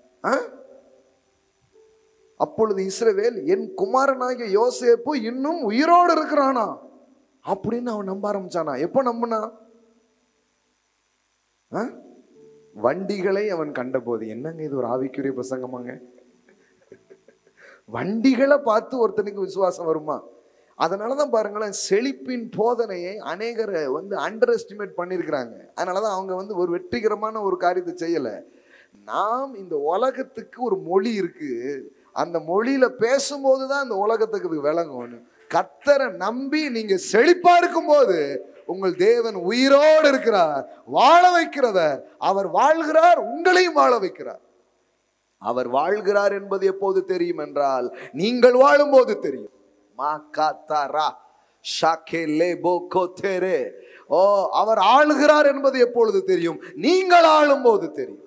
A: அப்பொழுது இஸ்ரவேல், என் குமாரனாகிய யோசேப்பு இன்னும் உயிரோடு இருக்கிறானா அப்படின்னு அவன் நம்ப ஆரம்பிச்சானா. எப்ப நம்புனா? வண்டிகளை அவன் கண்ட போது. என்னங்க இது ஒரு ஆவிக்குரிய பிரசங்கமாங்க? வண்டிகளை பார்த்து ஒருத்தனுக்கு விசுவாசம் வருமா? அதனாலதான் பாருங்களேன், செழிப்பின் போதனையை அநேகர் வந்து அண்டர் எஸ்டிமேட் பண்ணிருக்கிறாங்க. அதனாலதான் அவங்க வந்து ஒரு வெற்றிகரமான ஒரு காரியத்தை செய்யல. நாம் இந்த உலகத்துக்கு ஒரு மொழி இருக்கு, அந்த மொழியில பேசும்போதுதான் இந்த உலகத்துக்கு விளங்கும். கர்த்தரை நம்பி நீங்க செழிப்பா இருக்கும் போது உங்கள் தேவன் உயிரோடு இருக்கிறார், வாழ வைக்கிறவர். அவர் வாழ்கிறார், உங்களையும் வாழ வைக்கிறார். அவர் வாழ்கிறார் என்பது எப்போது தெரியும் என்றால், நீங்கள் வாழும் போது தெரியும். ஓ, அவர் ஆளுகிறார் என்பது எப்பொழுது தெரியும்? நீங்கள் ஆளும் போது தெரியும்.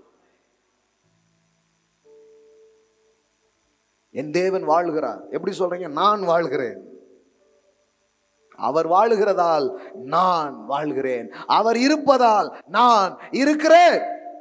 A: என் தேவன் வாழ்கிறார். எப்படி சொல்றீங்க? நான் வாழ்கிறேன். அவர் வாழுகிறதால் நான் வாழ்கிறேன். அவர் இருப்பதால் நான் இருக்கிறேன்.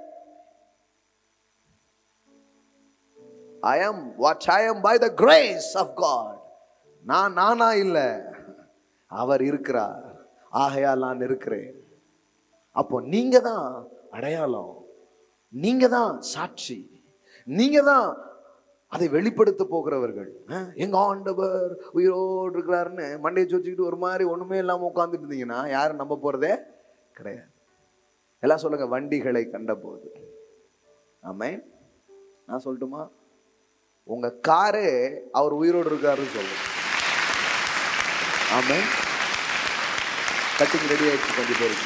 A: I am what I am by the grace of God. நான் நானா இல்ல, அவர் இருக்கிறார், ஆகையால் நான் இருக்கிறேன். அப்போ நீங்க தான் அடையாளம், நீங்க தான் சாட்சி, நீங்க தான் அதை வெளிப்படுத்த போகிறவர்கள். எங்க ஆண்டவர் உயிரோடு இருக்கிறாருன்னு மண்டையை வச்சுக்கிட்டு ஒரு மாதிரி ஒண்ணுமே இல்லாம உட்கார்ந்துட்டு இருந்தீங்கன்னா யாரும் நம்ப போறதே கிடையாது. எல்லாம் சொல்லுங்க, வண்டிகளை கண்ட போது. ஆமென். நான் சொல்லட்டுமா, உங்க காரே அவர் உயிரோடு இருக்காருன்னு சொல்லுங்க. ஆமென். கட்டிங் ரெடி ஆயிடுச்சு கொஞ்சம் பேருக்கு.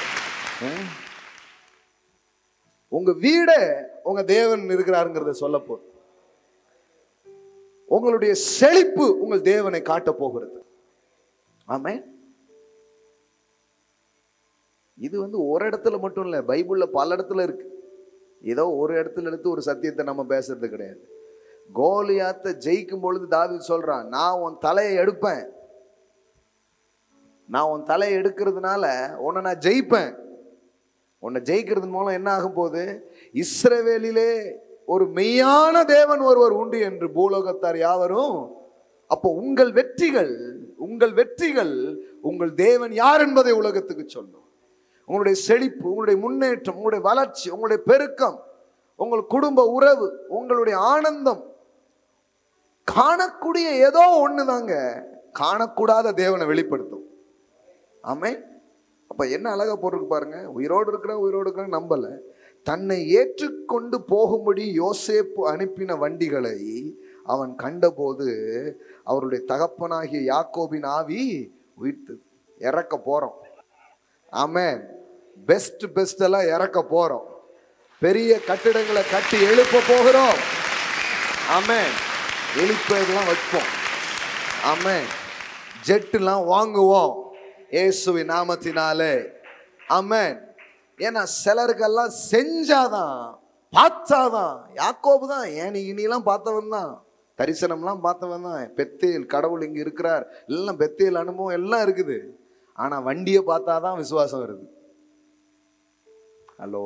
A: உங்க வீட உங்க தேவன் இருக்கிறாருங்கிறத சொல்ல போகுது. உங்களுடைய செழிப்பு உங்கள் தேவனை காட்ட போகிறது. ஆமென். இது வந்து ஒரு இடத்துல மட்டும் இல்ல, பைபிள்ல பல இடத்துல இருக்கு. ஏதோ ஒரு இடத்துல எடுத்து ஒரு சத்தியத்தை நம்ம பேசுறது கிடையாது. கோலியாத்தை ஜெயிக்கும் பொழுது தாவீது சொல்றான், நான் உன் தலையை எடுப்பேன், நான் உன் தலையை எடுக்கிறதுனால உன்னை நான் ஜெயிப்பேன். உன்னை ஜெயிக்கிறது மூலம் என்ன ஆகும் போது, இஸ்ரவேலிலே ஒரு மெய்யான தேவன் ஒருவர் உண்டு என்று பூலோகத்தார் யாவரும். அப்போ உங்கள் வெற்றிகள் உங்கள் வெற்றிகள் உங்கள் தேவன் யார் என்பதை உலகத்துக்கு சொல்லும். உங்களுடைய செழிப்பு, உங்களுடைய முன்னேற்றம், உங்களுடைய வளர்ச்சி, உங்களுடைய பெருக்கம், உங்கள் குடும்ப உறவு, உங்களுடைய ஆனந்தம் காணக்கூடிய ஏதோ ஒண்ணுதாங்க காணக்கூடாத தேவனை வெளிப்படுத்தும். ஆமென். அப்ப என்ன அழகா போட்டிருக்கு பாருங்க, உயிரோடு இருக்கிற உயிரோடு இருக்கிற நம்பல, தன்னை ஏற்றுக்கொண்டு போகும்படி யோசேப்பு அனுப்பின வண்டிகளை அவன் கண்டபோது அவருடைய தகப்பனாகிய யாக்கோபின் ஆவி உயிர்த்தது. இறக்க போறோம். ஆமென். பெஸ்ட் பெஸ்ட் எல்லாம் இறக்க போறோம். பெரிய கட்டிடங்களை கட்டி எழுப்ப போகிறோம். ஆமென். எழுப்பெல்லாம் வைப்போம். ஆமென். ஜெட்டுலாம் வாங்குவோம் இயேசுவின் நாமத்தினாலே. ஆமென். ஏன்னா சிலருக்கெல்லாம் செஞ்சாதான் பார்த்தாதான். யாக்கோபு தான் ஏனி இனிலாம் பார்த்தவன் தான், தரிசனம்லாம் பார்த்தவன் தான். பெத்தேல் கடவுள் இங்க இருக்கிறார், எல்லாம் பெத்தேல் அனுபவம் எல்லாம் இருக்குது. ஆனா வண்டியை பார்த்தாதான் விசுவாசம் வருது. ஹலோ,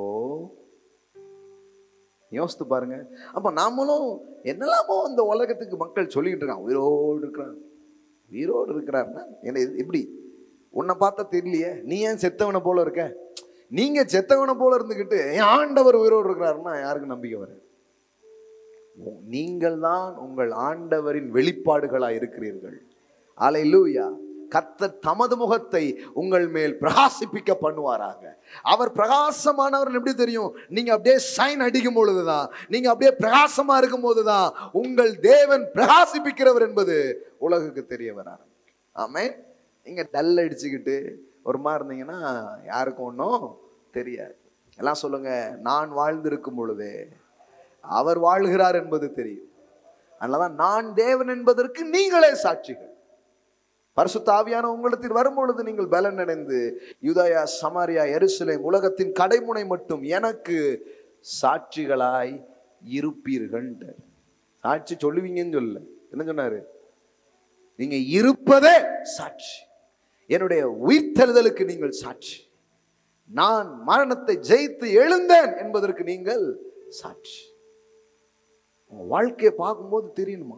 A: யோசித்து பாருங்க. அப்ப நாமளும் என்னெல்லாமோ இந்த உலகத்துக்கு மக்கள் சொல்லிக்கிட்டு இருக்காங்க, உயிரோடு இருக்கிறாங்க உயிரோடு இருக்கிறாருன்னா என்ன எப்படி? உன்னை பார்த்தா தெரியலையே, நீ ஏன் செத்தவனை போல இருக்க? நீங்க செத்தவனை போல இருந்துகிட்டு என் ஆண்டவர் உயிரோடு இருக்கிறாருன்னா யாருக்கு நம்பிக்கை வர? நீங்கள் தான் உங்கள் ஆண்டவரின் வெளிப்பாடுகளா இருக்கிறீர்கள். அல்லேலூயா. கர்த்தர் தமது முகத்தை உங்கள் மேல் பிரகாசிப்பிக்க பண்ணுவாராக. அவர் பிரகாசமானவர் எப்படி தெரியும்? நீங்க அப்படியே சைன் அடிக்கும் பொழுதுதான், நீங்க அப்படியே பிரகாசமா இருக்கும் போதுதான் உங்கள் தேவன் பிரகாசிப்பிக்கிறவர் என்பது உலகுக்கு தெரிய வராரு. ஆமென். நீங்க டல் அடிச்சுக்கிட்டு ஒரு மாதிரி இருந்தீங்கன்னா யாருக்கும் ஒன்றும் தெரியாது. எல்லாம் சொல்லுங்க, நான் வாழ்ந்திருக்கும் பொழுது அவர் வாழ்கிறார் என்பது தெரியும். அதனாலதான் நான் தேவன் என்பதற்கு நீங்களே சாட்சிகள். பரிசுத்த ஆவியான உங்களிடத்தில் வரும்பொழுது நீங்கள் பலன் அடைந்து யூதேயா, சமாரியா, எருசலேம், உலகத்தின் கடைமுனை மட்டும் எனக்கு சாட்சிகளாய் இருப்பீர்கள். சாட்சி சொல்லுவீங்கன்னு சொல்ல, என்ன சொன்னாரு? நீங்க இருப்பதே சாட்சி. என்னுடைய உயிர்த்தெழுதலுக்கு நீங்கள் சாட்சி. நான் மரணத்தை ஜெயித்து எழுந்தேன் என்பதற்கு நீங்கள் சாட்சி. உங்க வாழ்க்கையை பார்க்கும்போது தெரியணுமா?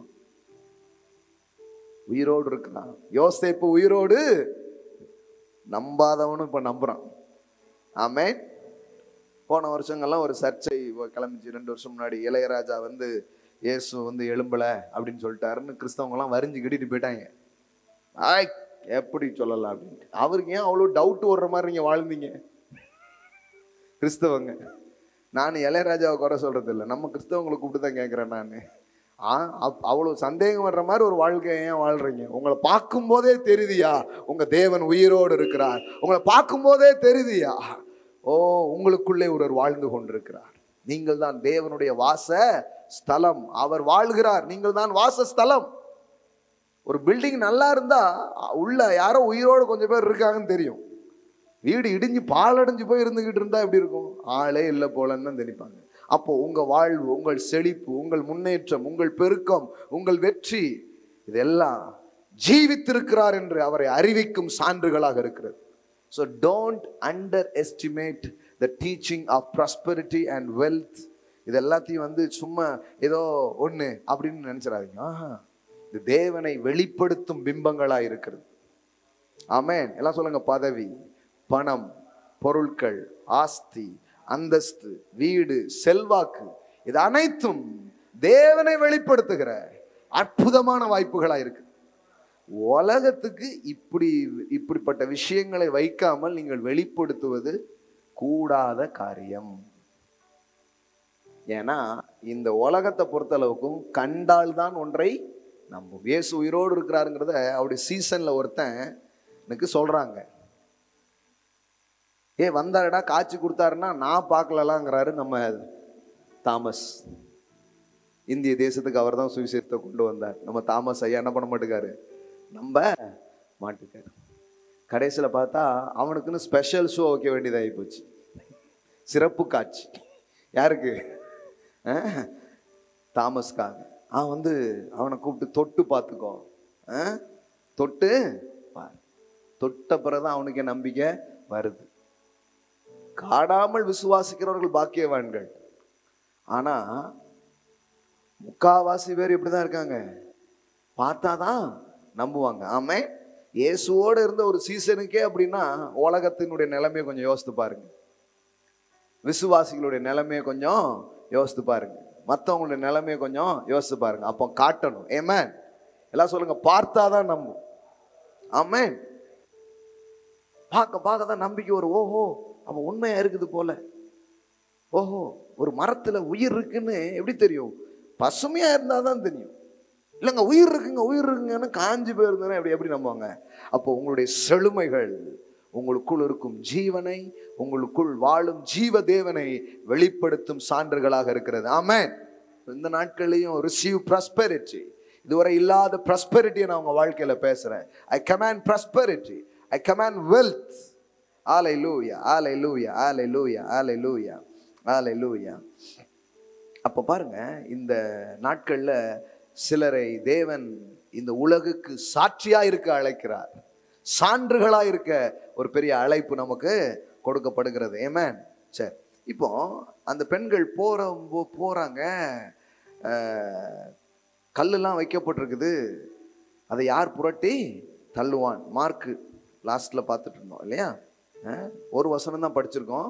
A: உயிரோடு இருக்கிறான். யோசேப்பு உயிரோடு, நம்பாதவனும் இப்ப நம்புறான். ஆமென். போன வருஷங்கள்லாம் ஒரு சர்ச்சை கிளம்பிச்சு. ரெண்டு வருஷம் முன்னாடி இளையராஜா வந்து இயேசு வந்து எழும்பல அப்படின்னு சொல்லிட்டாருன்னு கிறிஸ்தவங்க எல்லாம் வரிஞ்சு கிட்டிட்டு போயிட்டாங்க. ஆய், எப்படி சொல்லலாம் அப்படின்ட்டு. அவருக்கு ஏன் அவ்வளோ டவுட் வர்ற மாதிரி நீங்க வாழ்ந்தீங்க கிறிஸ்தவங்க? நான் இளையராஜாவை குறை சொல்றது இல்லை, நம்ம கிறிஸ்தவங்களை கூப்பிட்டு தான் கேட்கிறேன் நான். ஆ அவ்வளோ சந்தேகம் வர்ற மாதிரி ஒரு வாழ்க்கையை ஏன் வாழ்றீங்க? உங்களை பார்க்கும் போதே தெரியுதியா உங்க தேவன் உயிரோடு இருக்கிறார்? உங்களை பார்க்கும் போதே தெரியுதியா ஓ உங்களுக்குள்ளே ஒருவர் வாழ்ந்து கொண்டிருக்கிறார்? நீங்கள் தான் தேவனுடைய வாச ஸ்தலம். அவர் வாழ்கிறார், நீங்கள் தான் வாச ஸ்தலம். ஒரு பில்டிங் நல்லா இருந்தா உள்ள யாரோ உயிரோடு கொஞ்சம் பேர் இருக்காங்கன்னு தெரியும். வீடு இடிஞ்சு பாலடைஞ்சு போய் இருந்துகிட்டு இருந்தா எப்படி இருக்கும்? ஆளே இல்லை போலன்னு தான் தெரிப்பாங்க. அப்போ உங்க வாழ்வு, உங்கள் செழிப்பு, உங்கள் முன்னேற்றம், உங்கள் பெருக்கம், உங்கள் வெற்றி இதெல்லாம் ஜீவித்திருக்கிறார் என்று அவரை அறிவிக்கும் சான்றுகளாக இருக்கிறது. So don't underestimate the teaching of prosperity and wealth. இது எல்லாத்தையும் வந்து சும்மா ஏதோ ஒண்ணு அப்படின்னு நினைச்சிடாதீங்க. ஆஹா, இது தேவனை வெளிப்படுத்தும் பிம்பங்களா இருக்கிறது. ஆமென். எல்லாம் சொல்லுங்க, பதவி, பணம், பொருட்கள், ஆஸ்தி, அந்தஸ்து, வீடு, செல்வாக்கு, இது அனைத்தும் தேவனை வெளிப்படுத்துகிற அற்புதமான வாய்ப்புகளா இருக்கு. உலகத்துக்கு இப்படி இப்படிப்பட்ட விஷயங்களை வைக்காமல் நீங்கள் வெளிப்படுத்துவது கூடாத காரியம். ஏன்னா இந்த உலகத்தை பொறுத்தளவுக்கும் கண்டால் தான் ஒன்றை நம்பும். இயேசு உயிரோடு இருக்கிறாருங்கிறத அவருடைய சீசன்ல ஒருத்தன் எனக்கு சொல்றாங்க. ஏ வந்தாருடா காட்சி கொடுத்தாருன்னா நான் பார்க்கலாங்கிறாரு நம்ம தாமஸ். இந்திய தேசத்துக்கு அவர் தான் சுவிசேஷத்தை கொண்டு வந்தார். நம்ம தாமஸ் ஐயா என்ன பண்ண மாட்டேக்காரு, நம்ப மாட்டுக்காரு. கடைசியில் பார்த்தா அவனுக்குன்னு ஸ்பெஷல் ஷோ வைக்க வேண்டியதாகி போச்சு. சிறப்பு காட்சி யாருக்கு? தாமஸ்காக. அவன் வந்து அவனை கூப்பிட்டு தொட்டு பார்த்துக்கோ, தொட்டு பார். தொட்ட பிறகுதான் அவனுக்கு நம்பிக்கை வருது. காடாமல் விசுவாசிக்கிறவர்கள் பாக்கியவான்கள். ஆனா முக்காவாசி பேர் இப்படிதான் இருக்காங்க, பார்த்தாதான் நம்புவாங்க. ஆமே, இயேசுவோடு இருந்த ஒரு சீசனுக்கே அப்படின்னா உலகத்தினுடைய நிலைமையை கொஞ்சம் யோசித்து பாருங்க. விசுவாசிகளுடைய நிலைமையை கொஞ்சம் யோசித்து பாருங்க. மற்றவங்களுடைய நிலைமையை கொஞ்சம் யோசித்து பாருங்க. அப்போ காட்டணும். ஆமென். எல்லாம் சொல்லுங்க, பார்த்தாதான் நம்பும். ஆமென். பார்க்க பார்க்க தான் நம்பிக்கை ஒரு ஓஹோ அவன் உண்மையா இருக்குது போல. ஓஹோ ஒரு மரத்துல உயிர் இருக்குன்னு எப்படி தெரியும்? பசுமையா இருந்தாதான் தெரியும். இல்லைங்க உயிர் இருக்குங்க உயிர் இருக்குங்கன்னு காஞ்சி போயிருந்தா எப்படி எப்படி நம்புவாங்க? அப்போ உங்களுடைய செழுமைகள், உங்களுக்குள் இருக்கும் ஜீவனை, உங்களுக்குள் வாழும் ஜீவ தேவனை வெளிப்படுத்தும் சான்றுகளாக இருக்கிறது. ஆமென். இந்த நாட்களையும் ரிசீவ் ப்ராஸ்பெரிட்டி. இதுவரை இல்லாத ப்ராஸ்பெரிட்டியை நான் உங்க வாழ்க்கையில பேசுறேன். I command prosperity, I command wealth. Hallelujah, hallelujah, hallelujah, hallelujah, hallelujah. அப்ப பாருங்க, இந்த நாட்கள்ல சிலரை தேவன் இந்த உலகுக்கு சாட்சியா இருக்க அழைக்கிறார். சான்றுகளா இருக்க ஒரு பெரிய அழைப்பு நமக்கு கொடுக்கப்படுகிறது. ஆமென். சரி, இப்போ அந்த பெண்கள் போற போறாங்க, கல்லெல்லாம் வைக்கப்பட்டிருக்குது. அதை யார் புரட்டி தள்ளுவான்? மார்க்கு லாஸ்ட்ல பார்த்துட்டு இருந்தோம் இல்லையா? ஒரு வசனம் தான் படிச்சிருக்கோம்.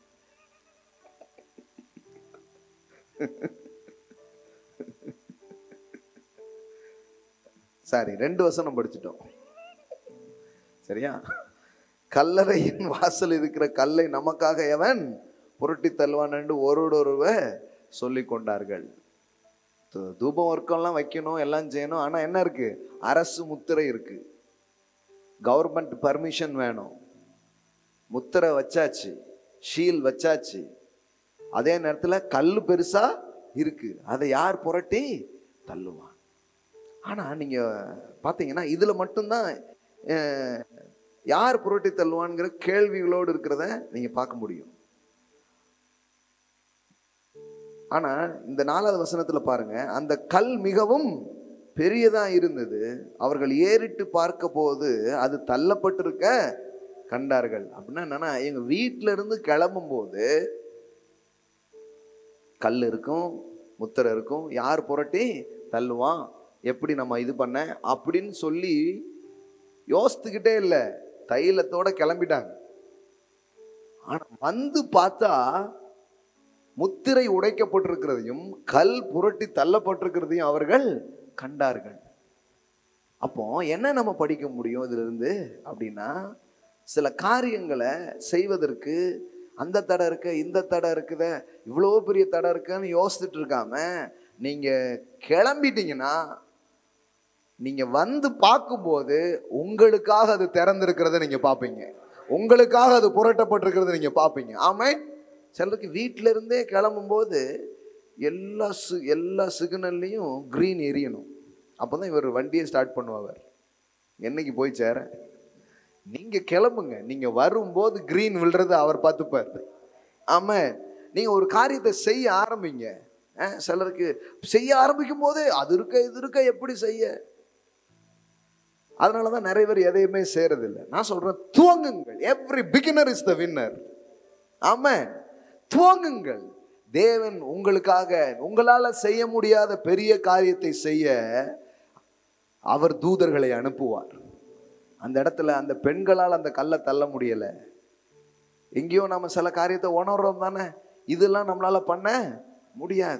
A: சாரி, ரெண்டு வசனம் படிச்சுட்டோம். சரியா? கல்லறையின் வாசல் இருக்கிற கல்லை நமக்காக எவன் புரட்டி தள்ளுவான் என்று ஒருவொருவர் சொல்லி கொண்டார்கள். தூபம் வர்க்கம்லாம் வைக்கணும், எல்லாம் செய்யணும். ஆனா என்ன இருக்கு? அரசு முத்திரை இருக்கு, கவர்மெண்ட் பர்மிஷன் வேணும். முத்திரை வச்சாச்சு, ஷீல் வச்சாச்சு. அதே நேரத்துல கல்லு பெருசா இருக்கு, அதை யார் புரட்டி தள்ளுவான்? ஆனா நீங்க பாத்தீங்கன்னா இதுல மட்டும்தான் யார் புரட்டி தள்ளுவான்ங்கிற கேள்விகளோடு இருக்கிறத நீங்க பார்க்க முடியும். ஆனா இந்த நாலாவது வசனத்துல பாருங்க, அந்த கல் மிகவும் பெரியதா இருந்தது, அவர்கள் ஏறிட்டு பார்க்க போது அது தள்ளப்பட்டிருக்க கண்டார்கள். அப்படின்னா என்னன்னா, எங்க வீட்டுல இருந்து கிளம்பும் போது கல் இருக்கும், முத்திரை இருக்கும், யார் புரட்டி தள்ளுவான், எப்படி நம்ம இது பண்ண அப்படின்னு சொல்லி யோசித்துக்கிட்டே இல்லை, தைலத்தோட கிளம்பிட்டாங்க. ஆனா வந்து பார்த்தா முத்திரை உடைக்கப்பட்டிருக்கிறதையும் கல் புரட்டி தள்ளப்பட்டிருக்கிறதையும் அவர்கள் கண்டார்கள். அப்போ என்ன நம்ம படிக்க முடியும் இதுல இருந்து அப்படின்னா, சில காரியங்களை செய்வதற்கு அந்த தடை இருக்க, இந்த தடை இருக்குத, இவ்வளோ பெரிய தடை இருக்குன்னு யோசிச்சுட்டு இருக்காம நீங்க கிளம்பிட்டீங்கன்னா, நீங்க வந்து பார்க்கும்போது உங்களுக்காக அது திறந்திருக்கிறத நீங்க பார்ப்பீங்க, உங்களுக்காக அது புரட்டப்பட்டிருக்கிறத நீங்க பார்ப்பீங்க. ஆமே, சிலருக்கு வீட்டில இருந்தே கிளம்பும் போது எல்லா சு எல்லா சிக்னல்லையும் கிரீன் எரியணும். அப்போதான் இவர் வண்டியை ஸ்டார்ட் பண்ணுவார். என்னைக்கு போய் சேர? நீங்க கிளம்புங்க, நீங்க வரும்போது கிரீன் விழுறது அவர் பார்த்துப்பார். ஆமா, நீங்க ஒரு காரியத்தை செய்ய ஆரம்பிங்க. சிலருக்கு செய்ய ஆரம்பிக்கும் போது அது இருக்க இது இருக்க எப்படி செய்ய, அதனாலதான் நிறைய பேர் எதையுமே செய்யறதில்லை. நான் சொல்றேன், துவங்குங்கள். Every beginner is the winner. ஆமா, துவங்குங்கள். தேவன் உங்களுக்காக உங்களால செய்ய முடியாத பெரிய காரியத்தை செய்ய அவர் தூதர்களை அனுப்புவார். அந்த இடத்துல அந்த பெண்களால் அந்த கல்லை தள்ள முடியல. எங்கேயோ நம்ம சில காரியத்தை உணர்றோம் தானே, இதெல்லாம் நம்மளால பண்ண முடியாது.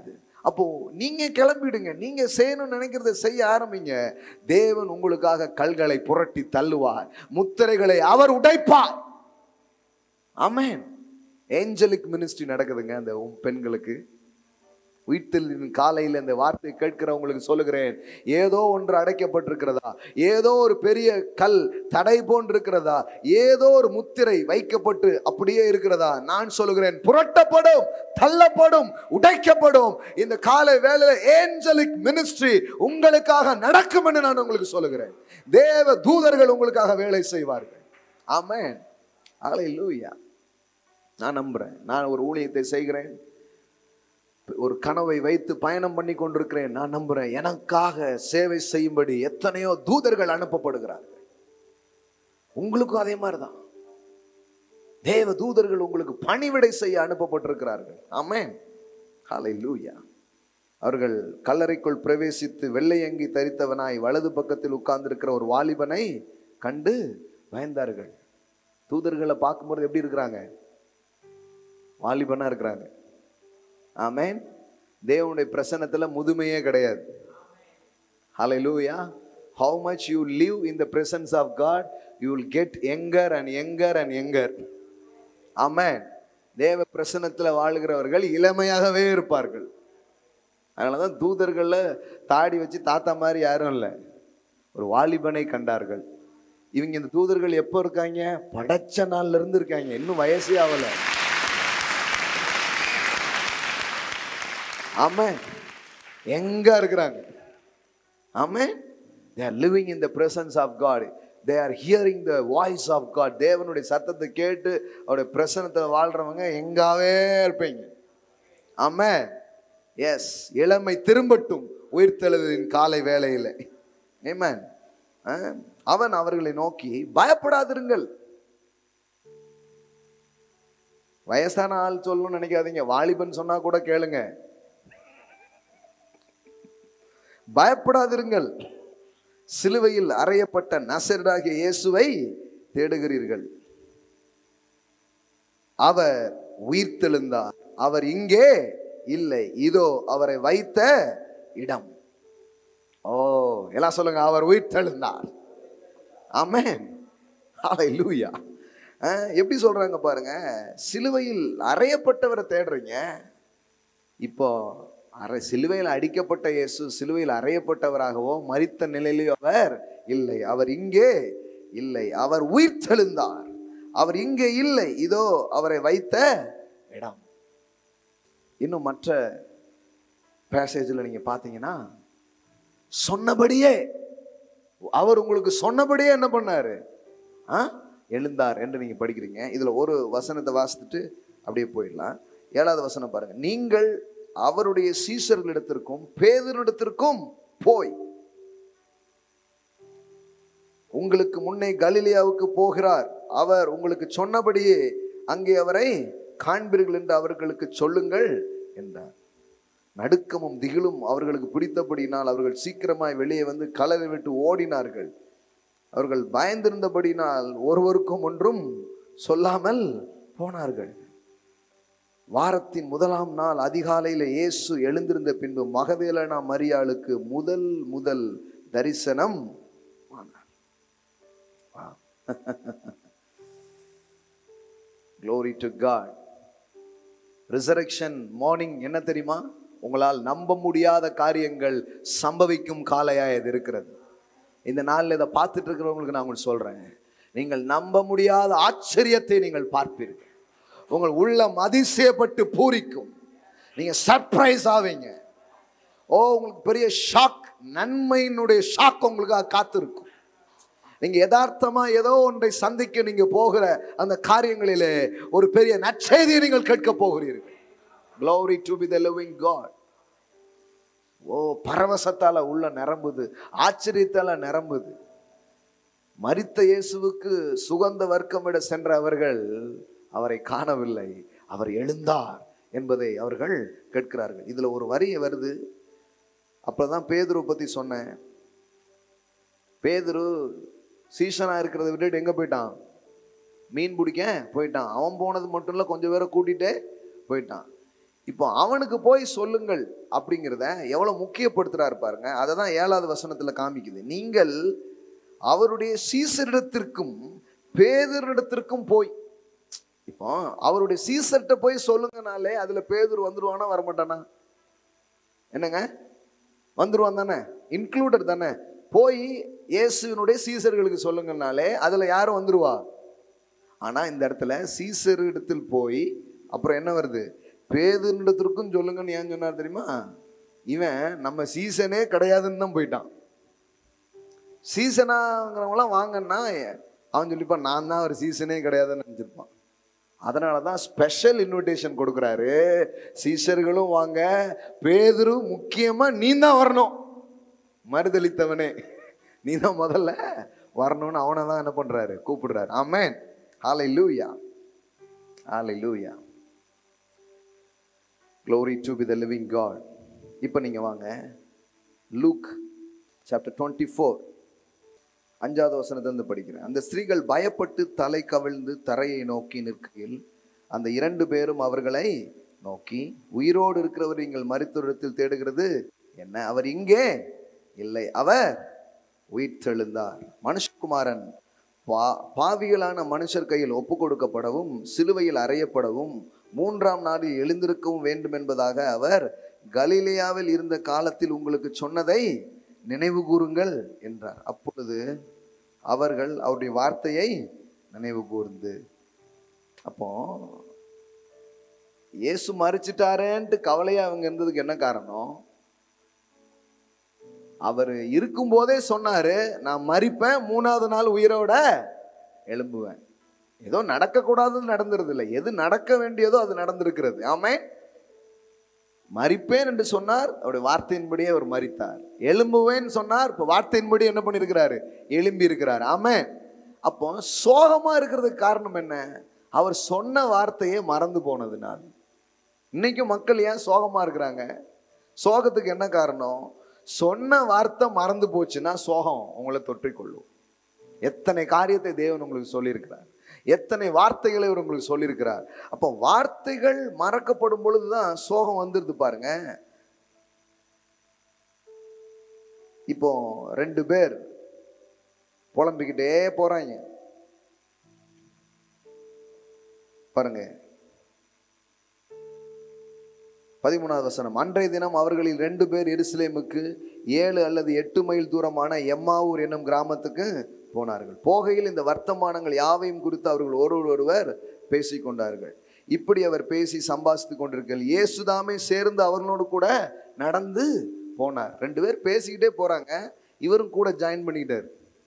A: அப்போ நீங்க கிளம்பிடுங்க, நீங்க செய்யணும்னு நினைக்கிறத செய்ய ஆரம்பிங்க. தேவன் உங்களுக்காக கல்களை புரட்டி தள்ளுவார், முத்திரைகளை அவர் உடைப்பார். ஆமென். ஏஞ்சலிக் மினிஸ்ட்ரி நடக்குதுங்க அந்த பெண்களுக்கு. உயிர்த்தெழுதலின் காலையில் இந்த வார்த்தையை கேட்கிறவங்களுக்கு சொல்லுகிறேன், ஏதோ ஒன்று அடைக்கப்பட்டிருக்கிறதா, ஏதோ ஒரு பெரிய கல் தடை போன்றிருக்கிறதா, ஏதோ ஒரு முத்திரை வைக்கப்பட்டு அப்படியே இருக்கிறதா, நான் சொல்லுகிறேன் புரட்டப்படும், தள்ளப்படும், உடைக்கப்படும். இந்த காலை வேளையில ஏஞ்சலிக் மினிஸ்ட்ரி உங்களுக்காக நடக்கும் என்று நான் உங்களுக்கு சொல்லுகிறேன். தேவ தூதர்கள் உங்களுக்காக வேலை செய்வார்கள். ஆமென். ஹல்லேலூயா. நான் நம்புறேன். நான் ஒரு ஊழியத்தை செய்கிறேன், ஒரு கனவை வைத்து பயணம் பண்ணி கொண்டிருக்கிறேன். நான் நம்புறேன், எனக்காக சேவை செய்யும்படி எத்தனையோ தூதர்கள் அனுப்பப்படுகிறார்கள். உங்களுக்கும் அதே மாதிரிதான் தேவ தூதர்கள் உங்களுக்கு பணிவிடை செய்ய அனுப்பப்பட்டிருக்கிறார்கள். ஆமென். ஹல்லேலூயா. அவர்கள் கல்லறைக்குள் பிரவேசித்து வெள்ளை அங்கி தரித்தவனாய் வலது பக்கத்தில் உட்கார்ந்திருக்கிற ஒரு வாலிபனை கண்டு பயந்தார்கள். தூதர்களை பார்க்கும்போது எப்படி இருக்கிறாங்க? வாலிபனா இருக்கிறாங்க. ஆமென். தேவனுடைய பிரசன்னத்துல முதுமையே கிடையாது. ஹல்லேலூயா. How much you live in the presence of God, you will get younger and younger and younger. ஆமென். தேவ பிரசன்னத்துல வாழ்கிறவர்கள் இளமையாகவே இருப்பார்கள். அதனாலதான் தூதர்கள்ல தாடி வச்சு தாத்தா மாதிரி யாரும் இல்லை, ஒரு வாலிபனை கண்டார்கள். இவங்க இந்த தூதர்கள் எப்போ இருக்காங்க? படைச்ச நாள்ல இருந்து இருக்காங்க, இன்னும் வயசே ஆகல. ஆமென். எங்க இருக்கிறாங்க? ஆமென். they are living in the presence of God, they are hearing the voice of God. தேவனுடைய சத்தத்தை கேட்டு அவருடைய பிரசன்னத்துல வாழ்றவங்க எங்காவே இருப்பீங்க. ஆமென். எஸ், இளமை திரும்பட்டும் உயிர்த்தெழுதலின் காலை வேளையில. ஆமென். அவன் அவர்களை நோக்கி, பயப்படாதிருங்கள். வயசான ஆள் சொல்லணும்னு நினைக்காதீங்க, வாலிபன் சொன்னா கூட கேளுங்க. பயப்படாதிருங்கள், சிலுவையில் அறையப்பட்ட நசரேயனாகிய இயேசுவை தேடுகிறீர்கள். அவர் உயிர்த்தெழுந்தார், அவர் இங்கே இல்லை, இதோ அவரை வைத்த இடம். ஓ, எல்லாம் சொல்லுங்க, அவர் உயிர்த்தெழுந்தார். ஆமென். ஹல்லேலூயா. எப்படி சொல்றாங்க பாருங்க, சிலுவையில் அறையப்பட்டவரை தேடுறீங்க. இப்போ அரை சிலுவையில் அடிக்கப்பட்ட இயேசு சிலுவையில் அறையப்பட்டவராகவோ மரித்த நிலையிலோ அவர் இல்லை, அவர் இங்கே இல்லை, அவர் உயிர்த்தெழுந்தார், அவர் இங்கே இல்லை, இதோ அவரை வைத்த இடம். இன்னும் மற்ற பேசேஜில் நீங்க பார்த்தீங்கன்னா, சொன்னபடியே அவர் உங்களுக்கு சொன்னபடியே என்ன பண்ணாரு? ஆ எழுந்தார் என்று நீங்க படிக்கிறீங்க. இதுல ஒரு வசனத்தை வாசித்துட்டு அப்படியே போயிடலாம். ஏழாவது வசனம் பாருங்க. நீங்கள் அவருடைய சீஷர்களிடத்திற்கும் பேதுருவிடத்திற்கும் போய், உங்களுக்கு முன்னே கலிலேயாவுக்கு போகிறார், அவர் உங்களுக்கு சொன்னபடியே அங்கே அவரை காண்பீர்கள் என்று அவர்களுக்கு சொல்லுங்கள் என்றார். நடுக்கமும் திகிலும் அவர்களுக்கு பிடித்தபடியினால் அவர்கள் சீக்கிரமாய் வெளியே வந்து கலரை விட்டு ஓடினார்கள். அவர்கள் பயந்திருந்தபடினால் ஒருவருக்கும் ஒன்றும் சொல்லாமல் போனார்கள். வாரத்தின் முதலாம் நாள் அதிகாலையில் இயேசு எழுந்திருந்த பின்பு மகதலேனா மரியாளுக்கு முதல் முதல் தரிசனம் ஆனார். Glory to God. Resurrection morning என்ன தெரியுமா? உங்களால் நம்ப முடியாத காரியங்கள் சம்பவிக்கும் காலையா இது இருக்கிறது. இந்த நாளில் இதை பார்த்துட்டு இருக்கிறவங்களுக்கு நான் உங்களுக்கு சொல்றேன், நீங்கள் நம்ப முடியாத ஆச்சரியத்தை நீங்கள் பார்ப்பீர்கள். உங்கள் உள்ளம் அதிசயப்பட்டு பூரிக்கும். நீங்க சர்ப்ரைஸ் ஆவீங்க. ஓ, உங்களுக்கு பெரிய ஷாக், நன்மையினுடைய ஷாக் உங்களுக்காக காத்திருக்கும். நீங்க யதார்த்தமா ஏதோ ஒன்றை சந்திக்க நீங்க போகிற அந்த காரியங்களிலே ஒரு பெரிய நற்செய்தியை நீங்கள் கேட்க போகிறீர்கள். Glory to be the living God. ஓ, பரவசத்தால உள்ள நிரம்புது, ஆச்சரியத்தால நிரம்புது. மரித்த இயேசுவுக்கு சுகந்த வர்க்கமிட சென்ற அவர்கள் அவரை காணவில்லை, அவர் எழுந்தார் என்பதை அவர்கள் கேட்கிறார்கள். இதுல ஒரு வரி வருது. அப்பதான் பேதுரு பத்தி சொன்னேன். பேதுரு சீசனா இருக்கிறத விட்டுட்டு எங்க போயிட்டான்? மீன் பிடிக்க போயிட்டான். அவன் போனது மட்டும் இல்ல, கொஞ்சம் பேரை கூட்டிட்டே போயிட்டான். இப்போ அவனுக்கு போய் சொல்லுங்கள் அப்படிங்கிறத எவ்வளவு முக்கியப்படுத்துறாரு பாருங்க. அதை தான் ஏழாவது வசனத்துல காமிக்குது. நீங்கள் அவருடைய சீசரிடத்திற்கும் பேதுருவிடத்திற்கும் போய், இப்போ அவருடைய சீசர்கிட்ட போய் சொல்லுங்கனாலே அதுல பேதுரு வந்துருவானா வரமாட்டானா? என்னங்க, வந்துருவான் தானே, இன்க்ளூடட் தானே. போய் இயேசுவினுடைய சீசர்களுக்கு சொல்லுங்கனாலே அதுல யாரும் வந்துருவா. ஆனா இந்த இடத்துல சீசர் இடத்தில் போய் அப்புறம் என்ன வருது, பேதுருவிடத்திற்கும் சொல்லுங்கன்னு ஏன் சொன்னார் தெரியுமா? இவன் நம்ம சீசனே கிடையாதுன்னு தான் போயிட்டான். சீசனாங்கிறவங்களாம் வாங்கன்னா அவன் சொல்லிப்பான், நான் தான் ஒரு சீசனே கிடையாதுன்னு நினைச்சிருப்பான். அதனாலதான் ஸ்பெஷல் இன்விடேஷன் கொடுக்குறாரு. சீசர்களும் வாங்க, பேதுரு முக்கியமா நீ தான் வரணும், மறுதளித்தவனே நீ தான் முதல்ல வரணும்னு அவனை தான் என்ன பண்றாரு, கூப்பிடுறாரு. ஆமென், ஹல்லேலூயா, ஹல்லேலூயா, glory to be the living God. இப்போ நீங்க வாங்க லூக் சாப்டர் டுவெண்ட்டி ஃபோர் அஞ்சாவது வசனத்திலிருந்து படிக்கிறேன். அந்த ஸ்திரீகள் பயப்பட்டு தலை கவிழ்ந்து தரையை நோக்கி நிற்கையில் அந்த இரண்டு பேரும் அவர்களை நோக்கி, உயிரோடு இருக்கிறவர் நீங்கள் மரித்தோரிடத்தில் தேடுகிறது என்ன? அவர் இங்கே இல்லை, அவர் உயிர்த்தெழுந்தார். மனுஷகுமாரன் பா பாவிகளான மனுஷர் கையில் ஒப்பு கொடுக்கப்படவும் சிலுவையில் அறையப்படவும் மூன்றாம் நாளில் எழுந்திருக்கவும் வேண்டும் என்பதாக அவர் கலிலேயாவில் இருந்த காலத்தில் உங்களுக்கு சொன்னதை நினைவு கூறுங்கள் என்றார். அப்பொழுது அவர்கள் அவருடைய வார்த்தையை நினைவு கூர்ந்து, அப்போ இயேசு மரிச்சிட்டாரேன்ட்டு கவலையா அவங்க இருந்ததுக்கு என்ன காரணம்? அவர் இருக்கும் போதே சொன்னாரு, நான் மரிப்பேன், மூணாவது நாள் உயிரோட எழும்புவேன். ஏதோ நடக்க கூடாதுன்னு நடந்துருது இல்லை, எது நடக்க வேண்டியதோ அது நடந்திருக்கிறது. ஆமென். மரிப்பேன் என்று சொன்னார், அவருடைய வார்த்தையின்படியே அவர் மரித்தார். எழும்புவேன் சொன்னார், இப்போ வார்த்தையின்படி என்ன பண்ணியிருக்கிறாரு, எழும்பி இருக்கிறார். ஆமென். அப்போ சோகமா இருக்கிறதுக்கு காரணம் என்ன? அவர் சொன்ன வார்த்தையே மறந்து போனதுனால். இன்னைக்கும் மக்கள் ஏன் சோகமா இருக்கிறாங்க? சோகத்துக்கு என்ன காரணம்? சொன்ன வார்த்தை மறந்து போச்சுன்னா சோகம் உங்களை தொற்றிக்கொள்ளும். எத்தனை காரியத்தை தேவன் உங்களுக்கு சொல்லியிருக்கிறார், எத்தனை வார்த்தைகளை அவர் உங்களுக்கு சொல்லியிருக்கிறார். அப்போ வார்த்தைகள் மறக்கப்படும் பொழுதுதான் சோகம் வந்துருது பாருங்க. இப்போ ரெண்டு பேர் புலம்பிக்கிட்டே போறாங்க பாருங்க. பதிமூணாவது வசனம், அன்றைய தினம் அவர்களில் ரெண்டு பேர் எருசலேமுக்கு ஏழு அல்லது எட்டு மைல் தூரமான எம்மாவூர் என்னும் கிராமத்துக்கு போனார்கள். போகையில் இந்த வர்த்தமானங்கள் யாவையும் குறித்து அவர்கள் ஒருவர் ஒருவர் பேசிக்கொண்டார்கள். இப்படி அவர் பேசி சம்பாதித்து கொண்டிருக்கிறார். இயேசுதாமே சேர்ந்து அவர்களோடு கூட நடந்து போனார். ரெண்டு பேர் பேசிக்கிட்டே போறாங்க, இவரும் கூட ஜாயின் பண்ணிக்கிட்டார்.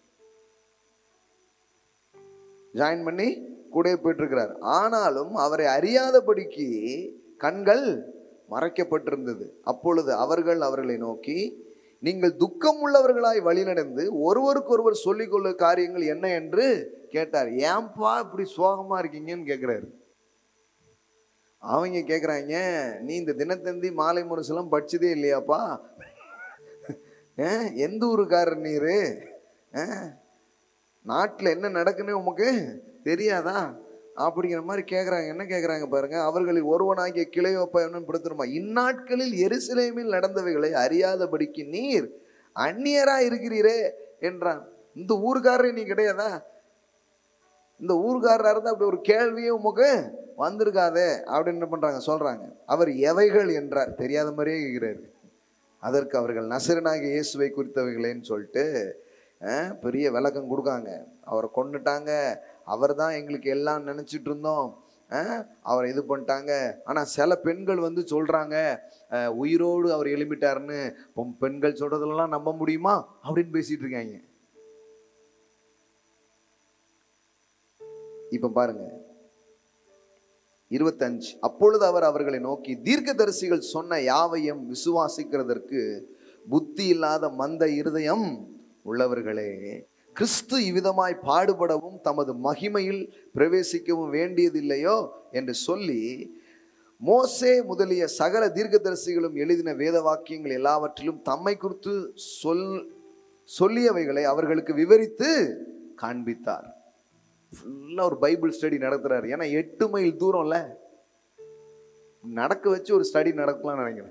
A: ஜாயின் பண்ணி கூட போயிட்டு இருக்கிறார். ஆனாலும் அவரை அறியாதபடிக்கு கண்கள் மறைக்கப்பட்டிருந்தது. அப்பொழுது அவர்கள் அவர்களை நோக்கி, நீங்கள் துக்கம் உள்ளவர்களாய் வழி நடந்து ஒருவருக்கு ஒருவர் சொல்லிக்கொள்ள காரியங்கள் என்ன என்று கேட்டார். ஏன்பா இப்படி சோகமா இருக்கீங்கன்னு கேட்கிறாரு. அவங்க கேட்குறாங்க, நீ இந்த தினத்தந்தி மாலை முரசெல்லாம் படிச்சதே இல்லையாப்பா? எந்த ஊருக்காரர் நீரு? நாட்டில் என்ன நடக்குன்னு உமக்கு தெரியாதா? அப்படிங்கிற மாதிரி கேட்குறாங்க. என்ன கேட்குறாங்க பாருங்க. அவர்களில் ஒருவனாகிய கிளையோப்பா என்னன்னு படுத்துருமா, இந்நாட்களில் எருசலேமில் நடந்தவைகளை அறியாதபடிக்கு நீர் அந்நியரா இருக்கிறீரே என்றான். இந்த ஊருக்காரரே நீ கிடையாதா? இந்த ஊருக்காரரா இருந்தா அப்படி ஒரு கேள்வியே உமக்கு வந்திருக்காதே அப்படின்னு என்ன பண்றாங்க, சொல்றாங்க. அவர் எவைகள் என்றார். தெரியாத மாதிரியே கேட்கிறாரு. அதற்கு அவர்கள் நசரனாகிய இயேசுவை குறித்தவைகளேன்னு சொல்லிட்டு பெரிய விளக்கம் கொடுக்காங்க. அவரை கொண்டுட்டாங்க, அவர் தான் எங்களுக்கு எல்லாம் நினைச்சிட்டு இருந்தோம், அவரை இது பண்ணிட்டாங்க. ஆனா சில பெண்கள் வந்து சொல்றாங்க உயிரோடு அவர் எழும்பிட்டாருன்னு. பெண்கள் சொல்றதெல்லாம் நம்ப முடியுமா அப்படின்னு பேசிட்டு இருக்காங்க. இப்ப பாருங்க இருபத்தஞ்சு. அப்பொழுது அவர் அவர்களை நோக்கி, தீர்க்கதரிசிகள் சொன்ன யாவையும் விசுவாசிக்கிறதற்கு புத்தி இல்லாத மந்த இருதயம் உள்ளவர்களே, கிறிஸ்து இவ்விதமாய் பாடுபடவும் தமது மகிமையில் பிரவேசிக்கவும் வேண்டியதில்லையோ என்று சொல்லி மோசே முதலிய சகல தீர்க்கதரிசிகளும் எழுதின வேத வாக்கியங்கள் எல்லாவற்றிலும் தம்மை குறித்து சொல் சொல்லியவைகளை அவர்களுக்கு விவரித்து காண்பித்தார். ஃபுல்லா ஒரு பைபிள் ஸ்டடி நடத்துறாரு. ஏன்னா எட்டு மைல் தூரம்ல, நடக்க வச்சு ஒரு ஸ்டடி நடக்கலாம்னு நினைக்கிறேன்.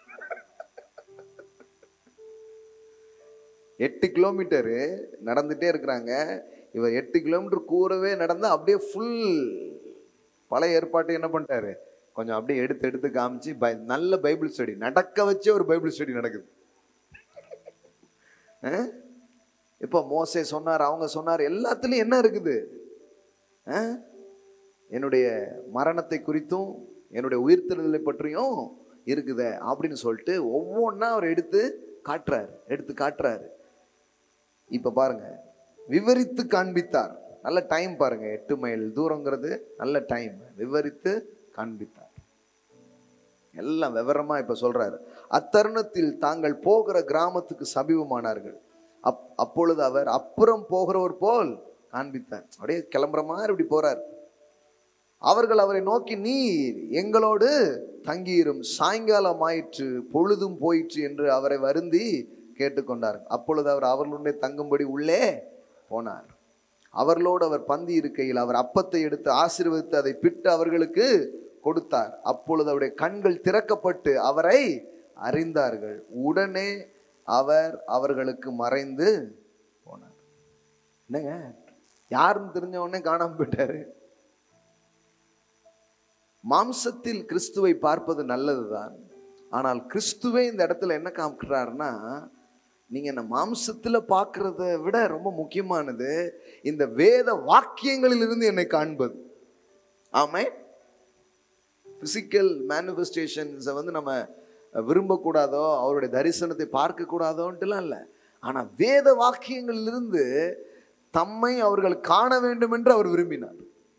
A: எட்டு கிலோமீட்டரு நடந்துட்டே இருக்கிறாங்க. இவர் எட்டு கிலோமீட்டர் கூறவே நடந்து அப்படியே ஃபுல் பழைய ஏற்பாட்டை என்ன பண்ணிட்டாரு, கொஞ்சம் அப்படியே எடுத்து எடுத்து காமிச்சு பை நல்ல பைபிள் ஸ்டடி நடக்க வச்சே ஒரு பைபிள் ஸ்டடி நடக்குது. இப்போ மோசே சொன்னார், அவங்க சொன்னார், எல்லாத்துலேயும் என்ன இருக்குது, என்னுடைய மரணத்தை குறித்தும் என்னுடைய உயிர்த்தெழுதலை பற்றியும் இருக்குத அப்படின்னு சொல்லிட்டு ஒவ்வொன்றா அவர் எடுத்து காட்டுறாரு எடுத்து காட்டுறாரு. இப்ப பாருங்க, விவரித்து காண்பித்தார். நல்ல டைம் பாருங்க, எட்டு மைல் தூரங்கிறது நல்ல டைம். விவரித்து காண்பித்தார், எல்லாம் விவரமா இப்ப சொல்றாரு. அத்தருணத்தில் தாங்கள் போகிற கிராமத்துக்கு சமீபமானார்கள். அப் அப்பொழுது அவர் அப்புறம் போகிறவர் போல் காண்பித்தார். அப்படியே கிளம்புற மாதிரி இப்படி போறார். அவர்கள் அவரை நோக்கி, நீர் எங்களோடு தங்கியிரும், சாயங்காலம் ஆயிற்று, பொழுதும் போயிற்று என்று அவரை வருந்தி கேட்டுக்கொண்டார்கள். அப்பொழுது அவர் அவர்களுடைய தங்கும்படி உள்ளே போனார். அவர்களோடு அவர் பந்தி இருக்கையில் அவர் அப்பத்தை எடுத்து ஆசீர்வதித்து அதை பிட்டு அவர்களுக்கு கொடுத்தார். அப்பொழுது அவருடைய கண்கள் திறக்கப்பட்டு அவரை அறிந்தார்கள். உடனே அவர் அவர்களுக்கு மறைந்து போனார். என்னங்க, யாருன்னு தெரிஞ்ச உடனே காணாம போயிட்டாரு. மாம்சத்தில் கிறிஸ்துவை பார்ப்பது நல்லதுதான். ஆனால் கிறிஸ்துவே இந்த இடத்துல என்ன காமிக்கிறாருன்னா, நீங்க என்ன மாம்சத்துல பார்க்கறத விட ரொம்ப முக்கியமானது இந்த வேத வாக்கியங்களில் இருந்து என்னை காண்பது. ஆமே, பிசிக்கல் மேனிஃபெஸ்டேஷன்ஸை வந்து நம்ம விரும்பக்கூடாதோ, அவருடைய தரிசனத்தை பார்க்க கூடாதோன்ட்டுலாம் இல்லை. ஆனா வேத வாக்கியங்களிலிருந்து தம்மை அவர்கள் காண வேண்டும் என்று அவர் விரும்பினார்.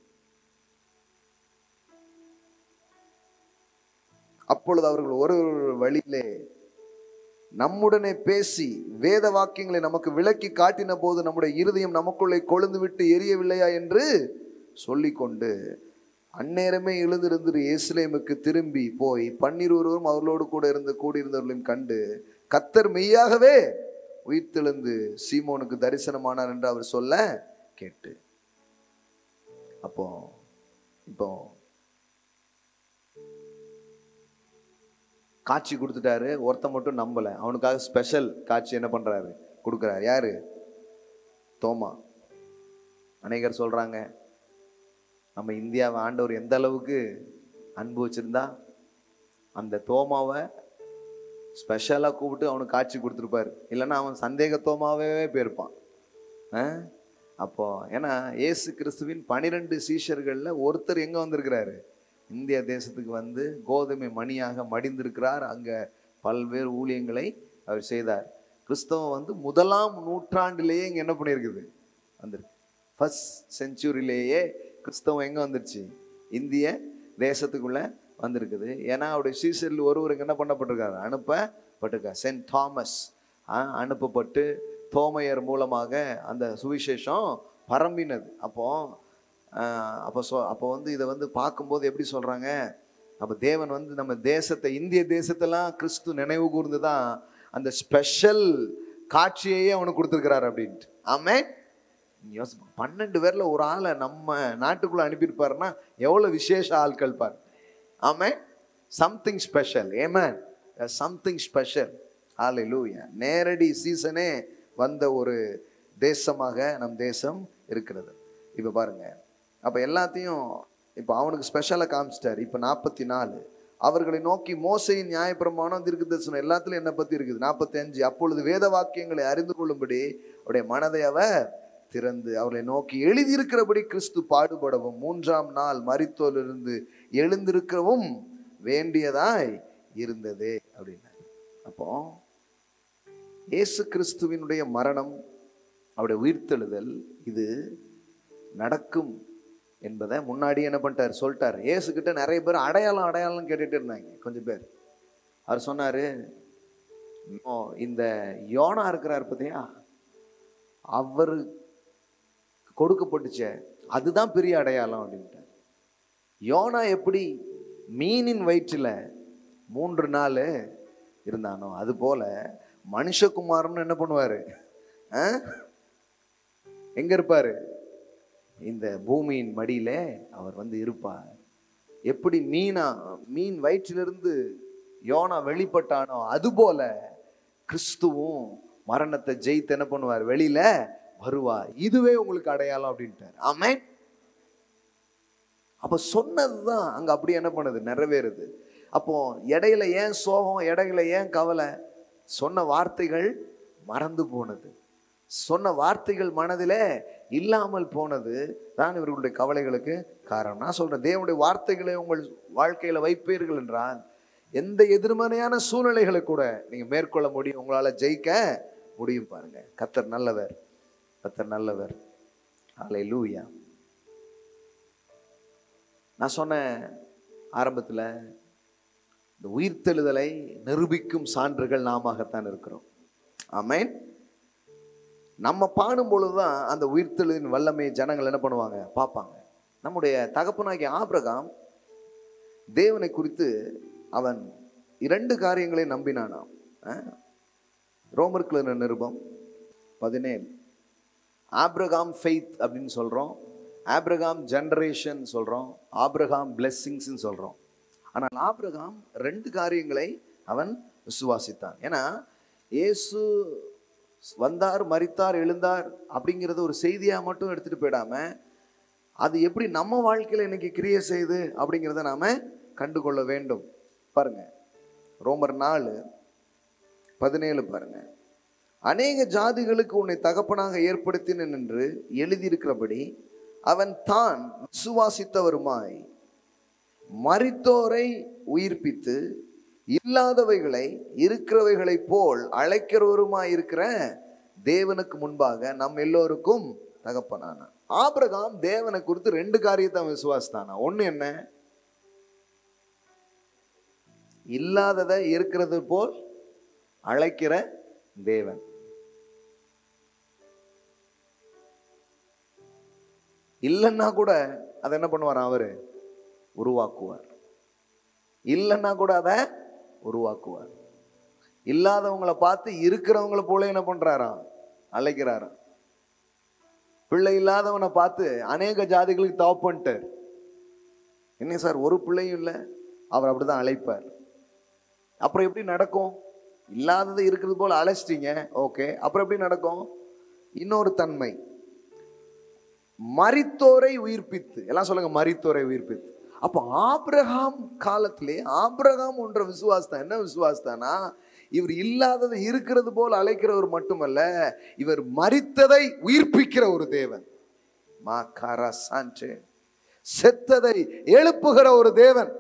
A: அப்பொழுது அவர்கள் ஒரு வழியிலே நம்முடனே பேசி வேத வாக்கியங்களை நமக்கு விளக்கி காட்டின போது நம்முடைய இருதயம் நமக்குள்ளே கொழுந்து விட்டு எரியவில்லையா என்று சொல்லிக்கொண்டு அந்நேரமே எழுந்திருந்து எருசலேமுக்கு திரும்பி போய் பன்னிருவரும் அவர்களோடு கூட இருந்து கூடியிருந்தவர்களையும் கண்டு, கர்த்தர் மெய்யாகவே உயிர்த்தெழுந்து சீமோனுக்கு தரிசனமானார் என்று அவர் சொல்ல கேட்டு. அப்போ இப்போ காட்சி கொடுத்துட்டாரு. ஒருத்த மட்டும் நம்பல, அவனுக்காக ஸ்பெஷல் காட்சி என்ன பண்றாரு, கொடுக்குறாரு. யாரு? தோமா. அநேகர் சொல்றாங்க, நம்ம இந்தியாவை ஆண்டவர் எந்த அளவுக்கு அன்பு வச்சிருந்தா அந்த தோமாவை ஸ்பெஷலா கூப்பிட்டு அவனுக்கு காட்சி கொடுத்துருப்பாரு. இல்லைன்னா அவன் சந்தேக தோமாவே போயிருப்பான். அப்போ ஏன்னா இயேசு கிறிஸ்துவின் பனிரெண்டு சீஷர்கள்ல ஒருத்தர் எங்க வந்திருக்கிறாரு, இந்திய தேசத்துக்கு வந்து கோதுமை மணியாக மடிந்திருக்கிறார். அங்க பல்வேறு ஊழியங்களை அவர் செய்தார். கிறிஸ்தவம் வந்து முதலாம் நூற்றாண்டிலேயே இங்க என்ன பண்ணியிருக்குது, வந்திருக்கு. ஃபர்ஸ்ட் செஞ்சுரியிலேயே கிறிஸ்தவம் எங்க வந்துருச்சு, இந்திய தேசத்துக்குள்ள வந்திருக்குது. ஏன்னா அவருடைய சீசரில் ஒருவருக்கு என்ன பண்ணப்பட்டிருக்காரு, அனுப்பப்பட்டிருக்கார். சென்ட் தாமஸ் அனுப்பப்பட்டு தோமையர் மூலமாக அந்த சுவிசேஷம் பரம்பினது. அப்போ அப்போ சொ அப்போ வந்து இதை வந்து பார்க்கும்போது எப்படி சொல்கிறாங்க, அப்போ தேவன் வந்து நம்ம தேசத்தை, இந்திய தேசத்தெல்லாம் கிறிஸ்து நினைவு கூர்ந்து தான் அந்த ஸ்பெஷல் காட்சியையே அவனுக்கு கொடுத்துருக்கிறாரு அப்படின்ட்டு. ஆமே, யோசி, பன்னெண்டு பேரில் ஒரு ஆளை நம்ம நாட்டுக்குள்ளே அனுப்பியிருப்பாருன்னா எவ்வளோ விசேஷ ஆட்கள் பாரு. Amen, something special. Amen, something special. Hallelujah. நேரடி சீசனே வந்த ஒரு தேசமாக நம் தேசம் இருக்கிறது. இப்போ பாருங்க, அப்போ எல்லாத்தையும் இப்போ அவனுக்கு ஸ்பெஷலாக காமிச்சிட்டார். இப்போ நாற்பத்தி நாலு அவர்களை நோக்கி, மோசையின் நியாயப்பிரமாணம் தீர்க்க தரிசனம் எல்லாத்துலையும் என்னை பற்றி இருக்குது. நாற்பத்தி அஞ்சு அப்பொழுது வேத வாக்கியங்களை அறிந்து கொள்ளும்படி அவருடைய மனதை அவர் திறந்து அவர்களை நோக்கி, எழுதியிருக்கிறபடி கிறிஸ்து பாடுபடவும் மூன்றாம் நாள் மரித்தோரிலிருந்து எழுந்திருக்கவும் வேண்டியதாய் இருந்தது அப்படின்னா. அப்போ இயேசு கிறிஸ்துவினுடைய மரணம், அவருடைய உயிர்த்தெழுதல் இது நடக்கும் என்பதை முன்னாடி என்ன பண்ணிட்டார், சொல்லிட்டார். இயேசுக்கிட்ட நிறைய பேர் அடையாளம் அடையாளம் கேட்டுட்டு இருந்தாங்க. கொஞ்சம் பேர் அவர் சொன்னாரு, இந்த யோனா இருக்கிறார் பார்த்தியா, அவரு கொடுக்கப்பட்டுச்சே அதுதான் பெரிய அடையாளம் அப்படின்ட்டார். யோனா எப்படி மீனின் வயிற்றில் மூன்று நாள் இருந்தானோ அது போல மனுஷகுமாரன் என்ன பண்ணுவாரு, எங்க இருப்பாரு, இந்த பூமியின் மடியில அவர் வந்து இருப்பார். எப்படி மீனா மீன் வயிற்றிலிருந்து யோனா வெளிப்பட்டானோ அதுபோல கிறிஸ்துவும் மரணத்தை ஜெயித்து என்ன பண்ணுவார், வெளியில வருவார். இதுவே உங்களுக்கு அடையாளம் அப்படின்ட்டார். ஆமென். அப்ப சொன்னதுதான் அங்க அப்படி என்ன பண்ணுது, நிறைவேறுது. அப்போ இடையில ஏன் சோகம், இடையில ஏன் கவலை? சொன்ன வார்த்தைகள் மறந்து போனது, சொன்ன வார்த்தைகள் மனதிலே இல்லாமல் போனது தான் இவர்களுடைய கவலைகளுக்கு காரணம். நான் சொல்றேன், தேவனுடைய வார்த்தைகளை உங்கள் வாழ்க்கையில வைப்பீர்கள் என்றால் எந்த எதிர்மறையான சூழ்நிலைகளை கூட நீங்க மேற்கொள்ள முடியும், உங்களால ஜெயிக்க முடியும். பாருங்க, கர்த்தர் நல்லவர், கர்த்தர் நல்லவர். அல்லேலூயா. நான் சொன்ன ஆரம்பத்தில் இந்த உயிர்த்தெழுதலை நிரூபிக்கும் சான்றுகள் நாமத்தான் இருக்கிறோம். ஆமென். நம்ம பாடும் பொழுதுதான் அந்த உயிர்த்தெழுதின் வல்லமை ஜனங்கள் என்ன பண்ணுவாங்க, பார்ப்பாங்க. நம்முடைய தகப்பனாகிய ஆபிரகாம் தேவனை குறித்து அவன் இரண்டு காரியங்களை நம்பினானாம். ரோமர்க்குள்ள நிருபம் பதினேழு, ஆபிரகாம் ஃபெய்த் அப்படின்னு சொல்றோம், ஆபிரகாம் ஜெனரேஷன் சொல்றோம், ஆபிரகாம் பிளெஸ்ஸிங்ஸ் சொல்றோம். ஆனால் ஆபிரகாம் ரெண்டு காரியங்களை அவன் விசுவாசித்தான். ஏன்னா இயேசு வந்தார், மரித்தார், எழுந்தார் அப்படிங்கிறது ஒரு செய்தியா மட்டும் எடுத்துட்டு போயிடாம அது எப்படி நம்ம வாழ்க்கையில இன்னைக்கு கிரியை செய்யுது அப்படிங்கிறத நாம கண்டுகொள்ள வேண்டும். பாருங்க, ரோமர் நாலு பதினேழு பாருங்க. அநேக ஜாதிகளுக்கு உன்னை தகப்பனாக ஏற்படுத்தினேன் என்று எழுதியிருக்கிறபடி அவன் தான் விசுவாசித்தவருமாய் மரித்தோரை உயிர்ப்பித்து இல்லாதவைகளை இருக்கிறவைகளை போல் அழைக்கிறவருமாய் இருக்கிற தேவனுக்கு முன்பாக நம் எல்லோருக்கும் தகப்பனான. ஆபிரகாம் தேவனை குறித்து ரெண்டு காரியத்தை விசுவாசித்தானா. ஒண்ணு என்ன, இல்லாததை இருக்கிறது போல் அழைக்கிற தேவன். இல்லைன்னா கூட அதை என்ன பண்ணுவார், அவரு உருவாக்குவார். இல்லைன்னா கூட அதை உருவாக்குவார். இல்லாதவங்களை பார்த்து இருக்கிறவங்களை போல என்ன பண்றாராம், அழைக்கிறாராம். பிள்ளை இல்லாதவனை பார்த்து அநேக ஜாதிகளுக்கு தவ பண்ணிட்டார். என்ன சார், ஒரு பிள்ளையும் இல்லை, அவர் அப்படிதான் அழைப்பார். அப்புறம் எப்படி நடக்கும்? இல்லாதது இருக்கிறது போல அழைச்சிட்டீங்க, ஓகே, அப்புறம் எப்படி நடக்கும்? இன்னொரு தன்மை, மரித்தோரை உயிர்ப்பித்து. எல்லாம் சொல்லுங்க, மரித்தோரை உயிர்ப்பித்து. அப்போ ஆபிரகாம் காலத்திலே ஆபிரகாம் ஒன்ற விசுவாசத்தான். என்ன விசுவாசத்தானா, இவர் இல்லாததை இருக்கிறது போல் அழைக்கிறவர் மட்டுமல்ல, இவர் மரித்ததை உயிர்ப்பிக்கிற ஒரு தேவன். மாகாரா சான்றே, செத்ததை எழுப்புகிற ஒரு தேவன்.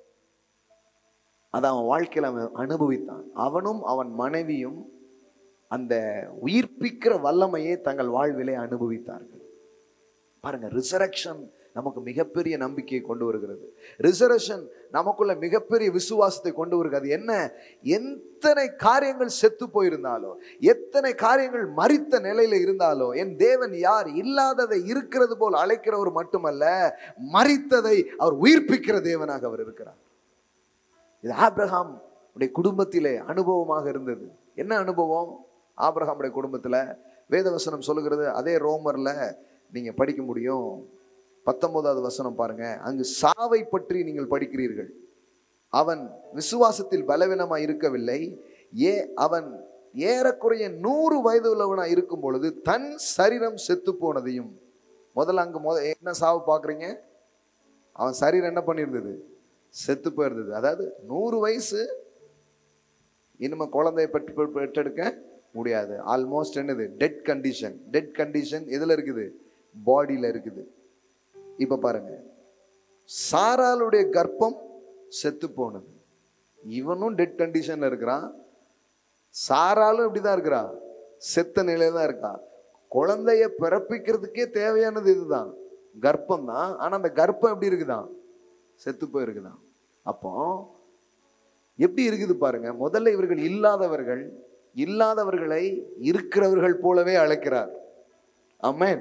A: அதை அவன் வாழ்க்கையில் அவன் அனுபவித்தான். அவனும் அவன் மனைவியும் அந்த உயிர்ப்பிக்கிற வல்லமையை தங்கள் வாழ்விலே அனுபவித்தார்கள். பாருங்க, ரிசரக்ஷன் நமக்கு மிகப்பெரிய நம்பிக்கையை கொண்டு வருகிறது. ரிசரக்ஷன் நமக்குள்ள மிகப்பெரிய விசுவாசத்தை கொண்டு வருகிறது. என்ன, எத்தனை காரியங்கள் செத்து போயிருந்தாலோ, எத்தனை காரியங்கள் மரித்த நிலையில இருந்தாலோ, என் தேவன் யார், இல்லாததை இருக்கிறது போல் அழைக்கிறவர் மட்டுமல்ல, மரித்ததை அவர் உயிர்ப்பிக்கிற தேவனாக அவர் இருக்கிறார். இது ஆபிரகாம் உடைய குடும்பத்திலே அனுபவமாக இருந்தது. என்ன அனுபவம் ஆபிரகாமுடைய குடும்பத்துல? வேதவசனம் சொல்லுகிறது, அதே ரோமர்ல நீங்க படிக்க முடியும். பத்தொன்பதாவது வசனம் பாருங்க. அங்கு சாவை பற்றி நீங்கள் படிக்கிறீர்கள். அவன் விசுவாசத்தில் பலவீனமாய் இருக்கவில்லை. ஏ அவன் ஏறக்குறைய நூறு வயது உள்ளவனாய் இருக்கும் பொழுது தன் சரீரம் செத்து போனதையும். முதல்ல அங்க முத என்ன சாவு பாக்குறீங்க? அவன் சரீரம் என்ன பண்ணியிருந்தது, செத்து போயிருந்தது. அதாவது நூறு வயசு, இனிமே குழந்தைய பெற்று பெற்றெடுக்க முடியாது. ஆல்மோஸ்ட் என்னது, டெட் கண்டிஷன். டெட் கண்டிஷன் எதுல இருக்குது, பாடியில இருக்குது. இப்ப பாருங்க, சாராளுடைய கர்ப்பம் செத்து போனது, இவனும் டெட் கண்டிஷன்ல இருக்கிறான். சாராலும் இப்படிதான் இருக்கிறா, செத்த நிலையில தான் இருக்கா. குழந்தைய பிறப்பிக்கிறதுக்கே தேவையானது இதுதான், கர்ப்பம் தான். ஆனா அந்த கர்ப்பம் எப்படி இருக்குதான், செத்து போயிருக்குதான். அப்போ எப்படி இருக்குது பாருங்க. முதல்ல இவர்கள் இல்லாதவர்கள், இல்லாதவர்களை இருக்கிறவர்கள் போலவே அழைக்கிறார். ஆமென்.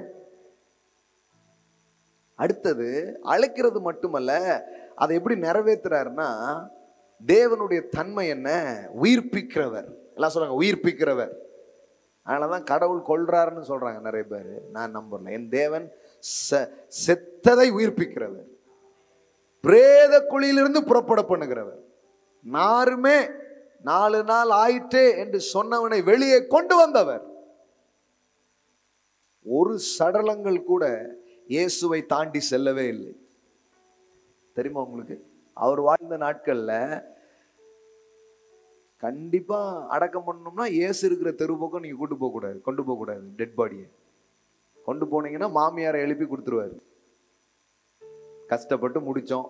A: அடுத்தது அழைக்கிறது மட்டுமல்ல, அதை எப்படி நிறைவேற்றுறாருன்னா, தேவனுடைய தன்மை என்ன, உயிர்ப்பிக்கிறவர். எல்லாம் சொல்றாங்க உயிர்ப்பிக்கிறவர். அதனாலதான் கடவுள் கொல்றாருன்னு சொல்றாங்க நிறைய பேர். நான் நம்புறேன், என் தேவன் செத்ததை உயிர்ப்பிக்கிறவர். பிரேத குழியிலிருந்து புறப்பட பண்ணுகிறவர். நாருமே நாலு நாள் ஆயிற்றே என்று சொன்னவனை வெளியே கொண்டு வந்தவர். ஒரு சடலங்கள் கூட இயேசுவை தாண்டி செல்லவே இல்லை. தெரியுமா உங்களுக்கு? அவர் வாழ்ந்த நாட்கள்ல கண்டிப்பா அடக்கம் பண்ணணும்னா இயேசு இருக்கிற தெரு பக்கம் நீங்க கூட்டு போக கூடாது, கொண்டு போக கூடாது. டெட் பாடியை கொண்டு போனீங்கன்னா மாமியாரை எழுப்பி கொடுத்துருவாரு. கஷ்டப்பட்டு முடிச்சோம்.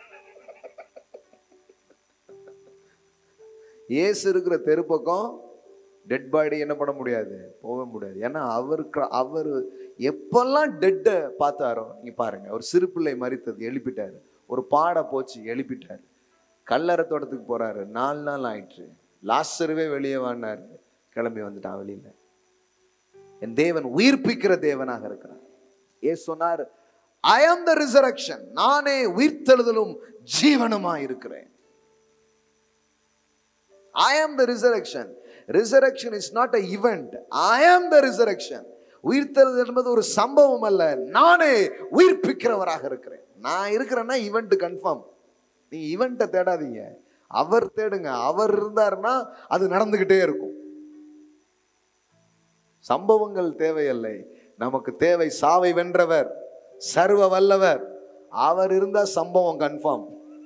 A: இயேசு இருக்கிற தெரு பக்கம் டெட் பாடி என்ன பண்ண முடியாது, போக முடியாது. ஏன்னா அவருக்கு அவர் எப்பெல்லாம் டெட்டை பார்த்தாரோ, நீங்க பாருங்க, ஒரு சிறு பிள்ளை மரித்தது எழுப்பிட்டாரு, ஒரு பாடை போச்சு எழுப்பிட்டாரு, கல்லறை தோட்டத்துக்கு போறாரு, நாலு நாள் ஆயிடுச்சு, லாசருவே வெளியே வானாரு, கிளம்பி வந்துட்டான் வெளியில. என் தேவன் உயிர்ப்பிக்கிற தேவனாக இருக்கிறார். ஏசு சொன்னார், I am the resurrection, நானே உயிர்த்தெழுதலும் ஜீவனுமா இருக்கிறேன். I am the resurrection. Resurrection is not an event. I am the resurrection. உயிர்த்தெழுதல் என்பது ஒரு சம்பவம் அல்ல, நானே உயிர்ப்பிக்கிறவராக இருக்கிறேன். நான் இருக்கிறேன்னா ஈவெண்ட் கன்ஃபார்ம். நீங்க ஈவெண்ட்டை தேடாதீங்க, அவர் தேடுங்க. அவர் இருந்தாருன்னா அது நடந்துகிட்டே இருக்கும். சம்பவங்கள் தேவையில்லை, நமக்கு தேவை சாவை வென்றவர், சர்வ வல்லவர். அவர் இருந்தா சம்பவம் கன்ஃபார்ம்.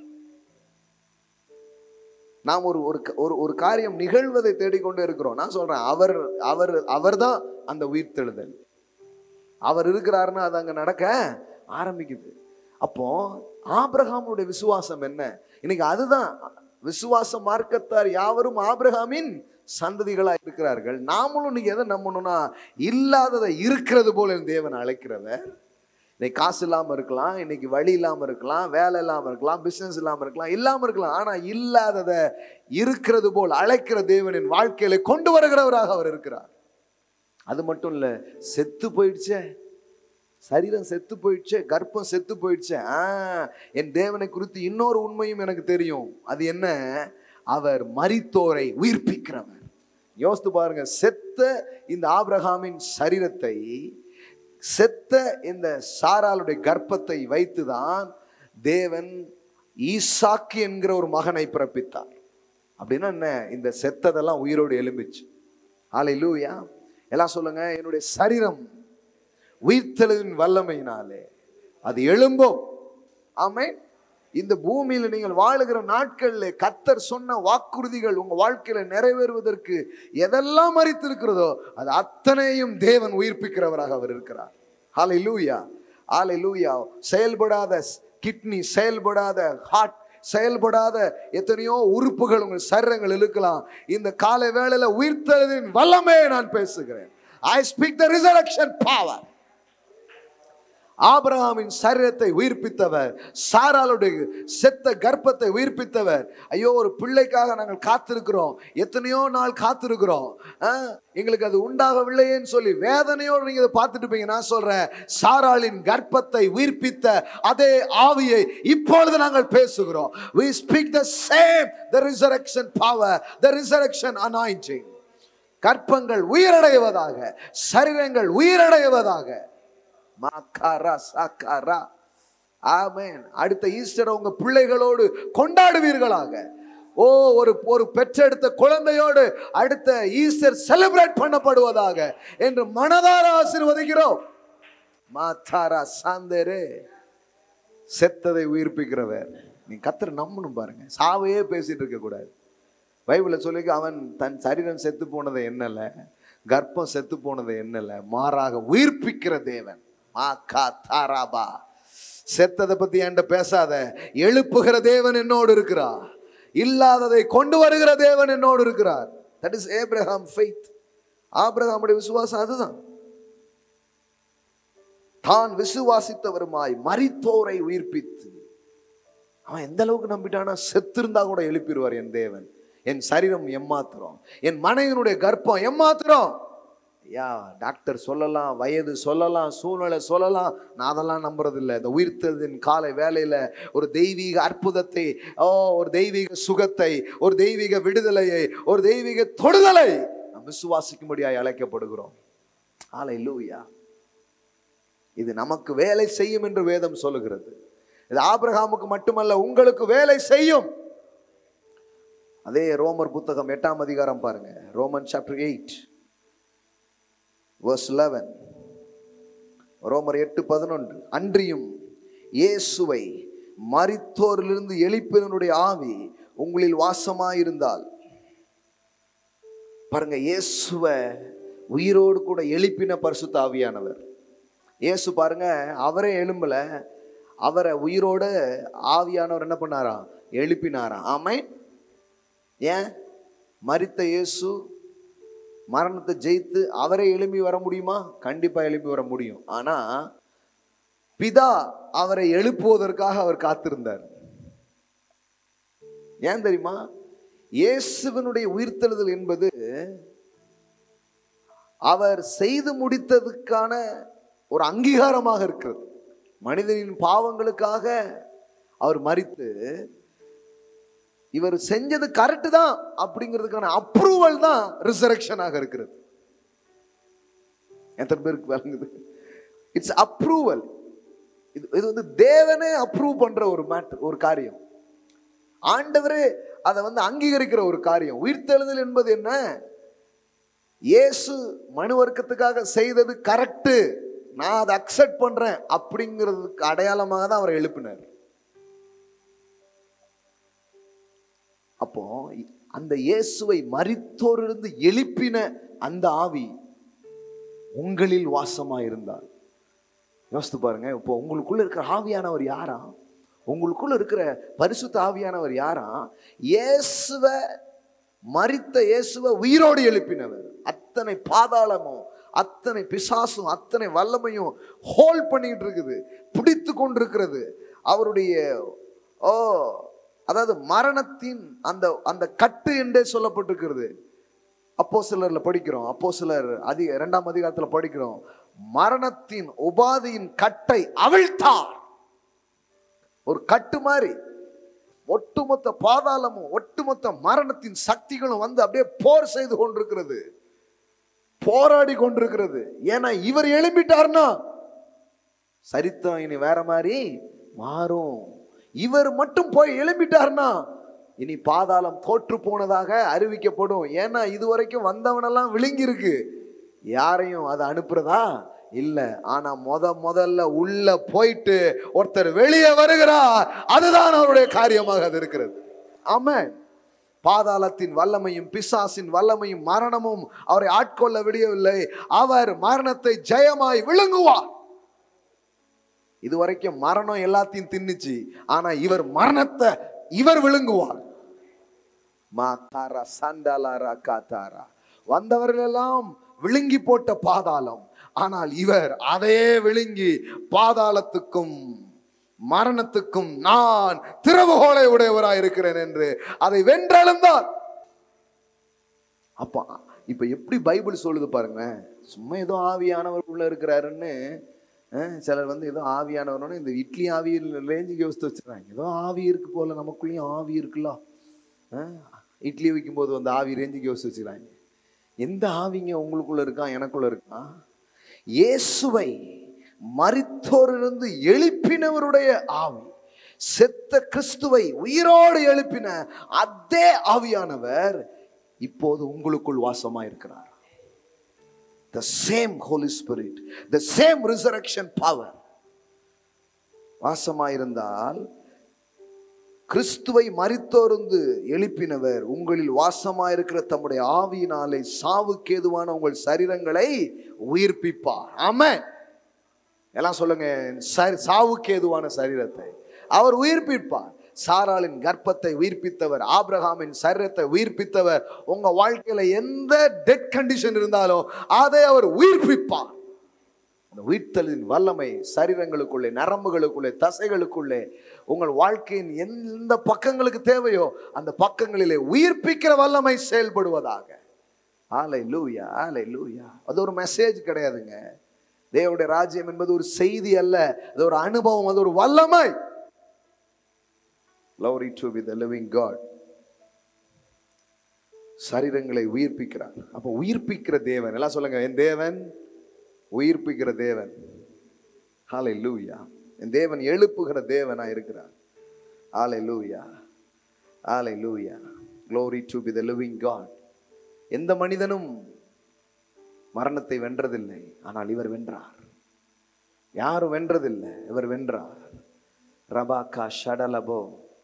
A: நாம் ஒரு ஒரு ஒரு காரியம் நிகழ்வதை தேடிக்கொண்டே இருக்கிறோம். நான் சொல்றேன், அவர் அவர் அவர் தான் அந்த உயிர்த்தெழுதல். அவர் இருக்கிறாருன்னா அது அங்க நடக்க ஆரம்பிக்குது. அப்போ ஆபிரகாமுடைய விசுவாசம் என்ன? இன்னைக்கு அதுதான் விசுவாச மார்க்கத்தார் யாவரும் ஆபிரகாமின் சந்ததிகளா இருக்கிறார்கள். நாமளும் நீங்க எதை நம்பணும்னா, இல்லாததை இருக்கிறது போல தேவன் அழைக்கிறவர். இன்னைக்கு காசு இல்லாம இருக்கலாம், இன்னைக்கு வழி இல்லாம இருக்கலாம், வேலை இல்லாம இருக்கலாம், பிசினஸ் இல்லாம இருக்கலாம், இல்லாம இருக்கலாம். ஆனா இல்லாததை இருக்கிறது போல் அழைக்கிற தேவனின் வாழ்க்கையில கொண்டு வருகிறவராக அவர் இருக்கிறார். அது மட்டும் இல்ல, செத்து போயிடுச்சே, சரீரம் செத்து போயிடுச்சே, கர்ப்பம் செத்து போயிடுச்சே, ஆஹ் என் தேவனை குறித்து இன்னொரு உண்மையும் எனக்கு தெரியும். அது என்ன? அவர் மரித்தோரை உயிர்ப்பிக்கிறவர். யோசித்து பாருங்க, செத்த இந்த ஆபிரகாமின் சரீரத்தை, செத்த இந்த சாராளுடைய கர்ப்பத்தை வைத்துதான் தேவன் ஈசாக்கு என்கிற ஒரு மகனை பிறப்பித்தார். அப்படின்னா என்ன? இந்த செத்ததெல்லாம் உயிரோடு எழும்பிச்சு. ஹல்லேலூயா. எல்லாம் சொல்லுங்க, என்னுடைய சரீரம் உயிர்த்தெழுதின் வல்லமையினாலே அது எழும்பும். ஆமென். இந்த பூமியில் நீங்கள் வாழுகிற நாட்கள்ல கர்த்தர் சொன்ன வாக்குறுதிகள் உங்க வாழ்க்கையில நிறைவேறுவதற்கு எதெல்லாம் மரித்திருக்கிறதோ அது அத்தனையும் தேவன் உயிர்ப்பிக்கிறவராக அவர் இருக்கிறார். ஹல்லேலூயா, ஹல்லேலூயா. செயல்படாத கிட்னி, செயல்படாத ஹார்ட், செயல்படாத எத்தனையோ உறுப்புகள் உங்கள் சரீரங்கள் இருக்கலாம். இந்த காலை வேளையில உயிர்த்தெழுதின் வல்லமையை நான் பேசுகிறேன். I speak the resurrection power. ஆபிரகாமின் சரீரத்தை உயிர்ப்பித்தவர், சாராளுடைய செத்த கர்ப்பத்தை உயிர்ப்பித்தவர். ஐயோ, ஒரு பிள்ளைக்காக நாங்கள் காத்திருக்கிறோம், எத்தனையோ நாள் காத்திருக்கிறோம், எங்களுக்கு அது உண்டாகவில்லையேன்னு சொல்லி வேதனையோடு நீங்க இதை பார்த்துட்டு இருப்பீங்க. நான் சொல்றேன், சாராளின் கர்ப்பத்தை உயிர்ப்பித்த அதே ஆவியை இப்பொழுது நாங்கள் பேசுகிறோம். We speak the same, the resurrection power, the resurrection anointing. கர்ப்பங்கள் உயிரடைவதாக, சரீரங்கள் உயிரடைவதாக. ஆமென். அடுத்த ஈஸ்டர் உங்க பிள்ளைகளோடு கொண்டாடுவீர்களாக. ஓ, ஒரு ஒரு பெற்றெடுத்த குழந்தையோடு அடுத்த ஈஸ்டர் செலிப்ரேட் பண்ணப்படுவதாக என்று மனதார ஆசீர்வதிக்கிறோம். மாதாரா சாந்தரே, செத்ததை உயிர்ப்பிக்கிறவர். நீ கர்த்தரை நம்பணும் பாருங்க, சாவையே பேசிட்டு இருக்க கூடாது. பைபிள்ல சொல்லி, அவன் தன் சரீரம் செத்து போனதை என்னல, கர்ப்பம் செத்து போனதை என்னல, மாறாக உயிர்ப்பிக்கிற தேவன். செத்ததை பத்தி என்கிட்ட பேசாத, எழுப்புகிற தேவன் என்னோடு இருக்கிறார், இல்லாததை கொண்டு வருகிற தேவன் என்னோடு இருக்கிறார். That is Abraham faith. ஆபிரகாமுடைய விசுவாசம் அதுதான். தான் விசுவாசித்தவருமாய் மரித்தோரை உயிர்ப்பித்து, அவன் எந்த அளவுக்கு நம்பிட்டானா, செத்திருந்தா கூட எழுப்பிடுவார் என் தேவன். என் சரீரம் எம்மாத்திரம், என் மனைவியினுடைய கர்ப்பம் எம்மாத்திரம். யா, டாக்டர் சொல்லலாம், வயது சொல்லலாம், சூழ்நிலை சொல்லலாம், நான் அதெல்லாம் நம்புறது இல்லை. இந்த உயிர்த்தெழுதின் காலை வேலையில ஒரு தெய்வீக அற்புதத்தை, ஓ ஒரு தெய்வீக சுகத்தை, ஒரு தெய்வீக விடுதலையை, ஒரு தெய்வீக தொடுதலை நாம் விசுவாசிக்கும்படியாய் அழைக்கப்படுகிறோம். ஹல்லேலூயா. இது நமக்கு வேலை செய்யும் என்று வேதம் சொல்லுகிறது. இது ஆபிரகாமுக்கு மட்டுமல்ல, உங்களுக்கு வேலை செய்யும். அதே ரோமர் புத்தகம் எட்டாம் அதிகாரம் பாருங்க. Roman chapter eight verse eleven. ரோமர் எட்டு பதினொன்று. அன்றியும் இயேசுவை மரித்தோரிலிருந்து எழுப்பினவருடைய ஆவி உங்களில் வாசமாயிருந்தால். பாருங்க, இயேசுவை உயிரோடு கூட எழுப்பின பரிசுத்த ஆவியானவர். இயேசு பாருங்க, அவரே எழும்பல, அவரை உயிரோடு ஆவியானவர் என்ன பண்ணாராம்? எழுப்பினாராம். ஆமென். ஏன்? மரித்த இயேசு மரணத்தை ஜெயித்து அவரை எழுப்பி வர முடியுமா? கண்டிப்பா எழுப்பி வர முடியும். ஆனா பிதா அவரை எழுப்புவதற்காக அவர் காத்திருந்தார். ஏன் தெரியுமா? இயேசுவினுடைய உயிர்த்தெழுதல் என்பது அவர் செய்து முடித்ததுக்கான ஒரு அங்கீகாரமாக இருக்கிறது. மனிதனின் பாவங்களுக்காக அவர் மரித்து இவர் செஞ்சது கரெக்ட் தான் அப்படிங்கிறதுக்கான அப்ரூவல் தான் ரிசரக்ஷனாக இருக்கிறது. எத்தனை பேருக்கு விளங்குது? It's approval. இது இது வந்து தேவனே அப்ரூவ் பண்ற ஒரு மேட்டர், ஒரு காரியம். ஆண்டவரே அதை வந்து அங்கீகரிக்கிற ஒரு காரியம். உயிர்த்தெழுதல் என்பது என்ன? இயேசு மனு வர்க்கத்துக்காக செய்தது கரெக்ட், நான் அதை அக்செப்ட் பண்றேன் அப்படிங்கிறதுக்கு அடையாளமாக தான் அவரை எழுப்பினார். அப்போ அந்த இயேசுவை மரித்தோரிலிருந்து எழுப்பின அந்த ஆவி உங்களில் வாசமா இருந்தால், யோசித்து பாருங்க. இப்போ உங்களுக்குள்ள இருக்கிற ஆவியானவர் யாரா? உங்களுக்குள்ள இருக்கிற பரிசுத்த ஆவியானவர் யாரா? இயேசுவை மரித்த இயேசுவை உயிரோடு எழுப்பினவர். அத்தனை பாதாளமும் அத்தனை பிசாசும் அத்தனை வல்லமையும் ஹோல்ட் பண்ணிட்டு இருக்குது, பிடித்து கொண்டிருக்கிறது. அவருடைய ஓ அதாவது மரணத்தின் அந்த அந்த கட்டு என்றே சொல்லப்பட்டிருக்கிறது. அப்போஸ்தலர்ல படிக்கிறோம், அப்போஸ்தலர் அதிக இரண்டாம் அதிகாரத்துல படிக்கிறோம், மரணத்தின் உபாதியின் கட்டை அவிழ்த்தார். ஒரு கட்டு மாதிரி ஒட்டுமொத்த பாதாளமும் ஒட்டுமொத்த மரணத்தின் சக்திகளும் வந்து அப்படியே போர் செய்து கொண்டிருக்கிறது, போராடி கொண்டிருக்கிறது. ஏன்னா இவர் எழும்பிட்டார்னா சரித்திரம் இனி வேற மாதிரி மாறும். இவர் மட்டும் போய் எழும்பிட்டார்னா இனி பாதாளம் தோற்று போனதாக அறிவிக்கப்படும். ஏன்னா இதுவரைக்கும் வந்தவனெல்லாம் விழுங்கி இருக்கு, யாரையும் அதை அனுப்புறதா இல்ல. ஆனா முத முதல்ல உள்ள போயிட்டு ஒருத்தர் வெளியே வருகிறார், அதுதான் அவருடைய காரியமாக அது இருக்கிறது. ஆமென். பாதாளத்தின் வல்லமையும் பிசாசின் வல்லமையும் மரணமும் அவரை ஆட்கொள்ள விடவில்லை. அவர் மரணத்தை ஜெயமாய் விழுங்குவார். இதுவரைக்கும் மரணம் எல்லாத்தையும் தின்னுச்சு, ஆனா இவர் மரணத்தை இவர் விழுங்குவார். வந்தவர்கள் எல்லாம் விழுங்கி போட்ட பாதாளம், ஆனால் இவர் அதையே விழுங்கி பாதாளத்துக்கும் மரணத்துக்கும் நான் திறவுகோலை உடையவராய் இருக்கிறேன் என்று அதை வென்றெழுந்தார். அப்ப இப்ப எப்படி பைபிள் சொல்லுது பாருங்க. சும்மா ஏதோ ஆவியானவர் உள்ள இருக்கிறாருன்னு சிலர் வந்து ஏதோ ஆவியானவர்னு இந்த இட்லி ஆவி ரேஞ்சுக்கு யோசித்து வச்சுக்கிறாங்க. ஏதோ ஆவி இருக்கு போல, நமக்குள்ளேயும் ஆவி இருக்குல்ல, இட்லி வைக்கும் போது வந்து ஆவி ரேஞ்சுக்கு யோசித்து வச்சுக்கிறாங்க. எந்த ஆவிங்க உங்களுக்குள்ள இருக்கா, எனக்குள்ள இருக்கா? இயேசுவை மரித்தோரிலிருந்து எழுப்பினவருடைய ஆவி, செத்த கிறிஸ்துவை உயிரோடு எழுப்பின அதே ஆவியானவர் இப்போது உங்களுக்குள் வாசமா இருக்கிறார். The same Holy Spirit, the same resurrection power வாசமா இருந்தால், கிறிஸ்துவை மரித்தோருந்து எழுப்பினவர் உங்களில் வாசமா இருக்கிற தம்முடைய ஆவியினாலே சாவுக்கு ஏதுவான உங்கள் சரீரங்களை உயிர்ப்பிப்பார். ஆமென். எல்லாம் சொல்லுங்க, சாவுக்கு ஏதுவான சரீரத்தை அவர் உயிர்ப்பிப்பார். சாராளின் கர்ப்பத்தை உயிர்ப்பித்தவர், ஆபிரகாமின் சரீரத்தை உயிர்ப்பித்தவர். உங்க வாழ்க்கையில எந்த டெட் கண்டிஷன் இருந்தாலும் அதை அவர் உயிர்ப்பிப்பார். அந்த உயிர்த்தலின் வல்லமை சரீரங்களுக்குள்ளே, நரம்புகளுக்குள்ளே, தசைகளுக்குள்ளே, உங்கள் வாழ்க்கையின் எந்த பக்கங்களுக்கு தேவையோ அந்த பக்கங்களிலே உயிர்ப்பிக்கிற வல்லமை செயல்படுவதாக. ஹல்லேலூயா, ஹல்லேலூயா. அது ஒரு மெசேஜ் கிடையாதுங்க. தேவனுடைய ராஜ்யம் என்பது ஒரு செய்தி அல்ல, அது ஒரு அனுபவம், அது ஒரு வல்லமை. Glory to be the living God. சரீரங்களை உயிர்ப்பிக்கிறார். அப்ப உயிர்ப்பிக்கிற தேவன், எல்லாம் சொல்லுங்க, என் தேவன் உயிர்ப்பிக்கிற தேவன். ஹல்லேலூயா. என் தேவன் எழுப்புகிற தேவனா இருக்கிறார். ஹல்லேலூயா, ஹல்லேலூயா, glory to be the living God. எந்த மனிதனும் மரணத்தை வென்றதில்லை, ஆனால் இவர் வென்றார். யாரும் வென்றதில்லை, இவர் வென்றார். ரபாக்கா ஷடலபோ,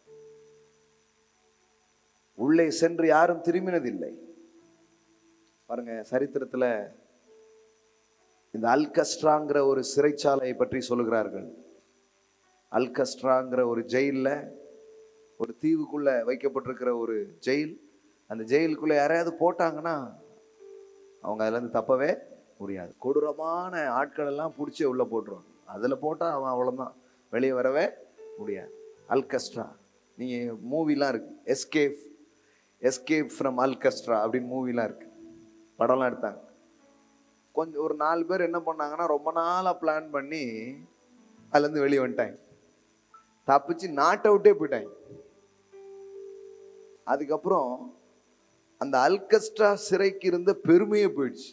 A: உள்ளே சென்று யாரும் திரும்பினதில்லை. பாருங்க, சரித்திரத்துல இந்த அல்கஸ்ட்ராங்கிற ஒரு சிறைச்சாலையை பற்றி சொல்லுகிறார்கள். அல்கஸ்ட்ராங்கிற ஒரு ஜெயில்ல, ஒரு தீவுக்குள்ள வைக்கப்பட்டிருக்கிற ஒரு ஜெயில். அந்த ஜெயிலுக்குள்ள யாரையாவது போட்டாங்கன்னா அவங்க அதுல இருந்து தப்பவே முடியாது. கொடூரமான ஆட்கள் எல்லாம் பிடிச்சி உள்ள போட்டுருவாங்க. அதுல போட்டா அவன் அவ்வளவுதான், வெளியே வரவே முடியாது. அல்கஸ்ட்ரா, நீங்க மூவிலாம் இருக்கு, எஸ்கேப் எஸ்கேப் ஃப்ரம் அல்கஸ்ட்ரா அப்படின்னு மூவிலாம் இருக்கு, படம்லாம் எடுத்தாங்க. கொஞ்சம் ஒரு நாலு பேர் என்ன பண்ணாங்கன்னா ரொம்ப நாளா பிளான் பண்ணி அதுல இருந்து வெளியே வந்துட்டாங்க, தப்பிச்சு நாட்டை விட்டே போயிட்டாங்க. அதுக்கப்புறம் அந்த அல்கஸ்ட்ரா சிறைக்கு இருந்த பெருமையே போயிடுச்சு.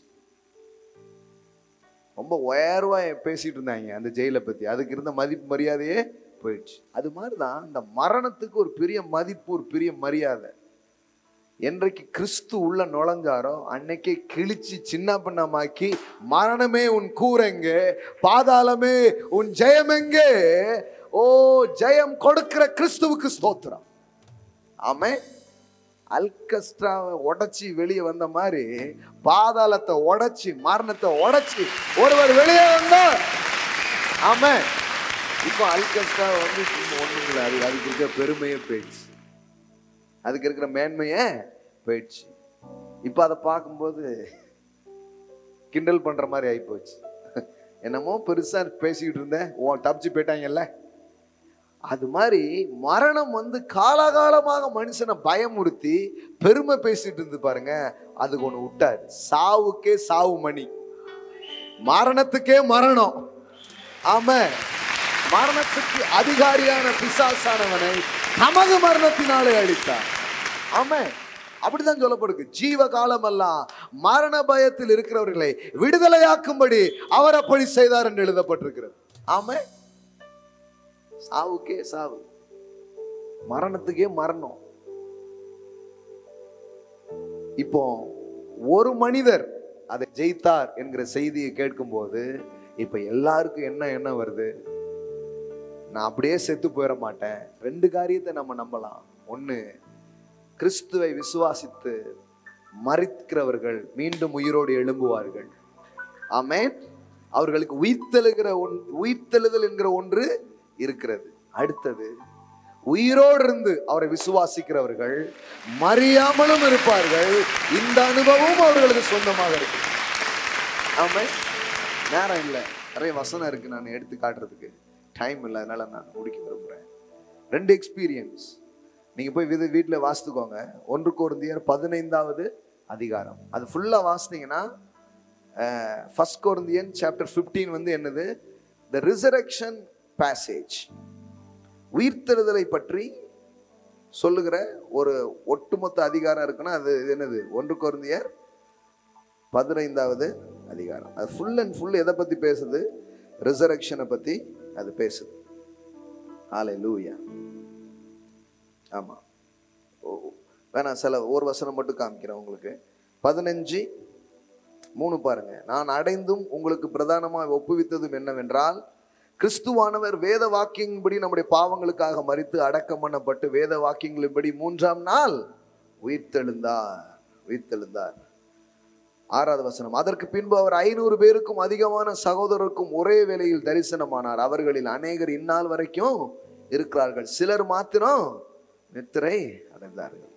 A: ரொம்ப உயர்வா பேசிட்டு இருந்தாங்க அந்த ஜெயிலை பத்தி, அதுக்கு இருந்த மதிப்பு மரியாதையே போயிடுச்சு. அது மாதிரிதான் இந்த மரணத்துக்கு ஒரு பெரிய மதிப்பு, ஒரு பெரிய மரியாதை. என்றைக்கு கிறிஸ்து உள்ள நுழைஞ்சாரோ அன்னைக்கே கிழிச்சு சின்ன பண்ணமாக்கி, மரணமே உன் கூரெங்க, பாதாளமே உன் ஜெயம் எங்கே, ஓ ஜெயம் கொடுக்கிற கிறிஸ்துவுக்கு ஸ்தோத்திரம். ஆமே. அல்கஸ்ட்ராவை உடைச்சி வெளியே வந்த மாதிரி பாதாளத்தை உடைச்சி மரணத்தை உடைச்சி ஒருவர் வெளியே வந்தார். ஆமே. இப்போ அல்கஸ்ட்ரா வந்து ஒண்ணும் இல்லை, அது அதுக்கு இருக்கிற பெருமையே போயிடுச்சு, அதுக்கு இருக்கிற மேன்மையே போயிடுச்சு. இப்போ அதை பார்க்கும்போது கிண்டல் பண்ற மாதிரி ஆகி போச்சு. என்னமோ பெருசா பேசிக்கிட்டு இருந்தேன், ஓ தப்பிச்சு போயிட்டாங்கல்ல. அது மாதிரி மரணம் வந்து காலகாலமாக மனுஷனை பயமுறுத்தி பெருமை பேசிட்டு இருந்து பாருங்க, அதுக்கு ஒண்ணு விட்டாரு. சாவுக்கே சாவு மணி, மரணத்துக்கே மரணம். ஆமா, மரணத்துக்கு அதிகாரியான பிசாசானவனை தமது மரணத்தினாலே அழித்தார். ஆமா, அப்படிதான் சொல்லப்படுது. ஜீவ காலம் எல்லாம் மரண பயத்தில் இருக்கிறவர்களை விடுதலையாக்கும்படி அவர் அப்படி செய்தார் என்று எழுதப்பட்டிருக்கிறது. ஆமா, சாவுக்கே சாவு, மரணத்துக்கே மரணம். இப்போ ஒரு மனிதர் அதை ஜெயித்தார் என்கிற செய்தியை கேட்கும் போது இப்ப எல்லாருக்கும் என்ன என்ன வருது, நான் அப்படியே செத்து போயிட மாட்டேன். ரெண்டு காரியத்தை நம்ம நம்பலாம். ஒண்ணு, கிறிஸ்துவை விசுவாசித்து மரிக்கிறவர்கள் மீண்டும் உயிரோடு எழும்புவார்கள். ஆமென். அவர்களுக்கு உயிர்த்தெழுகிற ஒன் உயிர்த்தெழுதல் என்கிற ஒன்று இருக்கிறது. அடுத்தது, உயிரோடு இருந்து அவரை விசுவாசிக்கிறவர்கள் மறியாமலும் இருப்பார்கள். இந்த அனுபவம் அவர்களுக்கு சொந்தமாக இருக்கு. ஆமென். நேரம் இல்லை, நிறைய வசனம் இருக்கு, நான் எடுத்து காட்டுறதுக்கு டைம் இல்லை, அதனால நான் முடிக்க விரும்புறேன். ரெண்டு எக்ஸ்பீரியன்ஸ் நீங்க போய் வீடு வீட்டில் வாசித்துக்கோங்க. ஒன்று கொரிந்தியர் பதினைந்தாவது அதிகாரம், அது ஃபுல்லா வாசித்தீங்கன்னா ஃபர்ஸ்ட் கொரிந்தியன் சாப்டர் பதினைந்து வந்து என்னது, தி ரிசரக்ஷன் பேசேஜ், உயிர்த்தெழுதலை பற்றி சொல்லுகிற ஒரு ஒட்டுமொத்த அதிகாரம் இருக்குன்னா அது என்னது, ஒன்று கொரிந்தியர் பதினைந்தாவது அதிகாரம். அது ஃபுல் அண்ட் ஃபுல் எதை பத்தி பேசுது, ரிசரக்ஷனை பத்தி அது பேசுது. ஹல்லேலூயா. ஆமா, வேணா சில ஒரு வசனம் மட்டும் காமிக்கிறேன் உங்களுக்கு. பதினஞ்சு மூணு பாருங்க. நான் அடைந்தும் உங்களுக்கு பிரதானமாக ஒப்புவித்ததும் என்னவென்றால், கிறிஸ்துவானவர் வேத வாக்கியங்களின்படி நம்முடைய பாவங்களுக்காக மரித்து அடக்கம் பண்ணப்பட்டு வேத வாக்கியங்களின்படி மூன்றாம் நாள் உயிர்த்தெழுந்தார் உயிர்த்தெழுந்தார் ஆறாவது வசனம், அதற்கு பின்பு அவர் ஐநூறு பேருக்கும் அதிகமான சகோதரருக்கும் ஒரே வேளையில் தரிசனமானார். அவர்களில் அநேகர் இந்நாள் வரைக்கும் இருக்கிறார்கள், சிலர் மாத்திரம் நித்திரை அடைந்தார்கள்.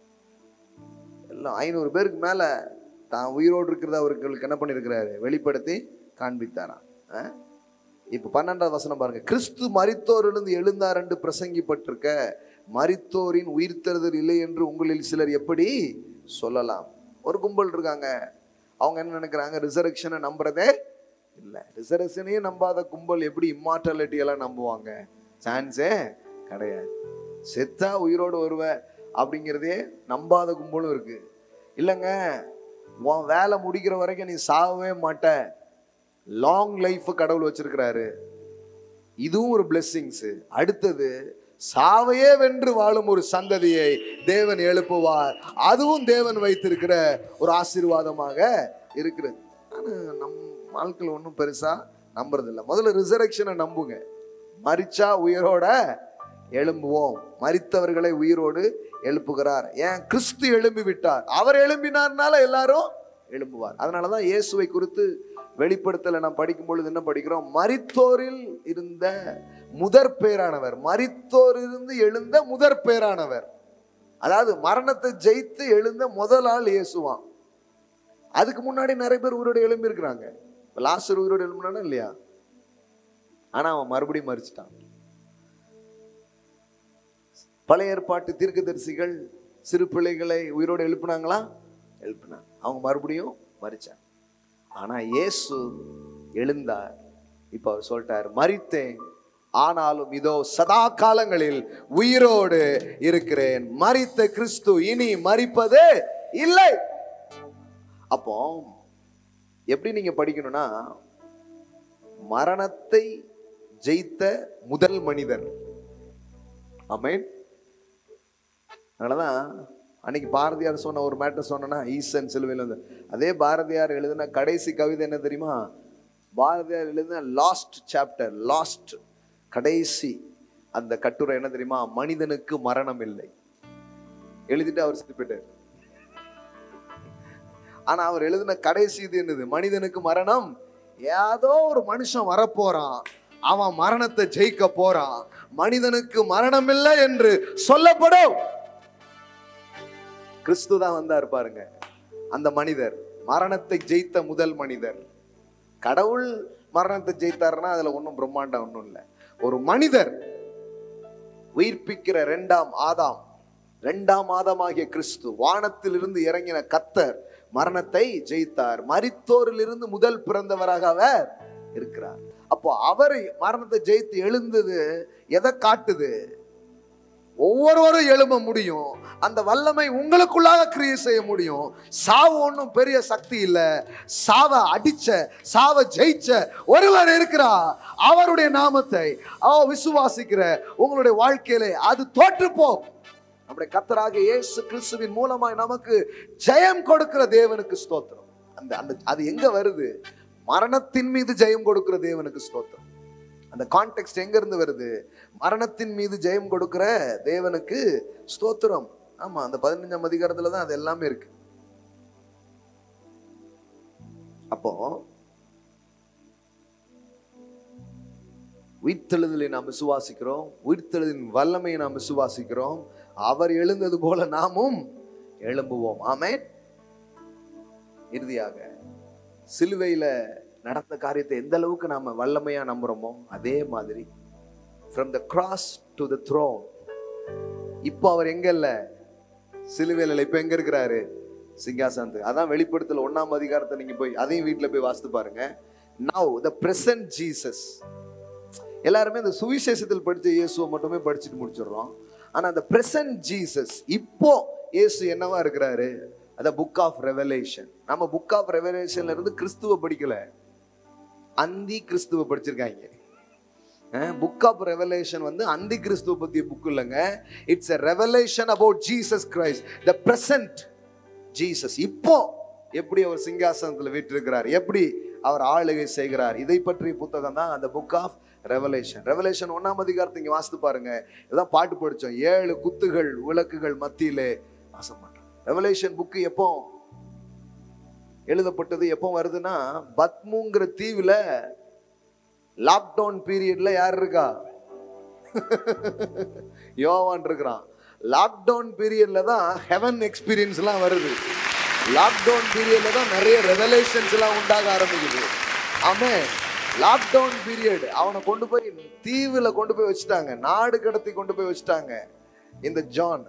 A: எல்லாம் ஐநூறு பேருக்கு மேல தான் உயிரோடு இருக்கிறத அவர்களுக்கு என்ன பண்ணிருக்கிறாரு, வெளிப்படுத்தி காண்பித்தாராம். இப்ப பன்னெண்டாவது வசனம் பாருங்க. கிறிஸ்து மரித்தோரிலிருந்து எழுந்தார் என்று பிரசங்கிப்பட்டிருக்க மரித்தோரின் உயிர்த்தெழுதல் இல்லை என்று உங்களில் சிலர் எப்படி சொல்லலாம்? ஒரு கும்பல் இருக்காங்க, அவங்க என்ன நினைக்கிறாங்க, ரிசரக்ஷனை நம்புறதே இல்லை. ரிசரக்ஷனையும் நம்பாத கும்பல் எப்படி இம்மார்டாலிட்டி எல்லாம் நம்புவாங்க? சான்ஸே கிடையாது. செத்தா உயிரோடு வருவ அப்படிங்கிறதே நம்பாத கும்பலும் இருக்கு. இல்லைங்க, உன் வேலை முடிக்கிற வரைக்கும் நீ சாகவே மாட்ட, லாங் லைஃப் கடவுள் வச்சிருக்கிறாரு. இதுவும் ஒரு பிளெஸிங்ஸ். அடுத்தது, சாவையே வென்று வாழும் ஒரு சந்ததியை தேவன் எழுப்புவார். அதுவும் தேவன் வைத்திருக்கிற ஒரு ஆசீர்வாதமாக இருக்கிறது. ஆனா நம் ஆட்கள் ஒன்றும் பெருசா நம்புறது இல்லை. முதல்ல ரிசரக்ஷனை நம்புங்க. மரிச்சா உயிரோட எழும்புவோம். மரித்தவர்களை உயிரோடு எழுப்புகிறார். ஏன்? கிறிஸ்து எழும்பி விட்டார். அவர் எழும்பினார்னால எல்லாரும் எழும்புவார். அதனாலதான் இயேசுவை குறித்து வெளிப்படுத்தல நாம் படிக்கும் பொழுது என்ன படிக்கிறோம்? மரித்தோரில் இருந்த முதற் பேரானவர். மரித்தோர் இருந்து எழுந்த முதற் பேரானவர். அதாவது மரணத்தை ஜெயித்து எழுந்த முதல் ஆள் இயேசுவான். அதுக்கு முன்னாடி நிறைய பேர் உயிரோடு எழும்பி இருக்கிறாங்க. லாசர் உயிரோடு எழும்பினானா இல்லையா? ஆனா அவன் மறுபடியும் மரிச்சிட்டான். பழைய ஏற்பாட்டு தீர்க்கதரிசிகள் சிறு பிள்ளைகளை உயிரோடு எழுப்பினாங்களா? எழுப்பினாங்க. அவங்க மறுபடியும் மரிச்சாங்க. ஆனா இயேசு எழுந்தார். இப்ப அவர் சொல்லிட்டார், மரித்தேன், ஆனாலும் இதோ சதா காலங்களில் உயிரோடு இருக்கிறேன். மரித்த கிறிஸ்து இனி மரிப்பது இல்லை. அப்போ எப்படி நீங்க படிக்கணும்னா, மரணத்தை ஜெயித்த முதல் மனிதர். ஆமென். அதனாலதான் அன்னைக்கு பாரதியார் சொன்ன ஒரு மேட்டர் சொன்னா, ஈசன் சிலுவையில் வந்து, அதே பாரதியார் எழுதின கடைசி கவிதை என்ன தெரியுமா? பாரதியார் எழுதின லாஸ்ட் சாப்டர், லாஸ்ட் கடைசி அந்த கட்டுரை என்ன தெரியுமா? மனிதனுக்கு மரணம் இல்லை. எழுதிட்டு அவர் செத்து போயிட்டார். ஆனா அவர் எழுதின கடைசி இது என்னது? மனிதனுக்கு மரணம். ஏதோ ஒரு மனுஷன் வரப்போறான், அவன் மரணத்தை ஜெயிக்க போறான், மனிதனுக்கு மரணம் இல்லை என்று சொல்லப்படும். கிறிஸ்து தான் வந்தார் பாருங்க. அந்த மனிதர் மரணத்தை ஜெயித்த முதல் மனிதர். கடவுள் மரணத்தை ஜெயித்தாருன்னா அதுல ஒன்றும் பிரம்மாண்டம் ஒன்றும் இல்லை. ஒரு மனிதர் உயிர்ப்பிக்கிற இரண்டாம் ஆதாம், இரண்டாம் ஆதாமாகிய கிறிஸ்து, வானத்தில் இருந்து இறங்கின கர்த்தர் மரணத்தை ஜெயித்தார். மரித்தோரில் இருந்து முதல் பிறந்தவராக அவர் இருக்கிறார். அப்போ அவர் மரணத்தை ஜெயித்து எழுந்தது எதை காட்டுது? ஒவ்வொருவரும் எழும்ப முடியும். அந்த வல்லமை உங்களுக்குள்ளாக கிரியை செய்ய முடியும். சாவு ஒன்றும் பெரிய சக்தி இல்லை. சாவை அடிச்ச, சாவை ஜெயிச்ச ஒருவர் இருக்கிறார். அவருடைய நாமத்தை அவ விசுவாசிக்கிற உங்களுடைய வாழ்க்கையிலே அது தோற்று போ. நம்முடைய கர்த்தராகிய இயேசு கிறிஸ்துவின் மூலமாய் நமக்கு ஜெயம் கொடுக்கிற தேவனுக்கு ஸ்தோத்திரம். அந்த அந்த அது எங்க வருது? மரணத்தின் மீது ஜெயம் கொடுக்கிற தேவனுக்கு ஸ்தோத்திரம். அந்த கான்டெக்ஸ்ட் எங்க இருந்து வருது? மரணத்தின் மீது ஜெயம் கொடுக்கிற தேவனுக்கு ஸ்தோத்திரம். ஆமா, அந்த பதினஞ்சாம் அதிகாரத்துல தான் அது எல்லாமே இருக்கு. அப்போ உயிர்த்தெழுதலை நாம் விசுவாசிக்கிறோம். உயிர்த்தெழுதின் வல்லமையை நாம் விசுவாசிக்கிறோம். அவர் எழுந்தது போல நாமும் எழும்புவோம். ஆமென். இறுதியாக சிலுவையில நடந்த காரியத்தை எந்த அளவுக்கு நாம வல்லமையா நம்புறோமோ அதே மாதிரி from the cross to the throne. இப்போ அவர் எங்க இல்ல? சிலுவையில. இப்ப எங்க இருக்கிறாரு? சிங்காசனத்துக்கு. அதான் வெளிப்படுத்தல் ஒன்னாம் அதிகாரத்தை நீங்க போய் அதையும் வீட்டுல போய் வாசித்து பாருங்க. now the present Jesus. எல்லாருமே இந்த சுவிசேஷத்தில் படிச்ச இயேசுவை மட்டுமே படிச்சுட்டு முடிச்சிடுறோம். ஆனா அந்த present Jesus, இப்போ இயேசு என்னவா இருக்கிறாரு? அத புக் ஆஃப் ரெவலேஷன். நம்ம புக் ஆஃப் ரெவலேஷன்ல இருந்து கிறிஸ்துவ படிக்கல, அந்தி கிறிஸ்துவ படிச்சிருக்காங்க. புக் ஆஃப் ரெவலேஷன் வந்து அந்தி கிறிஸ்துவ பத்திய புக் இல்லைங்க. It's a revelation about Jesus Christ, the present Jesus. இப்போ எப்படி அவர் சிங்காசனத்துல வீற்றிருக்கிறார், எப்படி அவர் ஆளுகை செய்கிறார், இதை பற்றிய புத்தகம் தான் அந்த புக் ஆஃப் ரெவலேஷன். ரெவலேஷன் ஒன்னாம் அதிகாரத்தை இங்க வாசித்து பாருங்க. இதான் பாட்டு படிச்சோம், ஏழு குத்துகள் விளக்குகள் மத்தியிலே வாசம் பண்றாங்க. ரெவலேஷன் புக்கு எப்போ எழுதப்பட்டது, எப்போ வருதுன்னா பத்முங்கிற தீவுல லாக்டவுன் பீரியட்ல யார் இருக்கா? யோவான் இருக்கிறான். லாக்டவுன் பீரியட்ல தான் ஹெவன் எக்ஸ்பீரியன்ஸ் எல்லாம் வருது. லாக்டவுன் பீரியட்ல தான் நிறைய ரெவலேஷன்ஸ் எல்லாம் உண்டாக ஆரம்பிக்குது. ஆமென். லாக்டவுன் பீரியட் அவனை கொண்டு போய் தீவுல கொண்டு போய் வச்சுட்டாங்க, நாடு கடத்தி கொண்டு போய் வச்சுட்டாங்க இந்த ஜான்.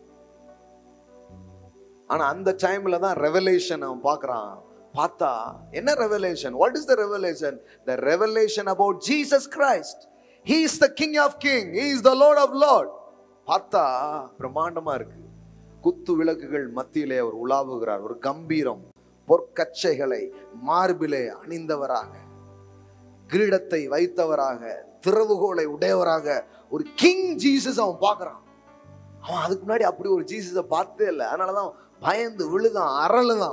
A: ஆனா அந்த டைம்ல தான் ரெவலேஷன் அவன் பார்க்கறான். பார்த்தா என்ன ரெவலேஷன்? What is the revelation? The revelation about Jesus Christ. He is the king of king, he is the Lord of Lord. பார்த்தா பிரம்மாண்டமா இருக்கு. குத்து விளக்குகள் மத்தியிலே அவர் உலாவுகிறார். ஒரு கம்பீரம், பொற்கச்சைகளை மார்பிலே அணிந்தவராக, கிரீடத்தை வைத்தவராக, திறவுகோலை உடையவராக ஒரு கிங் ஜீசஸ் அவன் பார்க்கறான். அவன் அதுக்கு முன்னாடி அப்படி ஒரு ஜீசஸை பார்த்தே இல்லை. அதனாலதான் பயந்து விழுதான், அரளுதான்.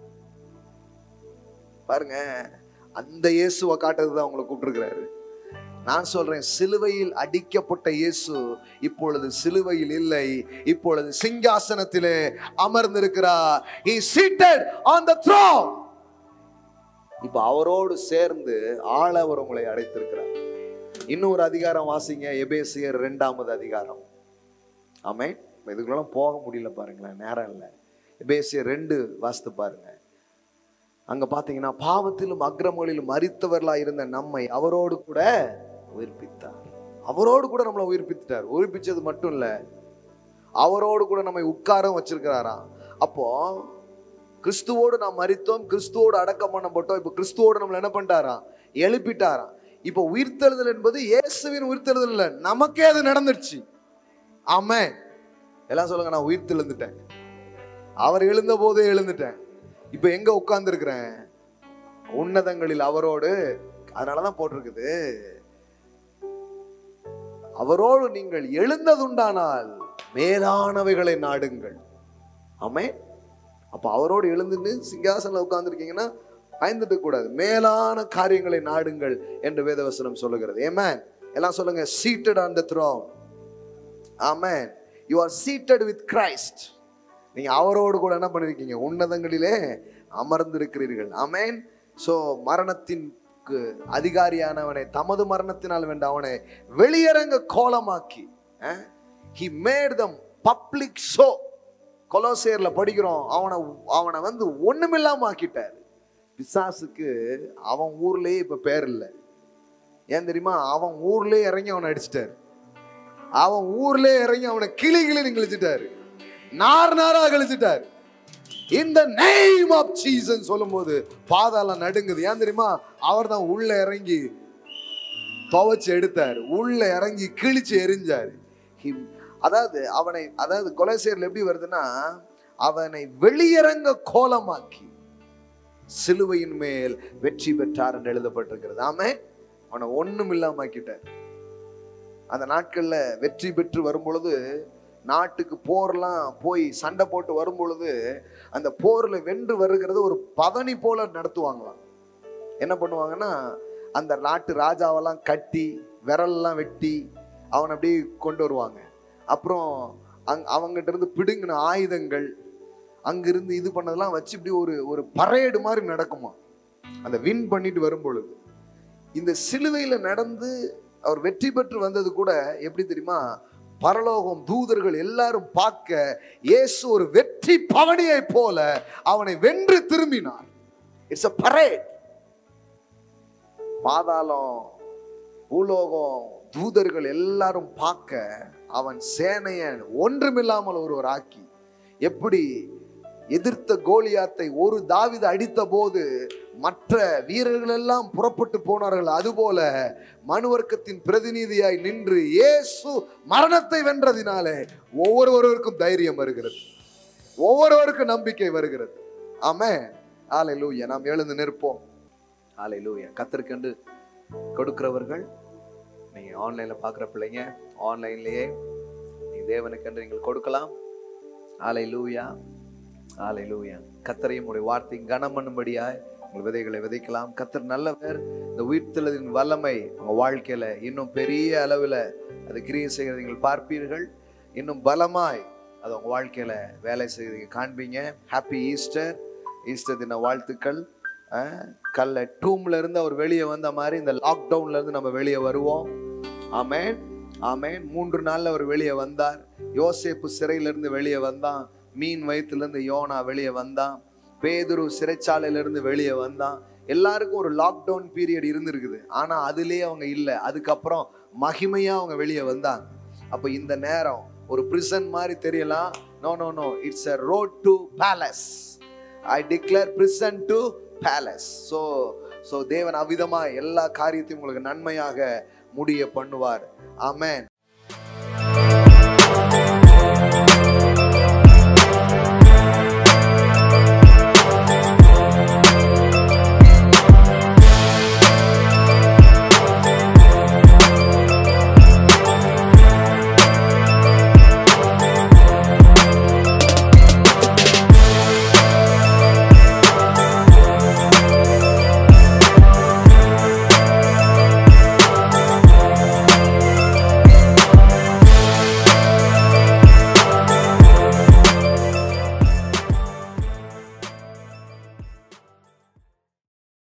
A: பாருங்க, அந்த இயேசுவை காட்டுறதுதான் உங்களை கூப்பிட்டுருக்கிறாரு. நான் சொல்றேன், சிலுவையில் அடிக்கப்பட்ட இயேசு இப்பொழுது சிலுவையில் இல்லை, இப்பொழுது சிங்காசனத்திலே அமர்ந்திருக்கிறார். He is seated on the throne. இப்ப அவரோடு சேர்ந்து ஆள அவர் உங்களை அழைத்திருக்கிறார். இன்னொரு அதிகாரம் வாசிங்க, எபேசியர் இரண்டாவது அதிகாரம். ஆமென். இதுக்குள்ள போக முடியல பாருங்களேன், நேரம் இல்லை. எபேசியர் ரெண்டு வாசித்து பாருங்க. அங்க பாத்தீங்கன்னா, பாவத்திலும் அக்கிரமங்களிலும் மரித்தவர்களா இருந்த நம்மை அவரோடு கூட உயிர்ப்பித்தார். அவரோடு கூட நம்மளை உயிர்ப்பித்தார். உயிர்ப்பிச்சது மட்டும் இல்ல, அவரோடு கூட நம்மை உட்காரம் வச்சிருக்கிறாராம். அப்போ கிறிஸ்துவோடு நாம் மரித்தோம், கிறிஸ்துவோடு அடக்கம் பண்ணப்பட்டோம். இப்ப கிறிஸ்துவோடு நம்மளை என்ன பண்ணிட்டாராம்? எழுப்பிட்டாராம். இப்ப உயிர்த்தெழுதல் என்பது இயேசுவின் உயிர்த்தெழுதல் இல்ல, நமக்கே அது நடந்துருச்சு. ஆமென். எல்லாம் சொல்லுங்க, நான் உயிர்த்தெழுந்துட்டேன், அவர் எழுந்த போதே எழுந்துட்டேன். இப்ப எங்க உட்கார்ந்து இருக்கிறேன்? உன்னதங்களில் அவரோடு. அதனாலதான் போட்டிருக்குது, அவரோடு நீங்கள் எழுந்ததுண்டானால் மேலானவைகளை நாடுங்கள். ஆமென். அப்ப அவரோடு எழுந்துட்டு சிங்காசனம் உட்கார்ந்து இருக்கீங்கன்னா பயந்துட்டு கூடாது, மேலான காரியங்களை நாடுங்கள் என்று வேதவசனம் சொல்லுகிறது. ஆமென். எல்லாம் சொல்லுங்க, seated on the throne. Amen. You are seated with Christ. நீங்க அவரோடு கூட என்ன பண்ணிருக்கீங்க? உன்னதங்களிலே அமர்ந்திருக்கிறீர்கள். ஆமென். சோ மரணத்தின் அதிகாரியானவனை தமது மரணத்தினால் வென்ற அவனை வெளியரங்க கோலமாக்கி, he made them public show. கொலோசியர்ல படிக்கிறோம், அவனை அவனை வந்து ஒண்ணுமில்லாம ஆக்கிட்டார். பிசாசுக்கு அவன் ஊர்லயே இப்ப பேர் இல்லை. ஏன் தெரியுமா? அவன் ஊர்லயே இறங்கி அவனை அடிச்சிட்டாரு. அவன் ஊர்லயே இறங்கி அவனை கிளி கிளி கிழிச்சிட்டாரு, நார் நாரா கழிச்சிட்டாரு. இந்த நேம் ஆஃப் ஜீசஸ் சொல்லும் போது பாதாளம் நடுங்குது. ஏன் தெரியுமா? அவர் தான் உள்ள இறங்கி துவைச்சு எடுத்தாரு, உள்ள இறங்கி கிழிச்சு எரிஞ்சாரு. அதாவது அவனை, அதாவது கொலோசியர்ல எப்படி வருதுன்னா, அவனை வெளியரங்க கோலமாக்கி சிலுவையின் மேல் வெற்றி பெற்றார் என்று எழுதப்பட்டிருக்கிறது. ஆமென். அவனை ஒண்ணும் இல்லாம ஆக்கிட்டார். அந்த நாட்கள்ல வெற்றி பெற்று வரும் பொழுது, நாட்டுக்கு போர்லாம் போய் சண்டை போட்டு வரும் பொழுது, அந்த போர்ல வென்று வருகிறது ஒரு பவனி போல நடத்துவாங்களாம். என்ன பண்ணுவாங்கன்னா, அந்த நாட்டு ராஜாவெல்லாம் கட்டி விரல்லாம் வெட்டி அவனை அப்படியே கொண்டு வருவாங்க. அப்புறம் அங் அவங்ககிட்ட இருந்து பிடுங்கின ஆயுதங்கள் அங்கிருந்து இது பண்ணதெல்லாம் வச்சு இப்படி ஒரு ஒரு பரேடு மாதிரி நடக்குமா அந்த வின் பண்ணிட்டு வரும் பொழுது. இந்த சிலுவையில நடந்து அவர் வெற்றி பெற்று வந்தது கூட எப்படி தெரியுமா? பரலோகம், தூதர்கள் எல்லாரும் பார்க்க இயேசு ஒரு வெற்றி பவனியை போல அவனை வென்று திரும்பினார். It's a parade. பாதாளம், பூலோகம், தூதர்கள் எல்லாரும் பார்க்க அவன் சேனையன் ஒன்றுமில்லாமல் ஒருவர் ஆக்கி, எப்படி எதிர்த்த கோலியாத்தை ஒரு தாவீது அடித்த போது மற்ற வீரர்கள் எல்லாம் புறப்பட்டு போனார்கள், அதுபோல மனுவர்க்கத்தின் பிரதிநிதியாய் நின்று இயேசு மரணத்தை வென்றதினாலே ஒவ்வொருவருக்கும் தைரியம் வருகிறது, ஒவ்வொருவருக்கும் நம்பிக்கை வருகிறது. ஆமென். ஹல்லேலூயா. நாம் எழுந்து நிற்போம். ஹல்லேலூயா. கர்த்தருக்கு கொடுக்கிறவர்கள், நீங்க ஆன்லைன்ல பாக்குற பிள்ளைங்க, ஆன்லைன்லயே நீங்க தேவனுக்கு நீங்கள் கொடுக்கலாம். ஹல்லேலூயா. ஹல்லேலூயா. கர்த்தரையும் உடைய வார்த்தை கனம் பண்ணும்படியாய் உங்கள் விதைகளை விதைக்கலாம். கர்த்தர் நல்லவர். இந்த உயிர்த்தெழுதலின் வல்லமை உங்க வாழ்க்கையில இன்னும் பெரிய அளவில் அது கிரியை செய்கிறத நீங்கள் பார்ப்பீர்கள். இன்னும் பலமாய் அது உங்க வாழ்க்கையில வேலை செய்கிறத காண்பீங்க. Happy Easter. ஈஸ்டர் தின வாழ்த்துக்கள். கல்ல டூம்ல இருந்து அவர் வெளியே வந்த மாதிரி இந்த லாக்டவுன்ல இருந்து நம்ம வெளியே வருவோம். ஆமென். ஆமென். மூன்று நாள்ல அவர் வெளியே வந்தார். யோசேப்பு சிறையிலிருந்து வெளியே வந்தான். மீன் வயிற்றிலிருந்து யோனா வெளியே வந்தான். பேதுரு சிறைச்சாலையிலிருந்து வெளியே வந்தான். எல்லாருக்கும் ஒரு லாக்டவுன் பீரியட் இருந்திருக்குது. ஆனா அதுலயே அவங்க இல்லை. அதுக்கப்புறம் மகிமையா அவங்க வெளியே வந்தாங்க. அப்ப இந்த நேரம் ஒரு பிரிசன் மாதிரி தெரியலாம். No no no it's a road to palace. I declare prison to palace. So so தேவன் அவ்விதமா எல்லா காரியத்தையும் உங்களுக்கு நன்மையாக முடிய பண்ணுவார். ஆமென்.